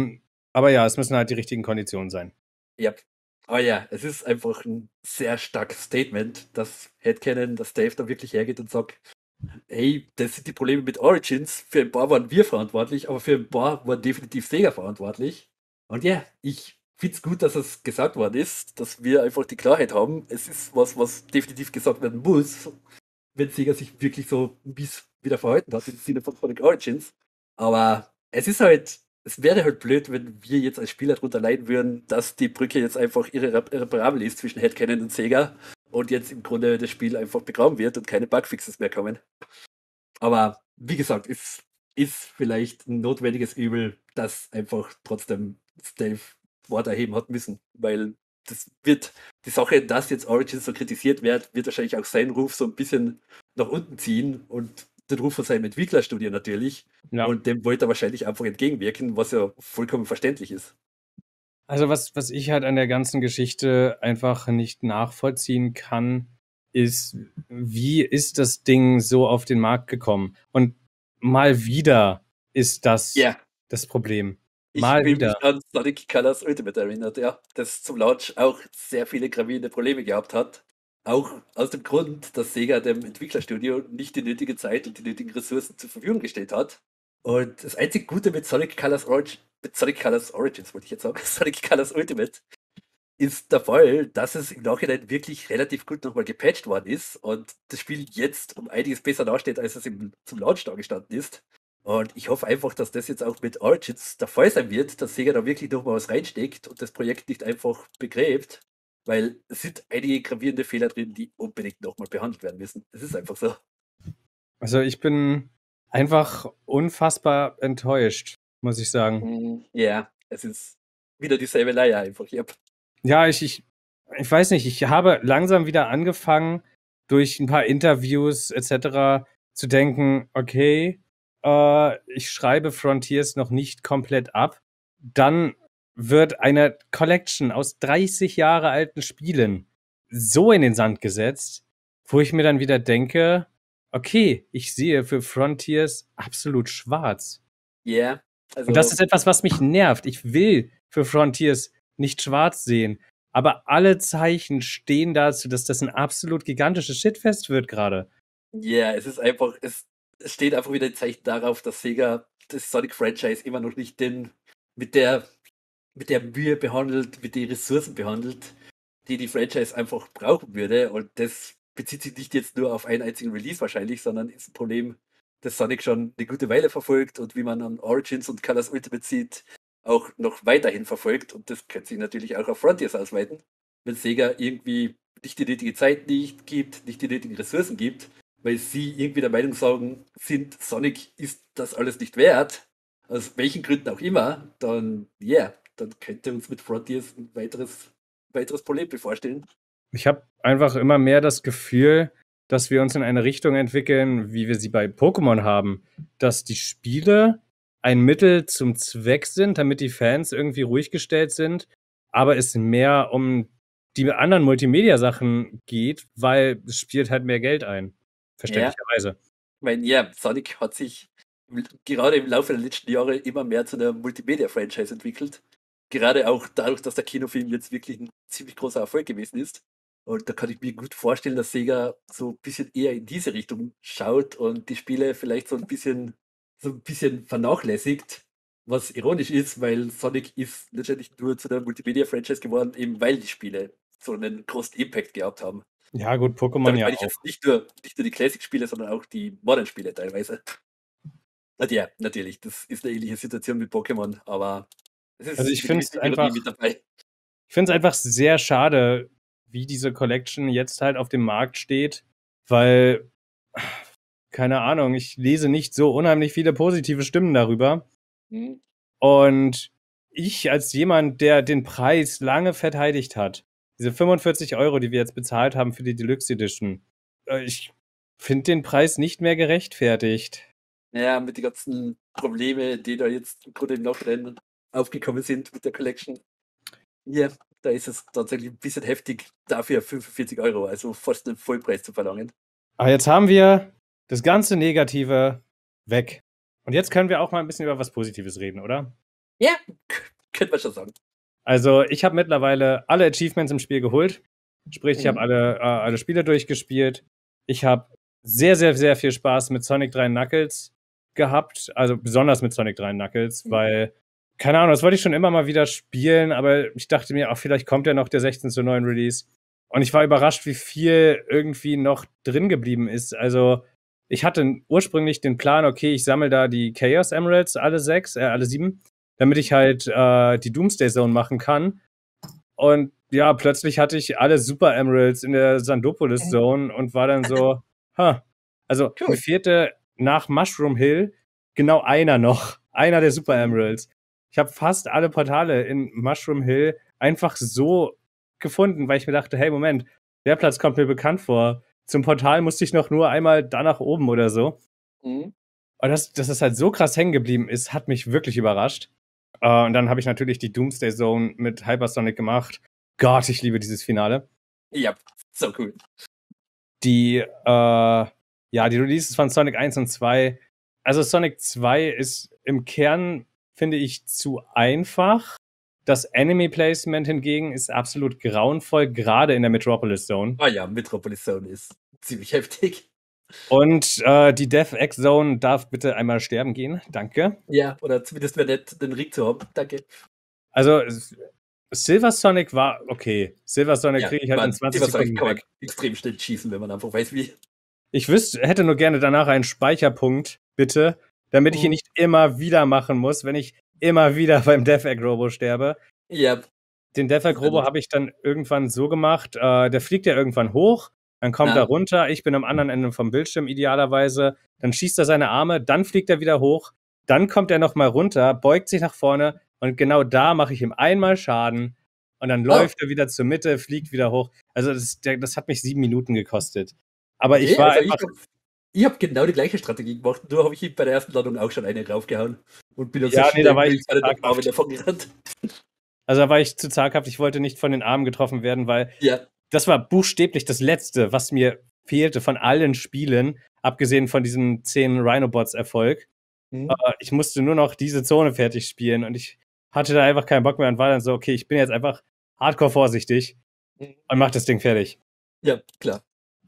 Aber ja, es müssen halt die richtigen Konditionen sein. Ja. Aber ja, es ist einfach ein sehr starkes Statement, dass Headcanon, dass Dave da wirklich hergeht und sagt, hey, das sind die Probleme mit Origins. Für ein paar waren wir verantwortlich, aber für ein paar war definitiv Sega verantwortlich. Und ja, ich finde es gut, dass es gesagt worden ist, dass wir einfach die Klarheit haben. Es ist was definitiv gesagt werden muss, wenn Sega sich wirklich so mies wieder verhalten hat im Sinne von Sonic Origins. Aber es wäre halt blöd, wenn wir jetzt als Spieler darunter leiden würden, dass die Brücke jetzt einfach irreparabel ist zwischen Headcanon und Sega und jetzt im Grunde das Spiel einfach begraben wird und keine Bugfixes mehr kommen. Aber wie gesagt, ist vielleicht ein notwendiges Übel, dass einfach trotzdem Dave Wort erheben hat müssen, weil die Sache, dass jetzt Origins so kritisiert wird wahrscheinlich auch seinen Ruf so ein bisschen nach unten ziehen und den Ruf von seinem Entwicklerstudio natürlich. Ja. Und dem wollte er wahrscheinlich einfach entgegenwirken, was ja vollkommen verständlich ist. Also was ich halt an der ganzen Geschichte einfach nicht nachvollziehen kann, ist, wie ist das Ding so auf den Markt gekommen? Und mal wieder ist das das Problem. Mal Ich will wieder. mich an Sonic Colors Ultimate erinnert, ja, das zum Launch auch sehr viele gravierende Probleme gehabt hat. Auch aus dem Grund, dass Sega dem Entwicklerstudio nicht die nötige Zeit und die nötigen Ressourcen zur Verfügung gestellt hat. Und das einzig Gute mit Sonic Colors Origins, wollte ich jetzt sagen, Sonic Colors Ultimate, ist der Fall, dass es im Nachhinein wirklich relativ gut nochmal gepatcht worden ist und das Spiel jetzt um einiges besser dasteht, als es zum Launch da gestanden ist. Und ich hoffe einfach, dass das jetzt auch mit Origins der Fall sein wird, dass Sega da wirklich nochmal was reinsteckt und das Projekt nicht einfach begräbt, weil es sind einige gravierende Fehler drin, die unbedingt nochmal behandelt werden müssen. Das ist einfach so. Also ich bin einfach unfassbar enttäuscht, muss ich sagen. Ja, es ist wieder dieselbe Leier einfach. Yep. Ja, ich weiß nicht, ich habe langsam wieder angefangen, durch ein paar Interviews etc. zu denken, okay, ich schreibe Frontiers noch nicht komplett ab. Dann wird eine Collection aus 30 Jahre alten Spielen so in den Sand gesetzt, wo ich mir dann wieder denke, okay, ich sehe für Frontiers absolut schwarz. Ja, yeah, also. Und das ist etwas, was mich nervt. Ich will für Frontiers nicht schwarz sehen. Aber alle Zeichen stehen dazu, dass das ein absolut gigantisches Shitfest wird gerade. Ja, es ist einfach, es steht einfach wieder ein Zeichen darauf, dass Sega das Sonic-Franchise immer noch nicht mit der Mühe behandelt, mit den Ressourcen behandelt, die die Franchise einfach brauchen würde. Und das bezieht sich nicht jetzt nur auf einen einzigen Release wahrscheinlich, sondern ist ein Problem, das Sonic schon eine gute Weile verfolgt und wie man an Origins und Colors Ultimate sieht, auch noch weiterhin verfolgt. Und das könnte sich natürlich auch auf Frontiers ausweiten, wenn Sega irgendwie nicht die nötige Zeit nicht gibt, nicht die nötigen Ressourcen gibt, weil sie irgendwie der Meinung sind, Sonic ist das alles nicht wert, aus welchen Gründen auch immer, dann dann könnte uns mit Frontiers ein weiteres Problem bevorstehen. Ich habe einfach immer mehr das Gefühl, dass wir uns in eine Richtung entwickeln, wie wir sie bei Pokémon haben, dass die Spiele ein Mittel zum Zweck sind, damit die Fans irgendwie ruhig gestellt sind, aber es mehr um die anderen Multimedia-Sachen geht, weil es spielt halt mehr Geld ein. Verständlicherweise. Ja. Ich meine, Sonic hat sich gerade im Laufe der letzten Jahre immer mehr zu einer Multimedia-Franchise entwickelt. Gerade auch dadurch, dass der Kinofilm jetzt wirklich ein ziemlich großer Erfolg gewesen ist. Und da kann ich mir gut vorstellen, dass Sega so ein bisschen eher in diese Richtung schaut und die Spiele vielleicht so ein bisschen vernachlässigt, was ironisch ist, weil Sonic ist letztendlich nur zu der Multimedia-Franchise geworden, eben weil die Spiele so einen großen Impact gehabt haben. Ja, gut, Pokémon Damit ja meine ich auch. jetzt nicht nur die Classic-Spiele, sondern auch die Modern-Spiele teilweise. Und ja, natürlich, das ist eine ähnliche Situation mit Pokémon, aber es ist Also ich finde es einfach, mit dabei. ich finde es einfach sehr schade, wie diese Collection jetzt halt auf dem Markt steht, weil, keine Ahnung, ich lese nicht so unheimlich viele positive Stimmen darüber. Mhm. Und ich als jemand, der den Preis lange verteidigt hat, diese 45 €, die wir jetzt bezahlt haben für die Deluxe Edition, ich finde den Preis nicht mehr gerechtfertigt. Ja, mit den ganzen Problemen, die da jetzt im Grunde im Nachhinein aufgekommen sind mit der Collection. Ja, da ist es tatsächlich ein bisschen heftig, dafür 45 €, also fast den Vollpreis zu verlangen. Aber jetzt haben wir das ganze Negative weg. Und jetzt können wir auch mal ein bisschen über was Positives reden, oder? Ja, könnte man schon sagen. Also, ich habe mittlerweile alle Achievements im Spiel geholt. Sprich, ich habe alle Spiele durchgespielt. Ich habe sehr, sehr, sehr viel Spaß mit Sonic 3 Knuckles gehabt. Also besonders mit Sonic 3 Knuckles, weil, keine Ahnung, das wollte ich schon immer mal wieder spielen, aber ich dachte mir, vielleicht kommt ja noch der 16:9 Release. Und ich war überrascht, wie viel irgendwie noch drin geblieben ist. Also, ich hatte ursprünglich den Plan, okay, ich sammle da die Chaos Emeralds, alle 7, damit ich halt die Doomsday Zone machen kann. Und ja, plötzlich hatte ich alle Super Emeralds in der Sandopolis Zone und war dann so, Also, Cool. mir fehlte nach Mushroom Hill genau einer noch. Einer der Super Emeralds. Ich habe fast alle Portale in Mushroom Hill einfach so gefunden, weil ich mir dachte, hey, Moment, der Platz kommt mir bekannt vor. Zum Portal musste ich noch nur einmal da nach oben oder so. Und dass das halt so krass hängen geblieben ist, hat mich wirklich überrascht. Und dann habe ich natürlich die Doomsday Zone mit Hypersonic gemacht. Gott, ich liebe dieses Finale. Ja, so cool. Die Releases von Sonic 1 und 2. Also Sonic 2 ist im Kern, finde ich, zu einfach. Das Enemy-Placement hingegen ist absolut grauenvoll, gerade in der Metropolis Zone. Ah ja, Metropolis Zone ist ziemlich heftig. Und die Death Egg Zone darf bitte einmal sterben gehen. Danke. Ja, oder zumindest wäre nett, den Ring zu haben. Danke. Also Silver Sonic war okay. Silver Sonic Ja, kriege ich halt in 20 Silver Sonic Sekunden kann man weg. extrem schnell schießen, wenn man einfach weiß, wie. Ich hätte nur gerne danach einen Speicherpunkt, bitte, damit ich ihn nicht immer wieder machen muss, wenn ich immer wieder beim Death Egg Robo sterbe. Ja. Den Death Egg Robo habe ich dann irgendwann so gemacht, der fliegt ja irgendwann hoch, dann kommt er runter, ich bin am anderen Ende vom Bildschirm idealerweise, dann schießt er seine Arme, dann fliegt er wieder hoch, dann kommt er nochmal runter, beugt sich nach vorne und genau da mache ich ihm einmal Schaden und dann läuft er wieder zur Mitte, fliegt wieder hoch. Also das hat mich 7 Minuten gekostet. Aber ich war einfach... Ich habe genau die gleiche Strategie gemacht, nur habe ich bei der ersten Landung auch schon eine raufgehauen und bin dann da war ich davon gerannt. Also da war ich zu zaghaft, ich wollte nicht von den Armen getroffen werden, weil das war buchstäblich das Letzte, was mir fehlte von allen Spielen, abgesehen von diesem 10 Rhinobots-Erfolg. Ich musste nur noch diese Zone fertig spielen und ich hatte da einfach keinen Bock mehr und war dann so, okay, ich bin jetzt einfach hardcore vorsichtig und mach das Ding fertig. Ja, klar.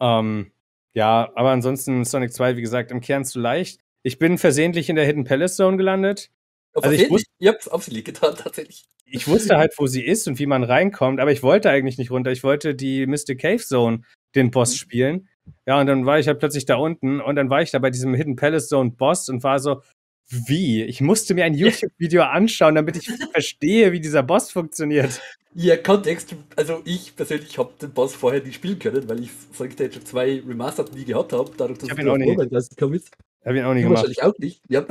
Ja, aber ansonsten Sonic 2, wie gesagt, im Kern zu leicht. Ich bin versehentlich in der Hidden Palace Zone gelandet. Also ich hab's absolut getan, tatsächlich. Ich wusste halt, wo sie ist und wie man reinkommt, aber ich wollte eigentlich nicht runter. Ich wollte die Mystic Cave Zone, den Boss spielen. Ja, und dann war ich halt plötzlich da unten und dann war ich da bei diesem Hidden Palace Zone Boss und war so, wie? Ich musste mir ein YouTube-Video anschauen, damit ich verstehe, wie dieser Boss funktioniert. Ja, Kontext, also ich persönlich habe den Boss vorher nicht spielen können, weil ich Sonic the Hedgehog 2 Remastered nie gehabt habe, dadurch, dass ich ihn auch nie gemacht. Hab ihn auch nie gemacht. Wahrscheinlich auch nicht, ja.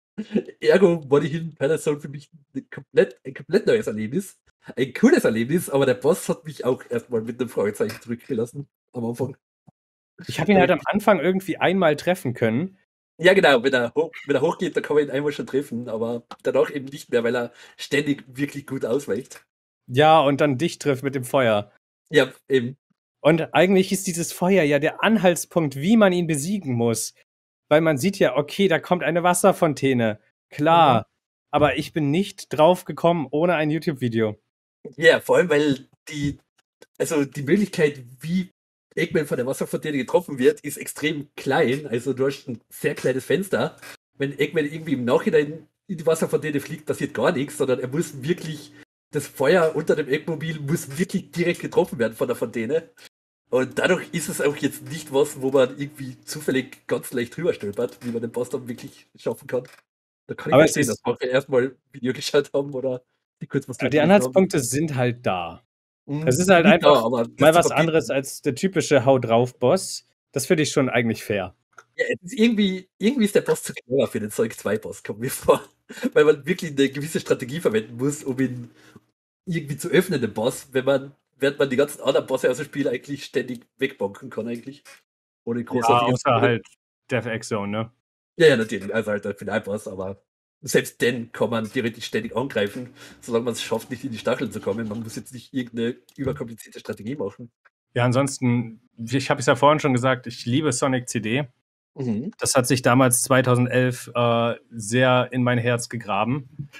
Ergo war die Hidden Palace Zone für mich ein komplett neues Erlebnis. Ein cooles Erlebnis, aber der Boss hat mich auch erstmal mit einem Fragezeichen zurückgelassen am Anfang. Ich habe ihn halt am Anfang irgendwie einmal treffen können. Ja, genau, wenn er hochgeht, dann kann man ihn einmal schon treffen, aber danach eben nicht mehr, weil er ständig wirklich gut ausweicht. Ja, und dann dich trifft mit dem Feuer. Ja, eben. Und eigentlich ist dieses Feuer ja der Anhaltspunkt, wie man ihn besiegen muss. Weil man sieht ja, okay, da kommt eine Wasserfontäne. Klar. Aber ich bin nicht drauf gekommen ohne ein YouTube-Video. Ja, vor allem, weil die Möglichkeit, wie Eggman von der Wasserfontäne getroffen wird, ist extrem klein. Also du hast ein sehr kleines Fenster. Wenn Eggman irgendwie im Nachhinein in die Wasserfontäne fliegt, passiert gar nichts, sondern er muss wirklich, das Feuer unter dem Eggmobil muss wirklich direkt getroffen werden von der Fontäne. Und dadurch ist es auch jetzt nicht was, wo man irgendwie zufällig ganz leicht drüber stolpert, wie man den Boss dann wirklich schaffen kann. Da kann ich verstehen, dass wir erstmal ein Video geschaut haben oder die kurz was Die Anhaltspunkte sind halt da. Es ist halt einfach mal was anderes als der typische Hau-drauf-Boss. Das finde ich schon eigentlich fair. Ja, irgendwie ist der Boss zu clever für den Sonic 2-Boss, kommt mir vor. Weil man wirklich eine gewisse Strategie verwenden muss, um ihn irgendwie zu öffnen, den Boss, während man die ganzen anderen Bosse aus dem Spiel eigentlich ständig wegbonken kann, eigentlich. Ohne großartig. Außer halt Death Egg Zone, ne? Ja, natürlich, also halt der Finalboss, aber selbst den kann man theoretisch ständig angreifen, solange man es schafft, nicht in die Stacheln zu kommen. Man muss jetzt nicht irgendeine überkomplizierte Strategie machen. Ja, ansonsten, ich habe es ja vorhin schon gesagt, ich liebe Sonic CD. Das hat sich damals 2011 sehr in mein Herz gegraben.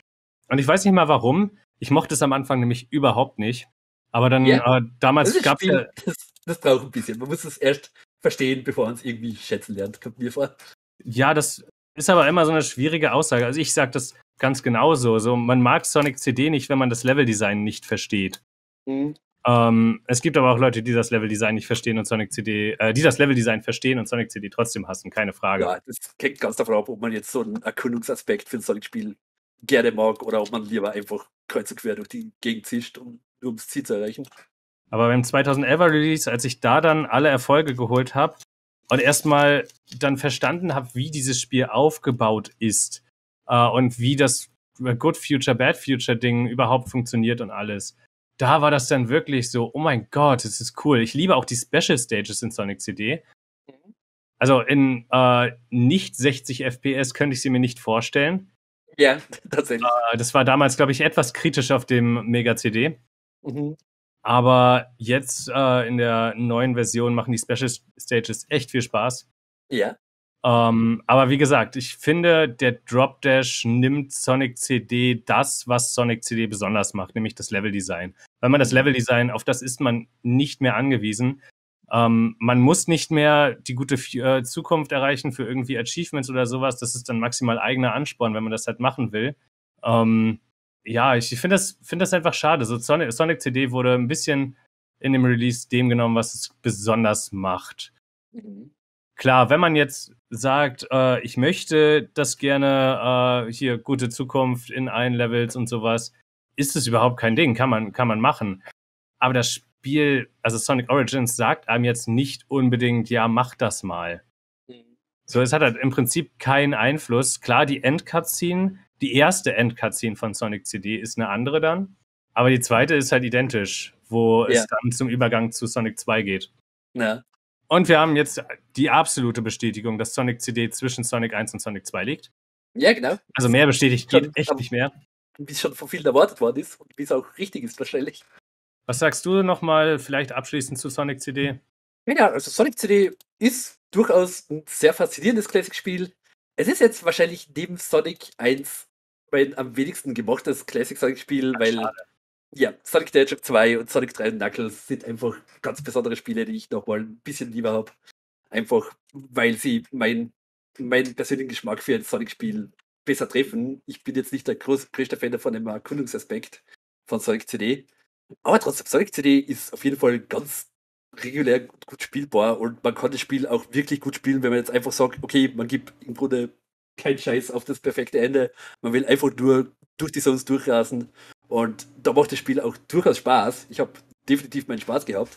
Und ich weiß nicht mal warum. Ich mochte es am Anfang nämlich überhaupt nicht. Aber dann, damals gab es ja. Das braucht ein bisschen. Man muss es erst verstehen, bevor man es irgendwie schätzen lernt, kommt mir vor. Ja, das ist aber immer so eine schwierige Aussage. Also ich sage das ganz genauso. So, man mag Sonic CD nicht, wenn man das Leveldesign nicht versteht. Es gibt aber auch Leute, die das Leveldesign nicht verstehen und Sonic CD, die das Leveldesign verstehen und Sonic CD trotzdem hassen, keine Frage. Ja, das hängt ganz davon ab, ob man jetzt so einen Erkundungsaspekt für ein Sonic-Spiel gerne mag oder ob man lieber einfach kreuz und quer durch die Gegend zischt, um nur ums Ziel zu erreichen. Aber beim 2011er Release, als ich da dann alle Erfolge geholt habe und erstmal dann verstanden habe, wie dieses Spiel aufgebaut ist und wie das Good Future, Bad Future Ding überhaupt funktioniert und alles, da war das dann wirklich so, oh mein Gott, das ist cool. Ich liebe auch die Special Stages in Sonic CD. Also in nicht 60 FPS könnte ich sie mir nicht vorstellen. Ja, tatsächlich. Das war damals, glaube ich, etwas kritisch auf dem Mega CD. Aber jetzt in der neuen Version machen die Special Stages echt viel Spaß. Ja. Aber wie gesagt, ich finde, der Drop Dash nimmt Sonic CD das, was Sonic CD besonders macht, nämlich das Leveldesign. Weil man das Leveldesign, auf das ist man nicht mehr angewiesen. Man muss nicht mehr die gute Zukunft erreichen für irgendwie Achievements oder sowas. Das ist dann maximal eigener Ansporn, wenn man das halt machen will. Ja, ich finde das einfach schade. So Sonic CD wurde ein bisschen in dem Release dem genommen, was es besonders macht. Klar, wenn man jetzt sagt, ich möchte das gerne, hier gute Zukunft in allen Levels und sowas, ist es überhaupt kein Ding, kann man machen. Aber das Spiel, also Sonic Origins, sagt einem jetzt nicht unbedingt, ja, mach das mal. So, es hat halt im Prinzip keinen Einfluss. Klar, die Endcutscene, die erste Endcutscene von Sonic CD ist eine andere dann, aber die zweite ist halt identisch, wo es dann zum Übergang zu Sonic 2 geht. Ja. Und wir haben jetzt die absolute Bestätigung, dass Sonic CD zwischen Sonic 1 und Sonic 2 liegt. Ja, genau. Also mehr bestätigt geht echt nicht mehr. Wie es schon von vielen erwartet worden ist und wie es auch richtig ist wahrscheinlich. Was sagst du nochmal vielleicht abschließend zu Sonic CD? Ja, also Sonic CD ist durchaus ein sehr faszinierendes Classic-Spiel. Es ist jetzt wahrscheinlich neben Sonic 1 mein am wenigsten gemachtes Classic-Sonic-Spiel, weil ja, Sonic the Hedgehog 2 und Sonic 3 und Knuckles sind einfach ganz besondere Spiele, die ich nochmal ein bisschen lieber habe. Einfach, weil sie meinen persönlichen Geschmack für ein Sonic-Spiel besser treffen. Ich bin jetzt nicht der größte Fan von dem Erkundungsaspekt von Sonic CD. Aber trotzdem, Sonic CD ist auf jeden Fall ganz regulär gut spielbar und man kann das Spiel auch wirklich gut spielen, wenn man jetzt einfach sagt, okay, man gibt im Grunde keinen Scheiß auf das perfekte Ende. Man will einfach nur durch die Zones durchrasen. Und da macht das Spiel auch durchaus Spaß. Ich habe definitiv meinen Spaß gehabt.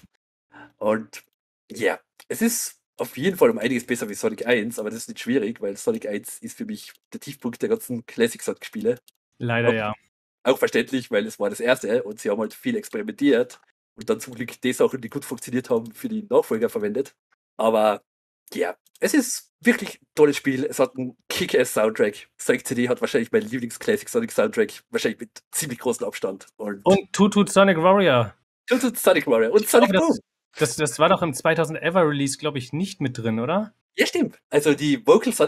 Und ja, es ist auf jeden Fall um einiges besser wie Sonic 1, aber das ist nicht schwierig, weil Sonic 1 ist für mich der Tiefpunkt der ganzen Classic-Sonic-Spiele. Leider ja. Auch verständlich, weil es war das erste und sie haben halt viel experimentiert und dann zum Glück die Sachen, die gut funktioniert haben, für die Nachfolger verwendet. Aber ja, es ist wirklich ein tolles Spiel. Es hat einen Kick-Ass-Soundtrack. Sonic CD hat wahrscheinlich mein Lieblings-Classic-Sonic-Soundtrack, wahrscheinlich mit ziemlich großem Abstand. Und Toot Sonic Warrior. Toot Sonic Warrior und Sonic Boom. Das war doch im 2011er Release, glaube ich, nicht mit drin, oder? Ja, stimmt. Also die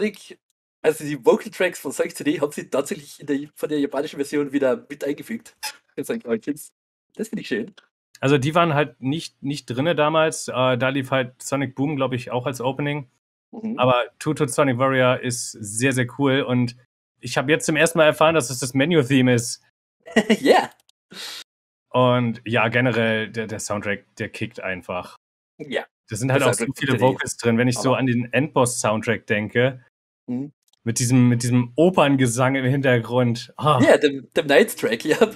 Vocal-Tracks von Sonic CD haben sie tatsächlich von der japanischen Version wieder mit eingefügt. Das finde ich schön. Also die waren halt nicht drinne damals. Da lief halt Sonic Boom, glaube ich, auch als Opening. Aber Toot Sonic Warrior ist sehr, sehr cool. Und ich habe jetzt zum ersten Mal erfahren, dass es das Menu-Theme ist. Ja. Und ja, generell, der Soundtrack, der kickt einfach. Ja. Da sind halt auch so viele Vocals drin. Wenn ich so an den Endboss-Soundtrack denke, mit diesem Operngesang im Hintergrund. Ja, dem Nights-Track, ja.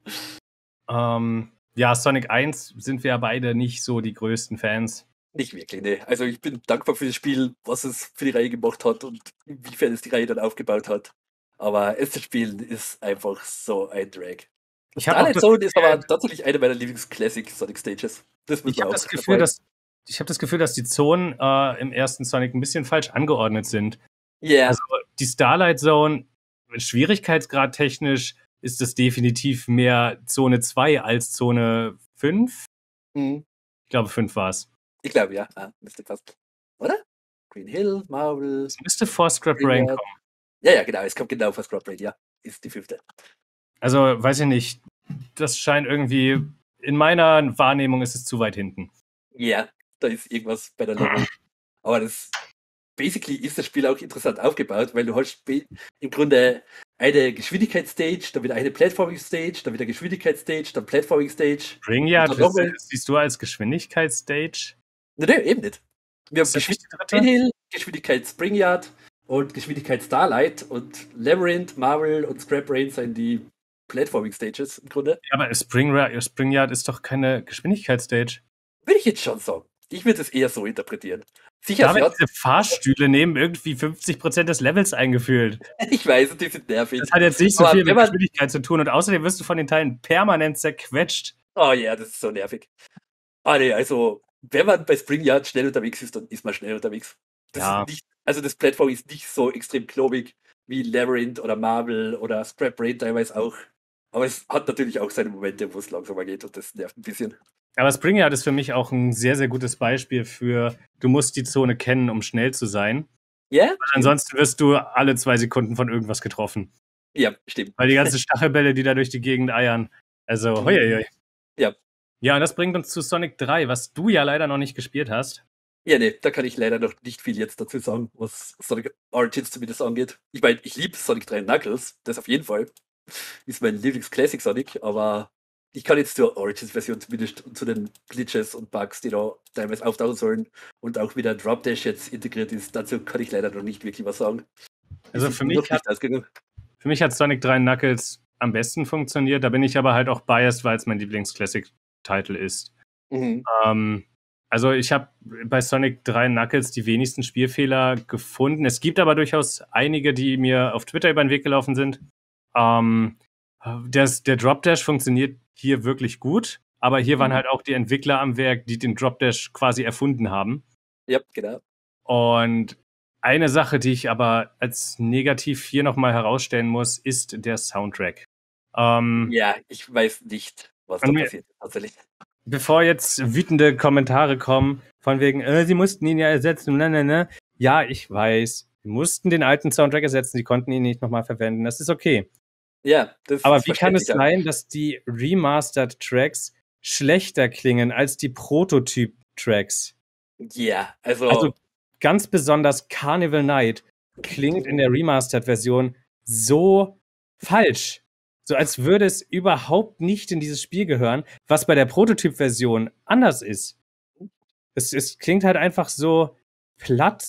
Ja, Sonic 1 sind wir ja beide nicht so die größten Fans. Nicht wirklich, ne. Also ich bin dankbar für das Spiel, was es für die Reihe gemacht hat und inwiefern es die Reihe dann aufgebaut hat. Aber es zu spielen ist einfach so ein Drag. Starlight Zone ist aber tatsächlich eine meiner Lieblings-Classic-Sonic-Stages. Ich habe das Gefühl, dass die Zonen im ersten Sonic ein bisschen falsch angeordnet sind. Yeah. Also die Starlight Zone, Schwierigkeitsgrad technisch, ist das definitiv mehr Zone 2 als Zone 5. Ich glaube, 5 war es. Ich glaube, ja. Müsste fast. Oder? Green Hill, Marvel. Es müsste vor Scrap Brain kommen. Ja, genau. Es kommt genau vor Scrap Brain, ja. Ist die 5. Also, weiß ich nicht. Das scheint irgendwie, in meiner Wahrnehmung ist es zu weit hinten. Ja, da ist irgendwas bei der Level. Aber basically ist das Spiel auch interessant aufgebaut, weil du hast im Grunde eine Geschwindigkeitsstage, dann wieder eine Platforming-Stage, dann wieder Geschwindigkeitsstage, dann Platforming-Stage. Springyard, siehst du als Geschwindigkeitsstage? Nee, eben nicht. Wir haben Geschwindigkeit Hill, Geschwindigkeit Springyard und Geschwindigkeit Starlight und Labyrinth, Marvel und Scrap Brain sind die Platforming-Stages im Grunde. Ja, aber Springyard ist doch keine Geschwindigkeitsstage. Würde ich jetzt schon sagen. Ich würde es eher so interpretieren. Sicher, da werden diese Fahrstühle nehmen irgendwie 50% des Levels eingefühlt. Ich weiß, die sind nervig. Das hat jetzt nicht so viel mit Geschwindigkeit zu tun und außerdem wirst du von den Teilen permanent zerquetscht. Oh ja, das ist so nervig. Ah nee, also wenn man bei Springyard schnell unterwegs ist, dann ist man schnell unterwegs. Das ist nicht, also das Plattform ist nicht so extrem klobig wie Labyrinth oder Marvel oder Scrap Brain teilweise auch. Aber es hat natürlich auch seine Momente, wo es langsamer geht und das nervt ein bisschen. Aber Springyard ist für mich auch ein sehr, sehr gutes Beispiel für, du musst die Zone kennen, um schnell zu sein. Ja? Weil ansonsten wirst du alle 2 Sekunden von irgendwas getroffen. Ja, stimmt. Weil die ganzen Stachelbälle, die da durch die Gegend eiern. Also, hoi. Ja. Ja, und das bringt uns zu Sonic 3, was du ja leider noch nicht gespielt hast. Ja, nee, da kann ich leider noch nicht viel jetzt dazu sagen, was Sonic Origins zumindest angeht. Ich meine, ich liebe Sonic 3 Knuckles, das auf jeden Fall. Ist mein Lieblings-Classic Sonic, aber ich kann jetzt zur Origins-Version zumindest und zu den Glitches und Bugs, die da teilweise auftauchen sollen und auch wieder Drop Dash jetzt integriert ist, dazu kann ich leider noch nicht wirklich was sagen. Also für mich hat Sonic 3 Knuckles am besten funktioniert, da bin ich aber halt auch biased, weil es mein Lieblings-Classic-Title ist. Also ich habe bei Sonic 3 Knuckles die wenigsten Spielfehler gefunden. Es gibt aber durchaus einige, die mir auf Twitter über den Weg gelaufen sind. Der Drop Dash funktioniert hier wirklich gut, aber hier waren halt auch die Entwickler am Werk, die den Drop Dash quasi erfunden haben. Ja, genau. Und eine Sache, die ich aber als negativ hier nochmal herausstellen muss, ist der Soundtrack. Ja, ich weiß nicht, was da passiert tatsächlich. Bevor jetzt wütende Kommentare kommen, von wegen, sie mussten ihn ja ersetzen, ne. Ja, ich weiß, sie mussten den alten Soundtrack ersetzen, sie konnten ihn nicht nochmal verwenden, das ist okay. Ja, das aber wie kann es sein, dass die Remastered-Tracks schlechter klingen als die Prototyp-Tracks? Ja, also ganz besonders Carnival Night klingt in der Remastered-Version so falsch. So als würde es überhaupt nicht in dieses Spiel gehören, was bei der Prototyp-Version anders ist. Es klingt halt einfach so platt,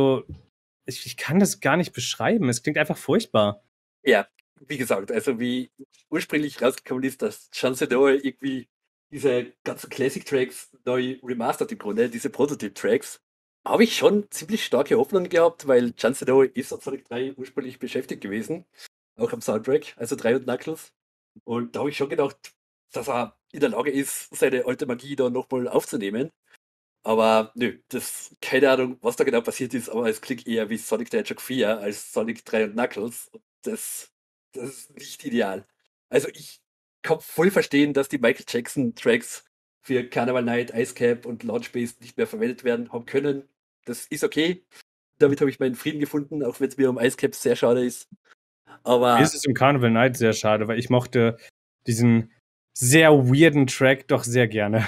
ich kann das gar nicht beschreiben. Es klingt einfach furchtbar. Ja, wie gesagt, also wie ursprünglich rausgekommen ist, dass Chance d'Or irgendwie diese ganzen Classic-Tracks neu remastert im Grunde, diese Prototyp-Tracks, habe ich schon ziemlich starke Hoffnung gehabt, weil Chance d'Or ist an Sonic 3 ursprünglich beschäftigt gewesen, auch am Soundtrack, also 3 und Knuckles. Und da habe ich schon gedacht, dass er in der Lage ist, seine alte Magie da nochmal aufzunehmen. Aber nö, keine Ahnung, was da genau passiert ist, aber es klingt eher wie Sonic the Hedgehog 4 als Sonic 3 und Knuckles. Das ist nicht ideal. Also ich kann voll verstehen, dass die Michael Jackson Tracks für Carnival Night, Ice Cap und Launch Base nicht mehr verwendet werden haben können. Das ist okay. Damit habe ich meinen Frieden gefunden, auch wenn es mir um Ice Cap sehr schade ist. Aber mir ist es im Carnival Night sehr schade, weil ich mochte diesen sehr weirden Track doch sehr gerne.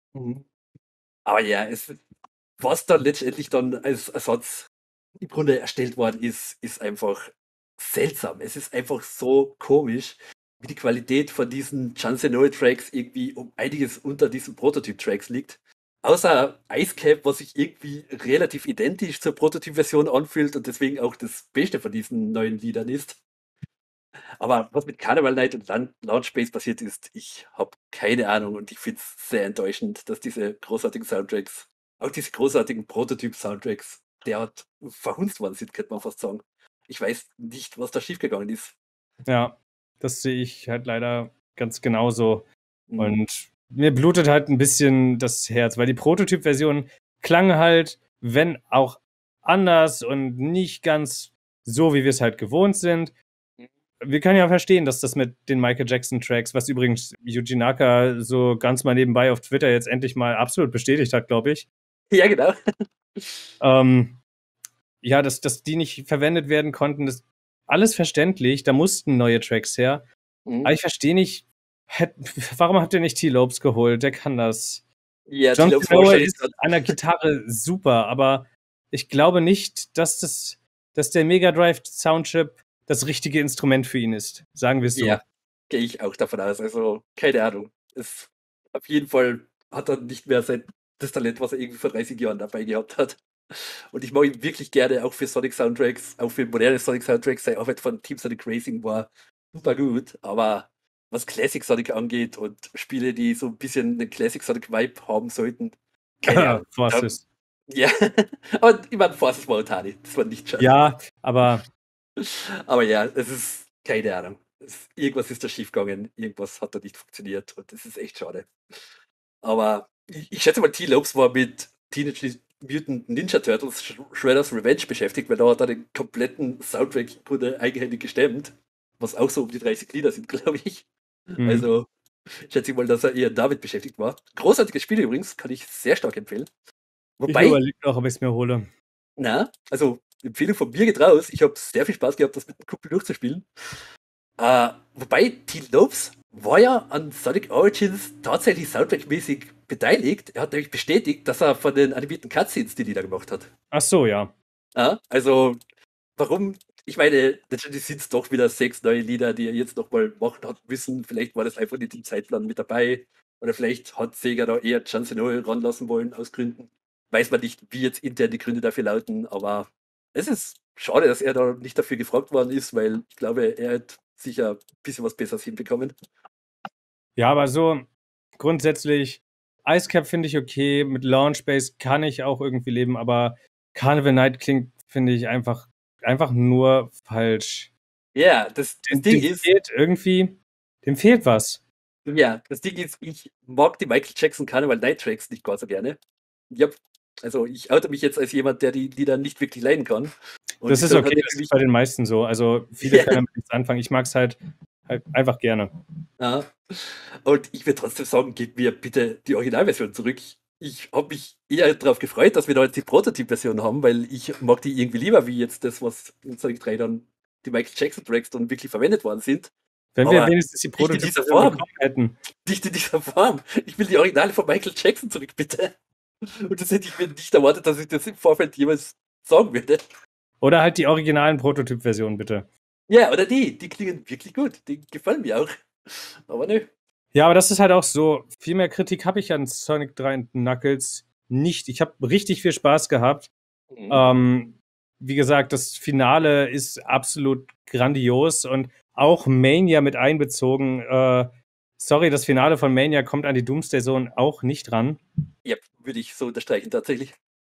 Aber ja, was dann letztendlich dann als Ersatz im Grunde erstellt worden ist, ist einfach seltsam. Es ist einfach so komisch, wie die Qualität von diesen Chance No Tracks irgendwie um einiges unter diesen Prototyp-Tracks liegt. Außer Ice Cap, was sich irgendwie relativ identisch zur Prototyp-Version anfühlt und deswegen auch das Beste von diesen neuen Liedern ist. Aber was mit Carnival Night und Launch Space passiert ist, ich habe keine Ahnung und ich finde es sehr enttäuschend, dass diese großartigen Soundtracks, auch diese großartigen Prototyp-Soundtracks, derart verhunzt worden sind, könnte man fast sagen. Ich weiß nicht, was da schiefgegangen ist. Ja, das sehe ich halt leider ganz genauso. Und mir blutet halt ein bisschen das Herz, weil die Prototyp-Version klang halt, wenn auch anders und nicht ganz so, wie wir es halt gewohnt sind. Wir können ja verstehen, dass das mit den Michael Jackson-Tracks, was übrigens Yuji Naka so ganz mal nebenbei auf Twitter jetzt endlich mal absolut bestätigt hat, glaube ich. Ja, genau. Ja, dass die nicht verwendet werden konnten, das alles verständlich. Da mussten neue Tracks her. Aber ich verstehe nicht, warum habt ihr nicht T-Lopes geholt? Der kann das. Ja, John T-Lopes Snow wahrscheinlich ist an der Gitarre super, aber ich glaube nicht, dass der Mega Drive Soundchip das richtige Instrument für ihn ist. Sagen wir es so. Ja, gehe ich auch davon aus. Also, keine Ahnung. Auf jeden Fall hat er nicht mehr das Talent, was er irgendwie vor 30 Jahren dabei gehabt hat. Und ich mag ihn wirklich gerne, auch für Sonic Soundtracks, auch für moderne Sonic Soundtracks. Seine Arbeit von Team Sonic Racing war super gut, aber was Classic Sonic angeht und Spiele, die so ein bisschen einen Classic Sonic Vibe haben sollten, keine Ahnung. Forces. Ja, aber ich meine, Forces war Otani, das war nicht schade. Ja, aber ja, es ist keine Ahnung. Irgendwas ist da schiefgegangen, irgendwas hat da nicht funktioniert und das ist echt schade. Aber ich schätze mal, T-Lopes war mit Teenage Mutant Ninja Turtles Shredder's Revenge beschäftigt, weil da hat er den kompletten Soundtrack im Grunde eigenhändig gestemmt, was auch so um die 30 Lieder sind, glaube ich. Also schätze ich mal, dass er eher damit beschäftigt war. Großartiges Spiel übrigens, kann ich sehr stark empfehlen. Wobei, ich überlege noch, ob ich es mir hole. Also Empfehlung von mir geht raus. Ich habe sehr viel Spaß gehabt, das mit dem Kumpel durchzuspielen. Wobei T-Lopes war ja an Sonic Origins tatsächlich soundtrackmäßig beteiligt. Er hat nämlich bestätigt, dass er von den animierten Cutscenes die Lieder gemacht hat. Ach so, ja. Also, warum? Ich meine, letztendlich sind es doch wieder 6 neue Lieder, die er jetzt nochmal machen hat müssen. Vielleicht war das einfach nicht im Zeitplan mit dabei. Oder vielleicht hat Sega da eher John Snow ranlassen wollen, aus Gründen. Weiß man nicht, wie jetzt intern die Gründe dafür lauten, aber es ist schade, dass er da nicht dafür gefragt worden ist, weil ich glaube, er hat sicher ein bisschen was Besseres hinbekommen. Ja, aber so grundsätzlich, Icecap finde ich okay, mit Launchbase kann ich auch irgendwie leben, aber Carnival Night klingt, finde ich, einfach nur falsch. Ja, das Ding ist, dem fehlt was. ja, das Ding ist, ich mag die Michael Jackson Carnival Night Tracks nicht gar so gerne. Also ich oute mich jetzt als jemand, der die Lieder nicht wirklich leiden kann. Und das ist okay, das ist bei den meisten so. Also viele können damit nichts anfangen. Ich mag es halt einfach gerne. Ja. Und ich will trotzdem sagen, gebt mir bitte die Originalversion zurück. Ich habe mich eher darauf gefreut, dass wir da jetzt die Prototyp-Version haben, weil ich mag die irgendwie lieber, wie jetzt das, was in Sonic 3 dann die Michael Jackson Tracks dann wirklich verwendet worden sind. Wenn wir wenigstens die Prototyp-Version bekommen hätten. Nicht in dieser Form. Ich will die Originale von Michael Jackson zurück, bitte. Und das hätte ich mir nicht erwartet, dass ich das im Vorfeld jemals sagen würde. Oder halt die originalen Prototyp-Versionen, bitte. Ja, oder die klingen wirklich gut. Die gefallen mir auch. Aber nö. Ja, aber das ist halt auch so, viel mehr Kritik habe ich an Sonic 3 und Knuckles nicht. Ich habe richtig viel Spaß gehabt. Wie gesagt, das Finale ist absolut grandios und auch Mania mit einbezogen. Sorry, das Finale von Mania kommt an die Doomsday Zone auch nicht ran. Ja, würde ich so unterstreichen, tatsächlich.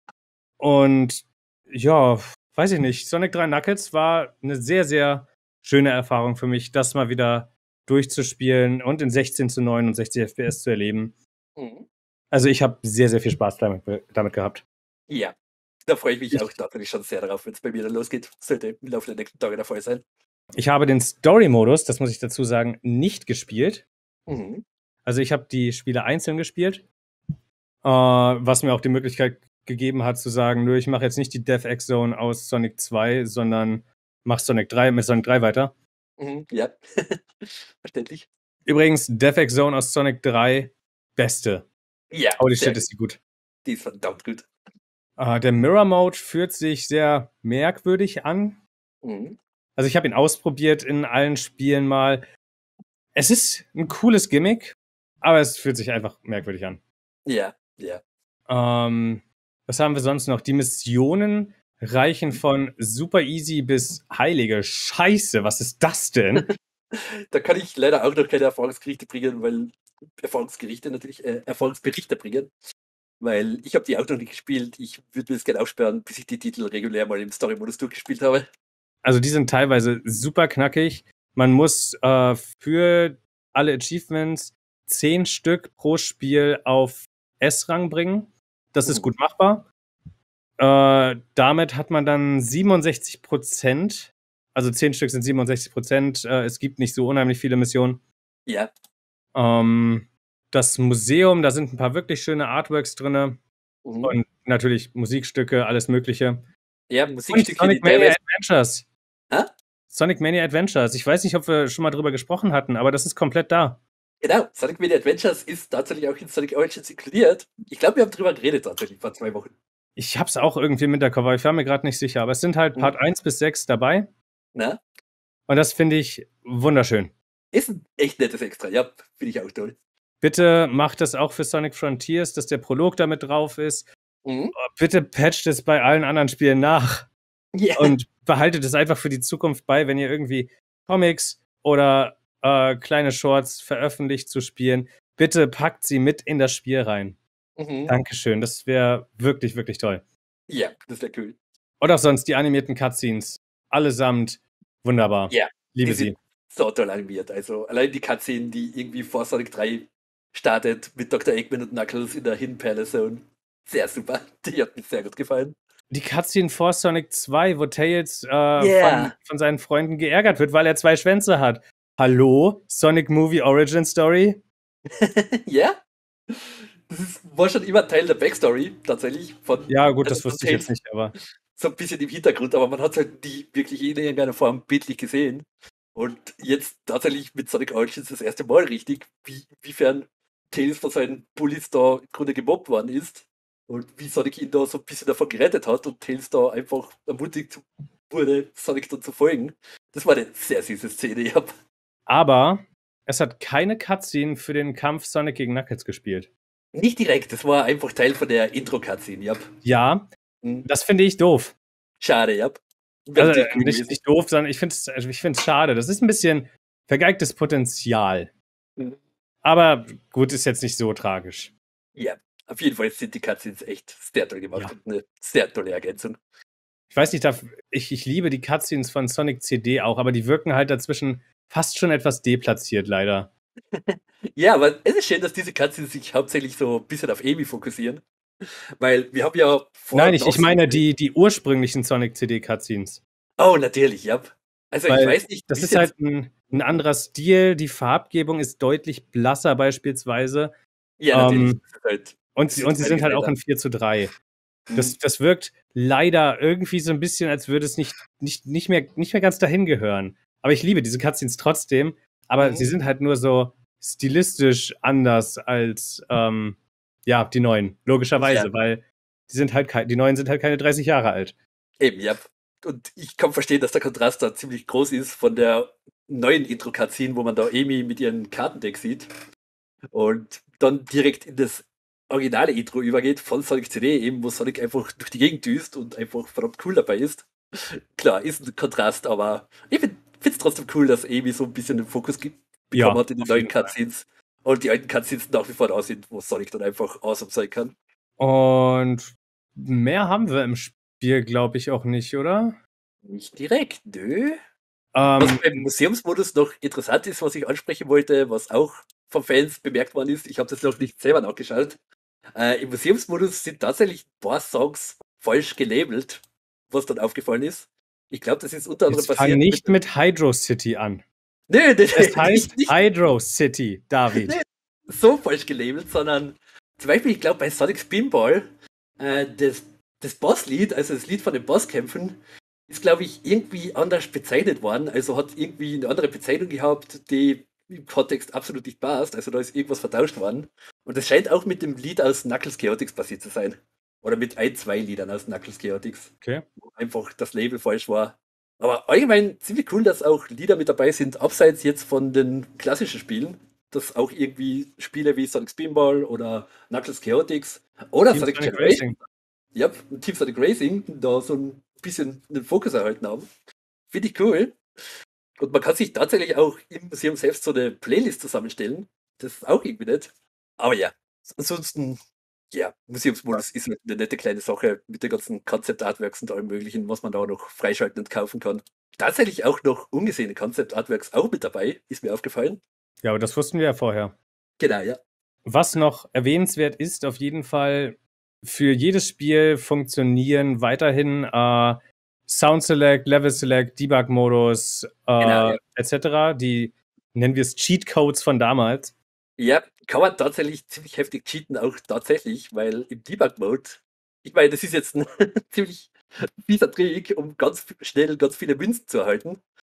Und ja, weiß ich nicht. Sonic 3 Knuckles war eine sehr, sehr schöne Erfahrung für mich, das mal wieder durchzuspielen und in 16:9 und 60 FPS zu erleben. Also ich habe sehr, sehr viel Spaß damit gehabt. Ja, da freue ich mich auch tatsächlich schon sehr darauf, wenn es bei mir dann losgeht. Sollte im Laufe der nächsten Tage der Fall sein. Ich habe den Story-Modus, das muss ich dazu sagen, nicht gespielt. Also ich habe die Spiele einzeln gespielt, was mir auch die Möglichkeit gegeben hat zu sagen, nö, ich mache jetzt nicht die Death X-Zone aus Sonic 2, sondern mach Sonic 3 mit Sonic 3 weiter. Ja, verständlich. Übrigens, Death X-Zone aus Sonic 3, beste. Ja. Holy shit, ist die gut. Die ist verdammt gut. Der Mirror Mode fühlt sich sehr merkwürdig an. Also ich habe ihn ausprobiert in allen Spielen mal. Es ist ein cooles Gimmick, aber es fühlt sich einfach merkwürdig an. Ja, ja. Was haben wir sonst noch? Die Missionen reichen von super easy bis heilige Scheiße. Was ist das denn? Da kann ich leider auch noch keine Erfahrungsberichte bringen, Erfahrungsberichte bringen, weil ich habe die auch noch nicht gespielt. Ich würde mir das gerne aufsperren, bis ich die Titel regulär mal im Story-Modus durchgespielt habe. Also die sind teilweise super knackig. Man muss für alle Achievements 10 Stück pro Spiel auf S-Rang bringen. Das ist gut machbar. Damit hat man dann 67%. Also 10 Stück sind 67%. Es gibt nicht so unheimlich viele Missionen. Ja. Das Museum, da sind ein paar wirklich schöne Artworks drin. Und natürlich Musikstücke, alles Mögliche. Ja, Musikstücke. Sonic Mania Adventures. Sonic Mania Adventures. Ich weiß nicht, ob wir schon mal drüber gesprochen hatten, aber das ist komplett da. Genau, Sonic Mania Adventures ist tatsächlich auch in Sonic Origins inkludiert. Ich glaube, wir haben drüber geredet tatsächlich vor 2 Wochen. Ich hab's auch irgendwie im Hinterkopf, aber ich war mir gerade nicht sicher. Aber es sind halt Part 1 bis 6 dabei. Na? Und das finde ich wunderschön. Ist ein echt nettes Extra, ja, finde ich auch toll. Bitte macht das auch für Sonic Frontiers, dass der Prolog damit drauf ist. Bitte patcht es bei allen anderen Spielen nach. Yeah. Und behaltet es einfach für die Zukunft bei, wenn ihr irgendwie Comics oder kleine Shorts veröffentlicht zu Spielen. Bitte packt sie mit in das Spiel rein. Dankeschön, das wäre wirklich, wirklich toll. Ja, das wäre cool. Oder auch sonst die animierten Cutscenes. Allesamt wunderbar. Ja, liebe sie. So toll animiert. Also allein die Cutscene, die irgendwie vor Sonic 3 startet mit Dr. Eggman und Knuckles in der Hidden Palace Zone. Sehr super. Die hat mir sehr gut gefallen. Die Cutscene vor Sonic 2, wo Tails von seinen Freunden geärgert wird, weil er 2 Schwänze hat. Hallo? Sonic Movie Origin Story? Ja? Das war schon immer Teil der Backstory, tatsächlich. Ja, gut, das wusste ich jetzt nicht, aber. So ein bisschen im Hintergrund, aber man hat es halt nie wirklich in irgendeiner Form bildlich gesehen. Und jetzt tatsächlich mit Sonic Origins das erste Mal richtig, wiefern Tails von seinen Bullies da im Grunde gemobbt worden ist. Und wie Sonic ihn da so ein bisschen davon gerettet hat und Tails da einfach ermutigt wurde, Sonic dann zu folgen. Das war eine sehr süße Szene, ja. Aber es hat keine Cutscene für den Kampf Sonic gegen Knuckles gespielt. Nicht direkt, das war einfach Teil von der Intro-Cutscene, ja. Ja, das finde ich doof. Schade, ja. Also nicht doof, sondern ich finde es schade. Das ist ein bisschen vergeigtes Potenzial. Aber gut, ist jetzt nicht so tragisch. Ja, auf jeden Fall sind die Cutscenes echt sehr toll gemacht und eine sehr tolle Ergänzung. Ich weiß nicht, ich liebe die Cutscenes von Sonic CD auch, aber die wirken halt dazwischen fast schon etwas deplatziert, leider. Ja, aber es ist schön, dass diese Cutscenes sich hauptsächlich so ein bisschen auf Amy fokussieren. Weil wir haben ja Nein, ich meine die ursprünglichen Sonic CD Cutscenes. Oh, natürlich, ja. Also Weil ich weiß nicht. Das ist halt ein anderer Stil, die Farbgebung ist deutlich blasser beispielsweise. Ja, natürlich. Und sie sind halt auch in 4:3. Das wirkt leider irgendwie so ein bisschen, als würde es nicht mehr ganz dahin gehören. Aber ich liebe diese Cutscenes trotzdem. Aber sie sind halt nur so stilistisch anders als die neuen, logischerweise, weil die neuen sind halt keine 30 Jahre alt. Eben, ja. Und ich kann verstehen, dass der Kontrast da ziemlich groß ist von der neuen Intro-Cutscene, wo man da Amy mit ihrem Kartendeck sieht und dann direkt in das originale Intro übergeht von Sonic CD, eben wo Sonic einfach durch die Gegend düst und einfach verdammt cool dabei ist. Klar, ist ein Kontrast, aber ich finde es trotzdem cool, dass Amy so ein bisschen den Fokus bekommen hat in den neuen Cutscenes und die alten Cutscenes nach wie vor da sind, wo Sonic dann einfach awesome sein kann. Und mehr haben wir im Spiel, glaube ich, auch nicht, oder? Nicht direkt, nö. Was beim Museumsmodus noch interessant ist, was ich ansprechen wollte, was auch von Fans bemerkt worden ist, ich habe das noch nicht selber nachgeschaut. Im Museumsmodus sind tatsächlich ein paar Songs falsch gelabelt, was dann aufgefallen ist. Ich glaube, das ist unter anderem passiert. Fang nicht mit Hydro City an. Nö, das heißt nicht Hydro City, David. Nee, so falsch gelabelt, sondern zum Beispiel, ich glaube, bei Sonic Spinball, das Bosslied, also das Lied von den Bosskämpfen, ist, glaube ich, irgendwie anders bezeichnet worden. Also hat irgendwie eine andere Bezeichnung gehabt, die im Kontext absolut nicht passt. Also da ist irgendwas vertauscht worden. Und das scheint auch mit dem Lied aus Knuckles Chaotix passiert zu sein. Oder mit 2 Liedern aus Knuckles Chaotix. Okay. Wo einfach das Label falsch war. Aber allgemein ziemlich cool, dass auch Lieder mit dabei sind, abseits jetzt von den klassischen Spielen. Dass auch irgendwie Spiele wie Sonic Spinball oder Knuckles Chaotix oder Sonic Generation. Ja, Team Sonic Racing da so ein bisschen den Fokus erhalten haben. Finde ich cool. Und man kann sich tatsächlich auch im Museum selbst so eine Playlist zusammenstellen. Das ist auch irgendwie nett. Aber ja, ansonsten, ja, Museumsmodus ist eine nette kleine Sache mit den ganzen Concept-Artworks und allem möglichen, was man da noch freischalten und kaufen kann. Tatsächlich auch noch ungesehene Concept-Artworks auch mit dabei, ist mir aufgefallen. Ja, aber das wussten wir ja vorher. Genau, ja. Was noch erwähnenswert ist, auf jeden Fall, für jedes Spiel funktionieren weiterhin Sound Select, Level Select, Debug-Modus, etc. Die nennen wir es Cheat Codes von damals. Ja, kann man tatsächlich ziemlich heftig cheaten, auch tatsächlich, weil im Debug-Mode, ich meine, das ist jetzt ein ziemlich fieser Trick, um ganz schnell ganz viele Münzen zu erhalten.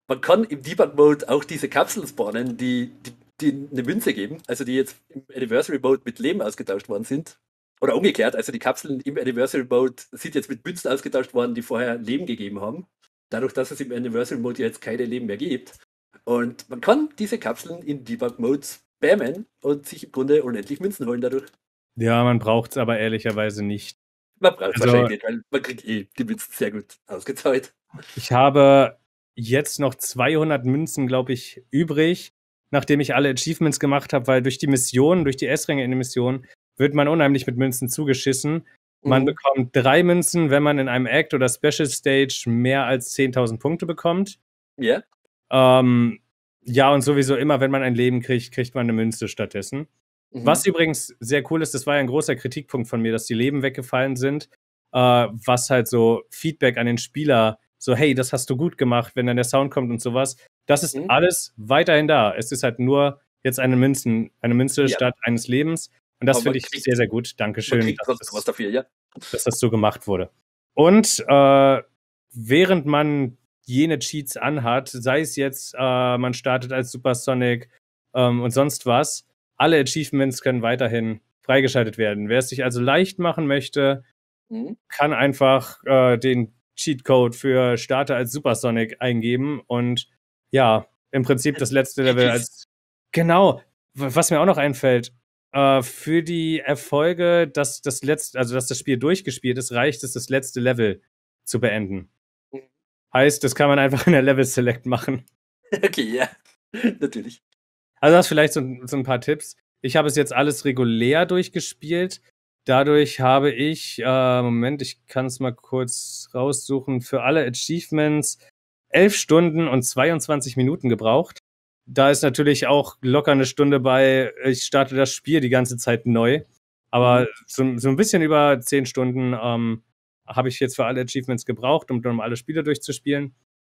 man kann im Debug-Mode auch diese Kapseln spawnen, die eine Münze geben, also die jetzt im Anniversary-Mode mit Leben ausgetauscht worden sind. Oder umgekehrt, also die Kapseln im Anniversary-Mode sind jetzt mit Münzen ausgetauscht worden, die vorher Leben gegeben haben. Dadurch, dass es im Anniversary-Mode jetzt keine Leben mehr gibt. Und man kann diese Kapseln in Debug-Mode spammen und sich im Grunde unendlich Münzen holen dadurch. Ja, man braucht es aber ehrlicherweise nicht. Man braucht es wahrscheinlich nicht, weil man kriegt die Münzen sehr gut ausgezahlt. Ich habe jetzt noch 200 Münzen, glaube ich, übrig, nachdem ich alle Achievements gemacht habe, weil durch die Missionen, durch die S-Ränge in den Missionen, wird man unheimlich mit Münzen zugeschissen. Man bekommt 3 Münzen, wenn man in einem Act oder Special Stage mehr als 10.000 Punkte bekommt. Ja. Ja, und sowieso immer, wenn man ein Leben kriegt, kriegt man eine Münze stattdessen. Was übrigens sehr cool ist, das war ja ein großer Kritikpunkt von mir, dass die Leben weggefallen sind, was halt so Feedback an den Spieler, so hey, das hast du gut gemacht, wenn dann der Sound kommt und sowas. Das ist alles weiterhin da. Es ist halt nur jetzt eine Münze statt eines Lebens. Und das finde ich sehr, sehr gut. Dankeschön, was dafür, ja. dass das so gemacht wurde. Und während man jene Cheats anhat, sei es jetzt, man startet als Supersonic und sonst was, alle Achievements können weiterhin freigeschaltet werden. Wer es sich also leicht machen möchte, kann einfach den Cheatcode für Starter als Supersonic eingeben und ja, im Prinzip das letzte Level als... Genau, was mir auch noch einfällt, für die Erfolge, dass das Spiel durchgespielt ist, reicht es, das letzte Level zu beenden. Heißt, das kann man einfach in der Level Select machen. Okay, ja, natürlich. Also das vielleicht so ein paar Tipps. Ich habe es jetzt alles regulär durchgespielt. Dadurch habe ich, Moment, ich kann es mal kurz raussuchen, für alle Achievements 11 Stunden und 22 Minuten gebraucht. Da ist natürlich auch locker eine Stunde bei, ich starte das Spiel die ganze Zeit neu. Aber so ein bisschen über 10 Stunden habe ich jetzt für alle Achievements gebraucht, um alle Spiele durchzuspielen.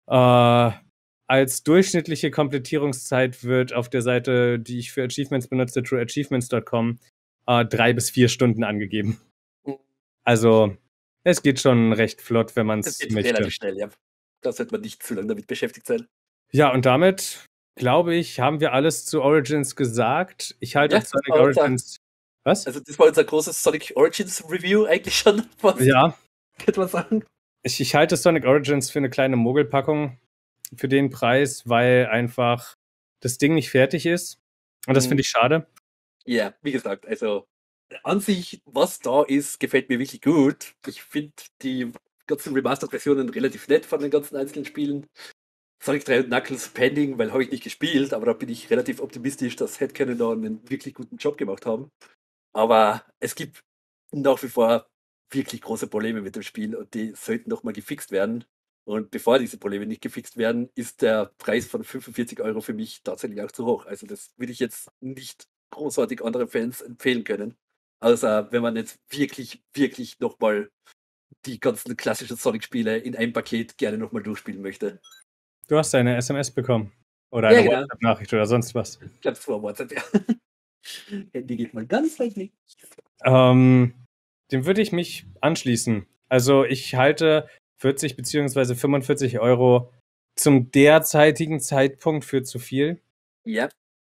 Als durchschnittliche Komplettierungszeit wird auf der Seite, die ich für Achievements benutze, trueachievements.com, 3 bis 4 Stunden angegeben. Also, es geht schon recht flott, wenn man es möchte. Relativ schnell, ja. Da sollte man nicht zu lange damit beschäftigt sein. Ja, und damit, glaube ich, haben wir alles zu Origins gesagt. Ich halte Sonic Origins... Was? Also das war unser großes Sonic Origins Review eigentlich schon. Ja. Könnte man sagen. Ich halte Sonic Origins für eine kleine Mogelpackung für den Preis, weil einfach das Ding nicht fertig ist. Und das finde ich schade. Ja, wie gesagt, also an sich, was da ist, gefällt mir wirklich gut. Ich finde die ganzen Remastered-Versionen relativ nett von den ganzen einzelnen Spielen. Sonic 3 und Knuckles pending, weil habe ich nicht gespielt, aber da bin ich relativ optimistisch, dass Headcanon da einen wirklich guten Job gemacht haben. Aber es gibt nach wie vor wirklich große Probleme mit dem Spiel und die sollten doch mal gefixt werden. Und bevor diese Probleme nicht gefixt werden, ist der Preis von 45 € für mich tatsächlich auch zu hoch. Also das würde ich jetzt nicht großartig anderen Fans empfehlen können. Außer wenn man jetzt wirklich, wirklich nochmal die ganzen klassischen Sonic-Spiele in einem Paket gerne nochmal durchspielen möchte. Du hast eine SMS bekommen. Oder eine WhatsApp-Nachricht oder sonst was. Ich glaube, es war WhatsApp, ja. Handy geht mal ganz leicht weg. Dem würde ich mich anschließen. Also ich halte 40 bzw. 45 € zum derzeitigen Zeitpunkt für zu viel. Ja.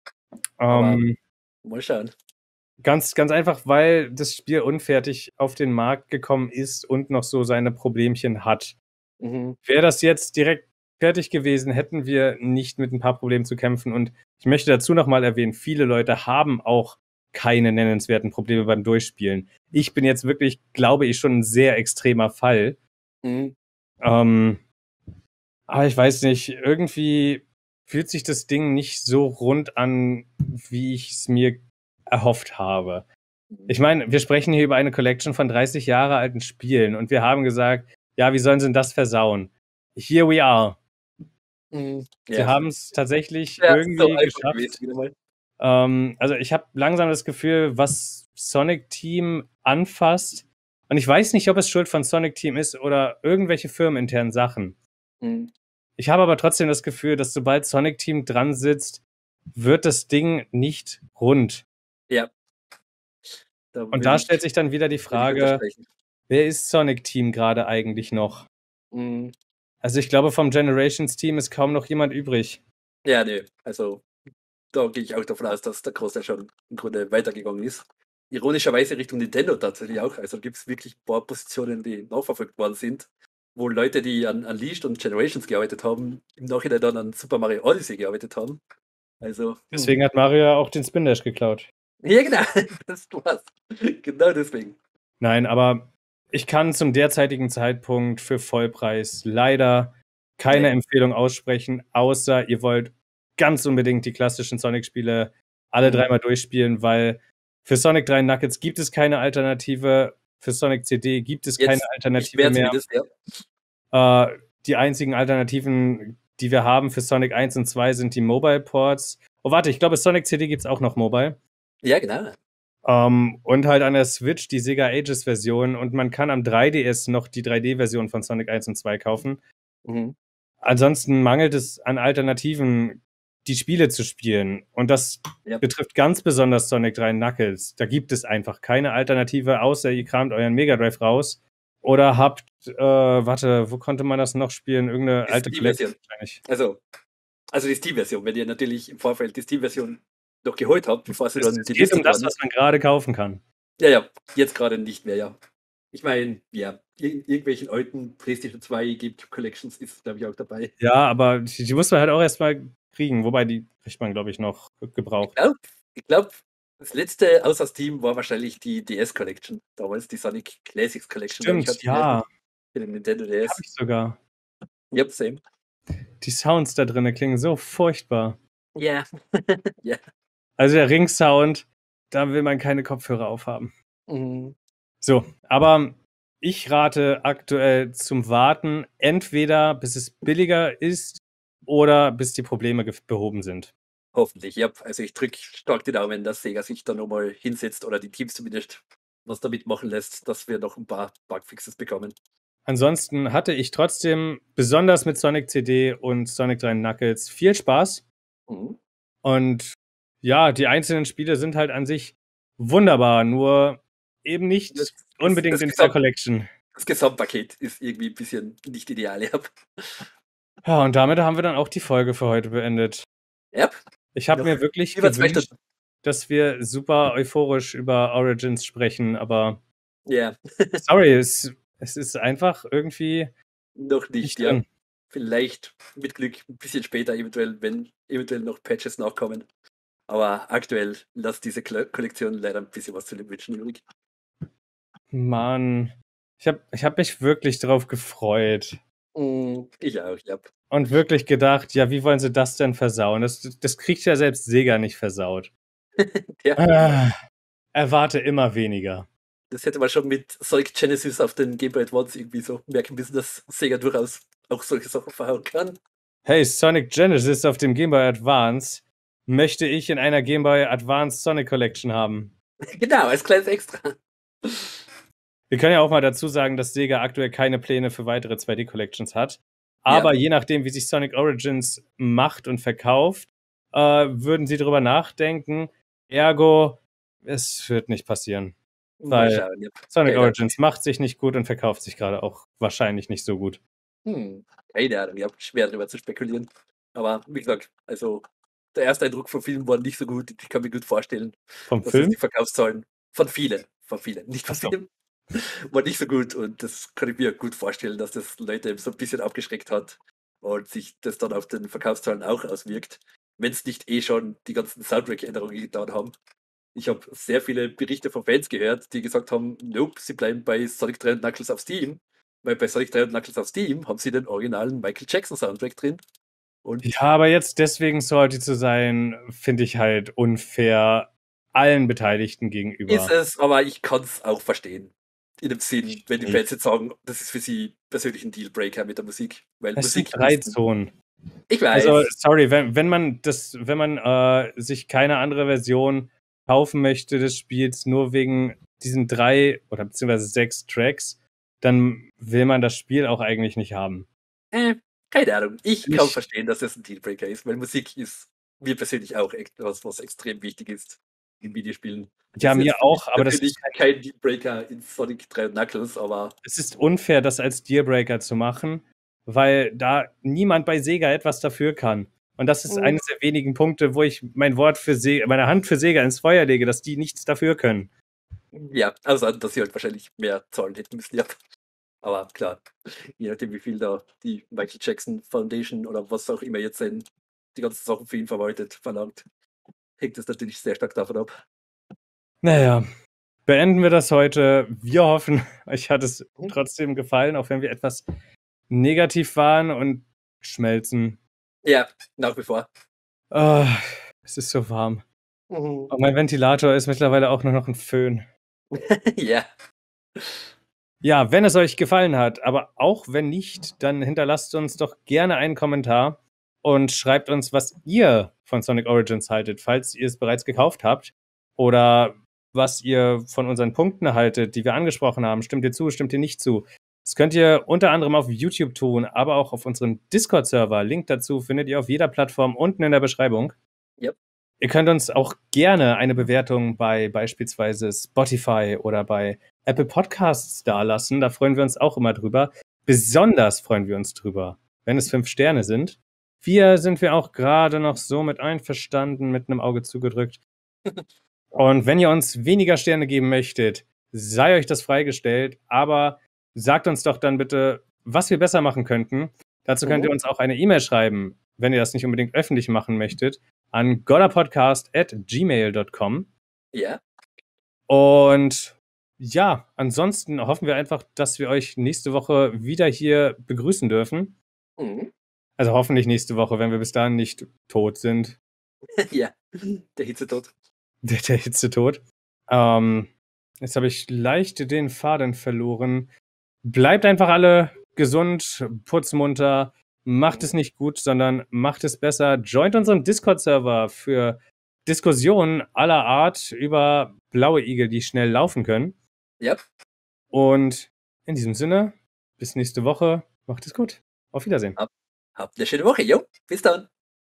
Mal schauen. Ganz einfach, weil das Spiel unfertig auf den Markt gekommen ist und noch so seine Problemchen hat. Wäre das jetzt direkt fertig gewesen, hätten wir nicht mit ein paar Problemen zu kämpfen. Und ich möchte dazu nochmal erwähnen, viele Leute haben auch keine nennenswerten Probleme beim Durchspielen. Ich bin jetzt wirklich, glaube ich, schon ein sehr extremer Fall. Aber ich weiß nicht, irgendwie fühlt sich das Ding nicht so rund an, wie ich es mir erhofft habe. Ich meine, wir sprechen hier über eine Collection von 30 Jahre alten Spielen und wir haben gesagt, ja, wie sollen sie denn das versauen? Here we are. Sie haben es tatsächlich irgendwie geschafft. Also ich habe langsam das Gefühl, was Sonic Team anfasst, und ich weiß nicht, ob es Schuld von Sonic Team ist oder irgendwelche firmeninternen Sachen. Ich habe aber trotzdem das Gefühl, dass sobald Sonic Team dran sitzt, wird das Ding nicht rund. Ja. Und da stellt sich dann wieder die Frage, wer ist Sonic Team gerade eigentlich noch? Also ich glaube, vom Generations-Team ist kaum noch jemand übrig. Ja, nee, also da gehe ich auch davon aus, dass der Großteil schon im Grunde weitergegangen ist. Ironischerweise Richtung Nintendo tatsächlich auch. Also gibt es wirklich ein paar Positionen, die nachverfolgt worden sind, wo Leute, die an Unleashed und Generations gearbeitet haben, im Nachhinein dann an Super Mario Odyssey gearbeitet haben. Also. Deswegen hat Mario ja auch den Spin Dash geklaut. Ja, genau. Das war's. Genau deswegen. Nein, aber ich kann zum derzeitigen Zeitpunkt für Vollpreis leider keine Empfehlung aussprechen, außer ihr wollt ganz unbedingt die klassischen Sonic-Spiele alle dreimal durchspielen, weil für Sonic 3 Knuckles gibt es keine Alternative, für Sonic CD gibt es keine Alternative mehr. Die einzigen Alternativen, die wir haben für Sonic 1 und 2 sind die Mobile Ports. Oh, warte, ich glaube, Sonic CD gibt es auch noch Mobile. Ja, genau. Und halt an der Switch die Sega Ages-Version und man kann am 3DS noch die 3D-Version von Sonic 1 und 2 kaufen. Ansonsten mangelt es an Alternativen, die Spiele zu spielen. Und das betrifft ganz besonders Sonic 3 Knuckles. Da gibt es einfach keine Alternative, außer ihr kramt euren Mega Drive raus. Oder habt, warte, wo konnte man das noch spielen? Irgendeine alte Collection wahrscheinlich. Also die Steam-Version, wenn ihr natürlich im Vorfeld die Steam-Version noch geholt habt, bevor sie dann die geht um das, was man gerade kaufen kann. Ja, jetzt gerade nicht mehr, ja. Ich meine, ja, irgendwelchen alten PlayStation 2 GameCube Collections ist, glaube ich, auch dabei. Ja, aber die muss man halt auch erstmal kriegen, wobei die kriegt man, glaube ich, noch gebraucht. Ich glaube, das letzte außer Steam war wahrscheinlich die DS Collection, damals die Sonic Classics Collection. Stimmt, ja. Für den Nintendo DS. Hab ich sogar. Yep, same. Die Sounds da drin klingen so furchtbar. Ja. Ja. Also der Ring-Sound, da will man keine Kopfhörer aufhaben. So, aber ich rate aktuell zum Warten, entweder bis es billiger ist oder bis die Probleme behoben sind. Hoffentlich, ja. Also ich drücke stark die Daumen, dass Sega sich da nochmal hinsetzt oder die Teams zumindest was damit machen lässt, dass wir noch ein paar Bugfixes bekommen. Ansonsten hatte ich trotzdem, besonders mit Sonic CD und Sonic 3 Knuckles, viel Spaß. Und ja, die einzelnen Spiele sind halt an sich wunderbar, nur eben nicht unbedingt in dieser Collection. Das Gesamtpaket ist irgendwie ein bisschen nicht ideal, ja. Ja, und damit haben wir dann auch die Folge für heute beendet. Yep. Ich habe mir wirklich gewünscht, dass wir super euphorisch über Origins sprechen, aber sorry, es ist einfach irgendwie noch nicht, ja. Vielleicht mit Glück ein bisschen später, eventuell, wenn eventuell noch Patches nachkommen. Aber aktuell lasst diese Kollektion leider ein bisschen was zu den Wünschen übrig. Mann, ich hab mich wirklich drauf gefreut. Ich auch, ja. Und wirklich gedacht, ja, wie wollen sie das denn versauen? Das kriegt ja selbst Sega nicht versaut. Erwarte immer weniger. Das hätte man schon mit Sonic Genesis auf den Game Boy Advance irgendwie so merken müssen, dass Sega durchaus auch solche Sachen verhauen kann. Hey, Sonic Genesis auf dem Game Boy Advance möchte ich in einer Game Boy Advance Sonic Collection haben. Genau, als kleines Extra. Wir können ja auch mal dazu sagen, dass Sega aktuell keine Pläne für weitere 2D-Collections hat. Aber je nachdem, wie sich Sonic Origins macht und verkauft, würden sie darüber nachdenken. Ergo, es wird nicht passieren. Weil Sonic Origins macht sich nicht gut und verkauft sich gerade auch wahrscheinlich nicht so gut. Keine Ahnung, ich habe schwer darüber zu spekulieren. Aber wie gesagt, also der erste Eindruck vom Film war nicht so gut. Ich kann mir gut vorstellen, dass die Verkaufszahlen von vielen, nicht von vielen, war nicht so gut. Und das kann ich mir gut vorstellen, dass das Leute so ein bisschen abgeschreckt hat und sich das dann auf den Verkaufszahlen auch auswirkt, wenn es nicht schon die ganzen Soundtrack-Änderungen getan haben. Ich habe sehr viele Berichte von Fans gehört, die gesagt haben, nope, sie bleiben bei Sonic 3 und Knuckles auf Steam, weil bei Sonic 3 und Knuckles auf Steam haben sie den originalen Michael Jackson Soundtrack drin. Und ja, aber jetzt deswegen Salty zu sein, finde ich halt unfair allen Beteiligten gegenüber. Ist es, aber ich kann es auch verstehen. In dem Sinn, wenn die Fans jetzt sagen, das ist für sie persönlich ein Dealbreaker mit der Musik. Weil es sind 3 Zonen. Ich weiß. Also, sorry, wenn man sich keine andere Version kaufen möchte des Spiels, nur wegen diesen 3 oder beziehungsweise 6 Tracks, dann will man das Spiel auch eigentlich nicht haben. Keine Ahnung. Ich kann verstehen, dass das ein Dealbreaker ist, weil Musik ist mir persönlich auch etwas, was extrem wichtig ist in Videospielen. Ja, mir auch, aber das ist kein Dealbreaker in Sonic 3 und Knuckles, aber es ist unfair, das als Dealbreaker zu machen, weil da niemand bei Sega etwas dafür kann. Und das ist eines der wenigen Punkte, wo ich meine Hand für Sega ins Feuer lege, dass die nichts dafür können. Ja, also dass sie halt wahrscheinlich mehr zahlen hätten müssen, ja. Aber klar, je nachdem, wie viel da die Michael Jackson Foundation oder was auch immer jetzt die ganzen Sachen für ihn verlangt, hängt es natürlich sehr stark davon ab. Naja, beenden wir das heute. Wir hoffen, euch hat es trotzdem gefallen, auch wenn wir etwas negativ waren und schmelzen. Ja, nach wie vor. Es ist so warm. Und mein Ventilator ist mittlerweile auch nur noch ein Föhn. Ja. Ja, wenn es euch gefallen hat, aber auch wenn nicht, dann hinterlasst uns doch gerne einen Kommentar und schreibt uns, was ihr von Sonic Origins haltet, falls ihr es bereits gekauft habt. Oder was ihr von unseren Punkten haltet, die wir angesprochen haben. Stimmt ihr zu, stimmt ihr nicht zu? Das könnt ihr unter anderem auf YouTube tun, aber auch auf unserem Discord-Server. Link dazu findet ihr auf jeder Plattform unten in der Beschreibung. Yep. Ihr könnt uns auch gerne eine Bewertung bei beispielsweise Spotify oder bei Apple Podcasts dalassen. Da freuen wir uns auch immer drüber. Besonders freuen wir uns drüber, wenn es 5 Sterne sind. 4 sind wir auch gerade noch so mit einverstanden, mit einem Auge zugedrückt. Und wenn ihr uns weniger Sterne geben möchtet, sei euch das freigestellt. Aber sagt uns doch dann bitte, was wir besser machen könnten. Dazu könnt ihr uns auch eine E-Mail schreiben, wenn ihr das nicht unbedingt öffentlich machen möchtet, an godapodcast@gmail.com. Ja. Und ja, ansonsten hoffen wir einfach, dass wir euch nächste Woche wieder hier begrüßen dürfen. Also hoffentlich nächste Woche, wenn wir bis dahin nicht tot sind. Ja, der Hitzetod. Der Hitzetod. Jetzt habe ich leicht den Faden verloren. Bleibt einfach alle gesund, putzmunter. Macht es nicht gut, sondern macht es besser. Joint unseren Discord-Server für Diskussionen aller Art über blaue Igel, die schnell laufen können. Yep. Und in diesem Sinne, bis nächste Woche. Macht es gut. Auf Wiedersehen. Habt eine schöne Woche, jo. Bis dann.